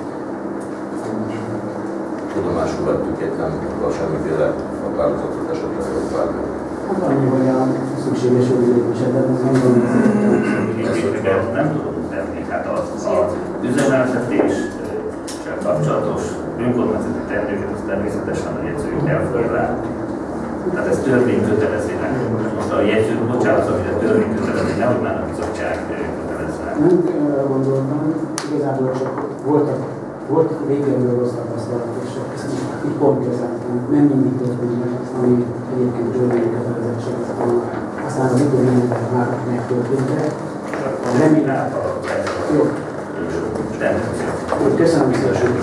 tudomásul vettük, itt nem akar semmiféle határozatot esetleg bármi. Hát annyi, hogy a szükséges jogi lépésedet, az nem tudom, hogy nem tudunk tenni. Hát az, az üzemeltetéssel kapcsolatos önkormányzati terveket, az természetesen a jegyzők elfogadják. Tehát ez törvénykötelező. Most a jegyzők, bocsánat, hogy a törvénykötelező, nehogy már a bizottság kötelezve. Nem arra gondoltam, igazából csak voltak, volt régebről rossz tapasztalat, és ezt így pont kezeltem. Nem mindig történik meg, ami egyébként törvényi kötelezettséget tanul. Aztán az időményeket már megtörténtek. Remélem. Jó. Köszönöm szépen.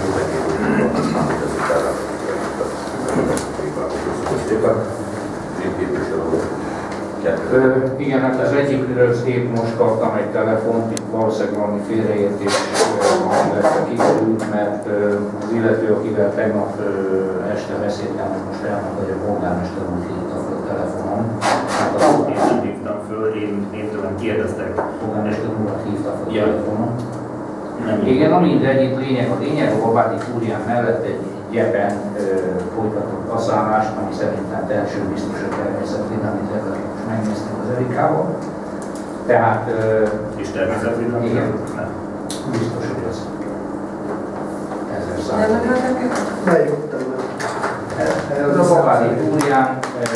Ö, igen, hát az egyikről épp most kaptam egy telefont, itt valószínűleg valami félreértés lett kikerült, mert ö, az illető, akivel tegnap ö, este beszéltem, most elmondta, hogy a polgármester úr hívta fel a telefonon. Hát azt én nem hívtam föl, én, én tőlem kérdeztek. Polgármester úrat hívta fel a ja. telefonon. Nem igen, ami mindegy, itt lényeg a lényeg, a Babáti Fúrián mellett egy gyepen ö, folytatott kaszálást, ami szerintem első biztos a természetvédelmi terület, most megnéztem az Erikával. Tehát... Ö, és természetvédelmi? Igen. Nem. Biztos, hogy az ezer százalék. Ez a Babáti Fúrián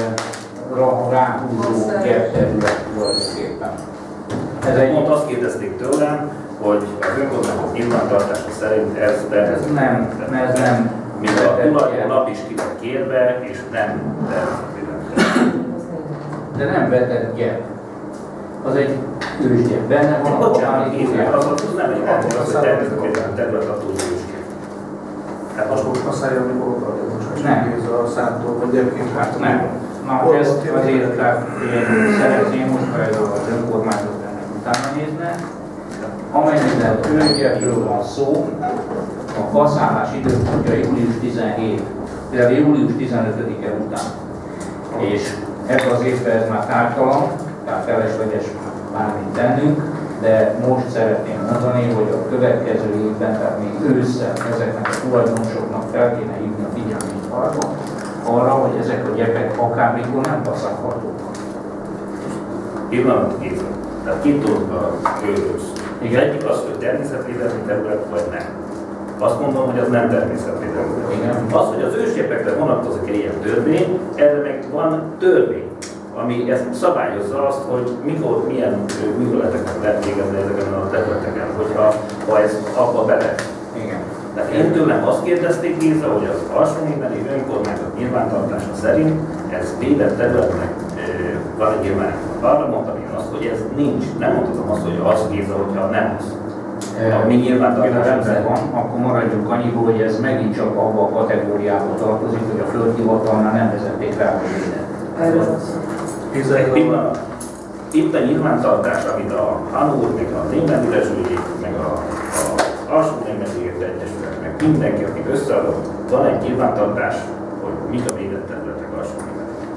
ráhúzó gyep terület tulajdonképpen. Ez egy... Pont azt kérdezték tőlem, hogy a önkormányzat nyilvántartása szerint ez, ez nem, ez nem, mint a tulajdonlap is ki lett kérve, és nem természetvédelmi. De nem vetett gyep. Az egy ősgyep. Benne van a bocsánat, az, az nem egy ember, az, hogy természetvédelmi terület a túl ősgyep. Hát most most használja, amikor odaadja most nem. A számtól, vagy egyébként hát nem. Na, ezt azért én szeretném, hogy az önkormányzat ennek utána nézne. Amennyiben ősgyepről van szó, a kaszálás időpontja július tizenhét, illetve július tizenötödike után. És ebben az évben ez már tártalan, tehát felesleges bármit tennünk, de most szeretném mondani, hogy a következő évben, tehát még ősszel ezeknek a tulajdonosoknak fel kéne hívni a figyelmét arra, arra, hogy ezek a gyepek akármikor nem kaszálhatók. Pillanat kézzel. Tehát két dologgal őrülsz. Az egyik az, hogy természetvédelmi terület vagy nem. Azt mondom, hogy az nem természetvédelmi terület. Az, hogy az ősgyepekre vonatkozik egy ilyen törvény, erre meg van törvény, ami ezt szabályozza azt, hogy mikor, milyen műveleteket lehet végezni ezeken a területeken, hogyha ha ez abba bele. Igen. Tehát én tőlem azt kérdezték, Géza, hogy az alsónémeni önkormányzat nyilvántartása szerint ez védett területnek van egy nyilván. Arra mondtam én azt, hogy ez nincs. Nem mondhatom azt, hogy az Géza, hogyha nem az. A mi nyilvántartásunk van, akkor maradjunk annyiból, hogy ez megint csak abba a kategóriába tartozik, hogy a földhivatalnál nem vezették rá, hogy védett. Egy pillanat. Itt a nyilvántartás, amit a Hanúr, meg a Német-Ülesügyi, meg a, a alsó német egyesület, meg mindenki, akik összeadott, van egy nyilvántartás, hogy mik a védett területek alsó német.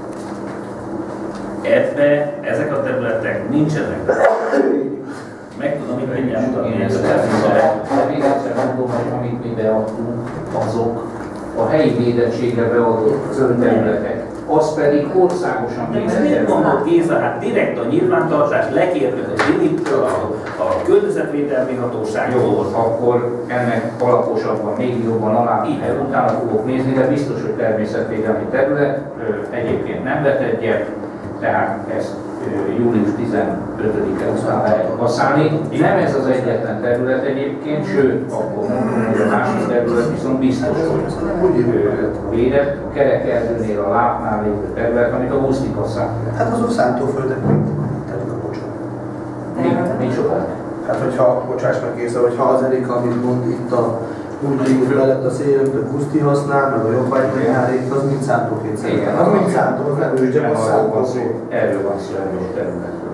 Ebbe ezek a területek nincsenek. Meg tudom, hogy mindjárt mutatni. Én ezt de még egyszer mondom, hogy amit mi beadtunk, azok a helyi védettségre beadott területek. Az pedig országosan védett. Mit mondod, Géza? Hát direkt a nyilvántartás lekértük az Inittől, a, a környezetvédelmi hatóságtól. Jó, akkor ennek alaposabban, még jobban alá, így utána fogok nézni, de biztos, hogy természetvédelmi terület, egyébként nem vetett gyep, tehát ezt július tizenötödike után lehet használni. Nem ez az egyetlen terület egyébként, sőt, akkor mondom, hogy a másik terület viszont biztos, hogy védett. A Kerekerdőnél a Lápnál lévő terület, amit a Husztik használ. Hát azok szántóföldek mint tegyük a bocsánat. Mi, mi sokat? Hát hogyha, bocsáss meg Géza, hogyha az Erika, amit mond itt a Hungarik mellett a szél, amit a Guszti használ, meg a jobbágy megjárék, az mind szántóként szerint. Igen, az mind szántó, az nem ősgyep, az szántószó. Erről van szó, erről a területről.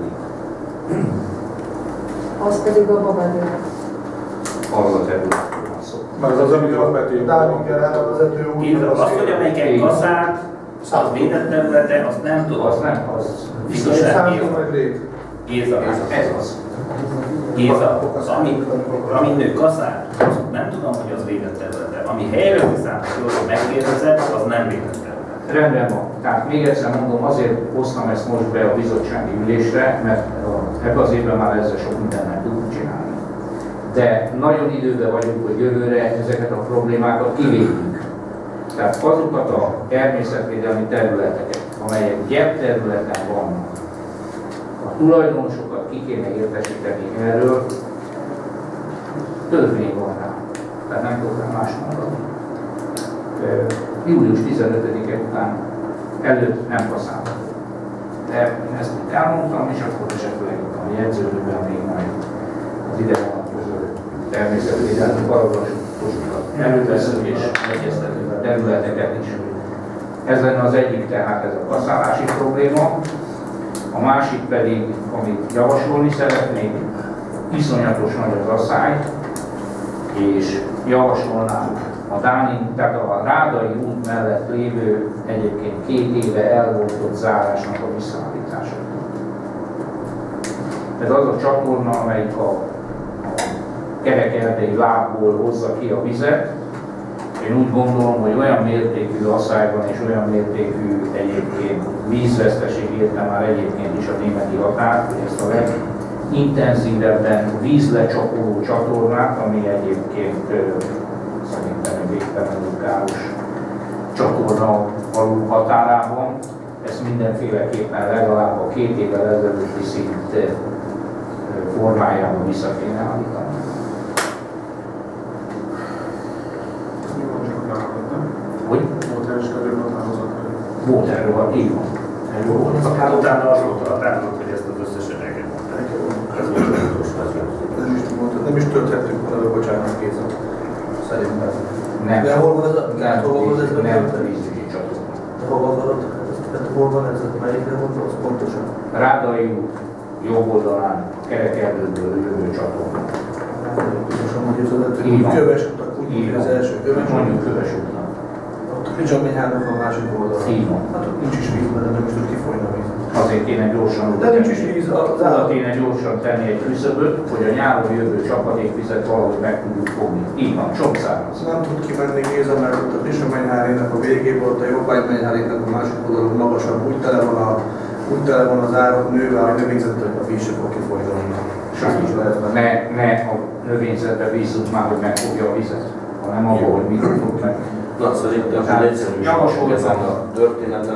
Az pedig a babadél. Arról a területről van szó. Már az az, amit alapvetően Dálunk el el a vezető úr. Azt, hogy amelyiken kaszált, az védett területe, azt nem tudom. Az nem, az biztos nem. Szántó meg rét. Géza, ez az. Géza, ami, ami nő kaszár, nem tudom, hogy az védett területe. Ami helyrehozni számít, hogy megkérdezed, az nem védett terület. Rendben van. Tehát még egyszer mondom, azért hoztam ezt most be a bizottsági ülésre, mert ebben az évben már ezzel sok mindent nem tudunk csinálni. De nagyon időben vagyunk, hogy jövőre ezeket a problémákat kivédjük. Tehát azokat a természetvédelmi területeket, amelyek gyepterületen vannak, a tulajdonosokat ki kéne értesíteni erről, törvény van rá. Tehát nem tudok rá más mondani. július tizenötödike után előtt nem használható. De én ezt itt elmondtam, és akkor esetleg a jegyzőlőben még majd az ide vonatkozó természetvédelmi paragrafusokat előveszünk és egyeztetünk a területeket is. Ez lenne az egyik, tehát ez a kaszálási probléma. A másik pedig, amit javasolni szeretnék, iszonyatos nagy az asszály, és javasolnánk a Dáni, tehát a Rádai út mellett lévő egyébként két éve elvoltott zárásnak a visszaállítását. Ez az a csatorna, amelyik a, a kerekerdei lábból hozza ki a vizet. Én úgy gondolom, hogy olyan mértékű asszály van és olyan mértékű egyébként vízveszteség érte már egyébként is a németi határ, hogy ezt a legintenzívebben vízlecsapoló csatornát, ami egyébként szerintem egy végtelenül káros csatorna alul határában, ezt mindenféleképpen legalább a két évvel ezelőtti szint formájában vissza kéne állítani. Hogy? Volt erről, ha így van. Erről volt. Aztán utána az volt a határozott, hogy ezt az összes öreget mondták. Ez volt az utolsó. Nem is mondtad, nem is tölthettük volna, bocsánat, Géza. Szerintem. Nem. De hol van ez a... Nem, hol van ez a... nem a vízügyi csatorna. De hol van az? Hol van ez a... Melyikre mondta, az pontosan? Rádai út jobb oldalán, kerekerdőből jövő csatorna. Pontosan mondjuk az köves utak, úgy mondjuk az első köves utak. Mondjuk köves utak. Ott a Fidzsaményhának a másik oldalon. Így van. Hát ott nincs is víz, mert nem is tud kifolyni a víz. Azért kéne gyorsan... De nincs is víz. Oda kéne gyorsan tenni egy küszöböt, hogy a nyáron jövő csapadékvizet valahogy meg tudjuk fogni. Így van, sok száraz. Nem tud kimenni Géza, mert ott a Fidzsaményhárének a végében, ott a Jobbágymányhárének a másik oldalon magasabb, úgy tele van, a, úgy tele van az árok nővel, hogy növényzettel a víz se fog kifolyni. Sajnos ne, ne a növényzetbe bízzunk már, hogy megfogja a vizet, hanem abból, hogy mit tudunk meg. Na, szerintem hogy egyszerűen ezen a történeten,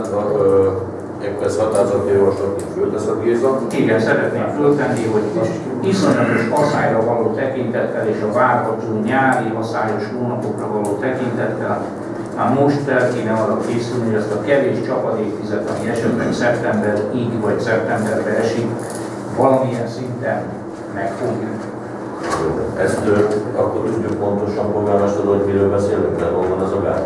ekkor ez határozati javaslatként fölteszed, Géza. Igen, szeretném föltenni, hogy iszonyatos asszályra való tekintettel és a várható nyári asszályos hónapokra való tekintettel már most el kéne arra készülni, hogy ezt a kevés csapadékvizet, ami esetleg szeptemberig vagy szeptemberbe esik, valamilyen szinten megfogjuk. Ezt akkor tudjuk pontosan, polgármester, hogy miről beszélünk, mert hol van az a gát?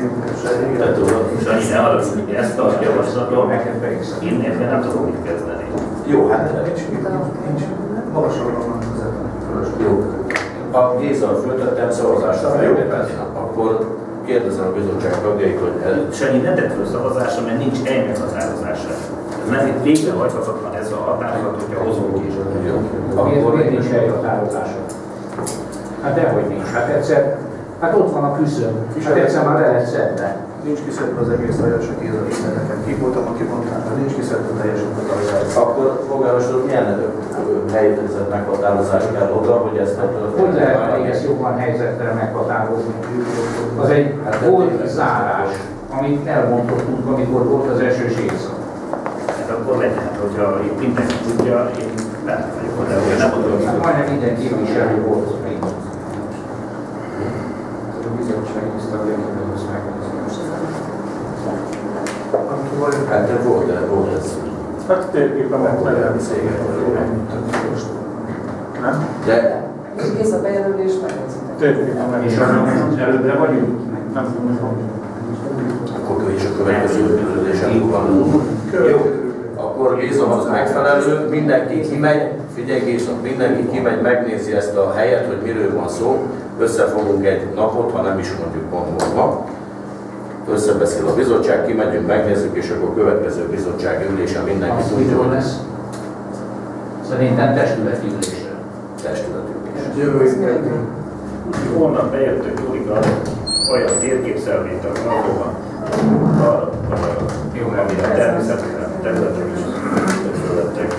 Te tudod? Sanyi, ne arra, hogy ezt a javaslatot neked beigszak. én nélkül nem tudok mit kezdeni. Jó, hát Nincs, nincs. Magasabbra van az jó. A Géza föltettem szavazásra felvételni. Akkor kérdezem a bizottság tagjait, hogy el... Sanyi, ne tedd föl szavazásra, mert nincs egy meghatározása. Nem itt végrehajthatatlan ez a határozat, hogyha hozunk is. Akkor miért nincs elhatározása? Hát dehogy nincs. Hát egyszer, hát ott van a küszöb. Hát egyszer már le lehet szedni. Nincs kiszedve az egész hajás a Géza részleteket. Ki voltam, aki mondták, hogy nincs kiszedve teljesen a hajás. Akkor polgármester úr, milyen helyzet meghatározás kell oda, hogy ezt a történetet... Hogy lehet még ezt jobban helyzetre meghatározni? Az egy volt zárás, amit elmondottunk, amikor volt az esős éjszak. Hát akkor legyen, hogyha itt mindenki tudja, én benne vagyok oda, hogy nem tudom. Hát majdnem minden képviselő volt még. A bizottság tisztagjaként az megnézni. Hát de volt, de volt ez. Hát térképen meg lehet nem? De... Kész a bejelölés, megnézitek. Térképen meg. És az előbbre vagyunk? Nem tudom. Akkor is a következő üdülődésen van. Jó. Akkor Géza az megfelelő, mindenki kimegy, figyelj Géza, mindenki kimegy, megnézi ezt a helyet, hogy miről van szó, összefogunk egy napot, ha nem is mondjuk pont ma. Összebeszél a bizottság, kimegyünk, megnézzük, és akkor a következő bizottsági ülésen mindenki az tudja. mikor lesz? Szerintem testületi ülésre. Testületi ülés. Jövő héten. Holnap bejöttök Júlika olyan térképszelvényt, ami valóban a, a, Jó, ami a természetesen területek is fölöttek.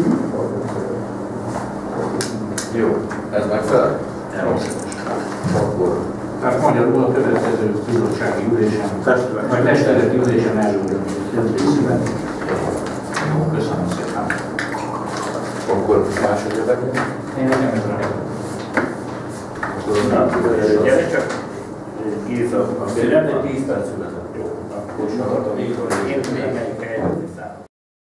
Jó, ez megfelel? Akkor Tehát magyarul a következő bizottsági ülésen, vagy testületi ülésen előről készülhet. Jó, köszönöm szépen. Akkor második érdekli? Én nekem ez a Na, gyere csak, Géza, Lenne egy tíz perc szünetet. jó, akkor én még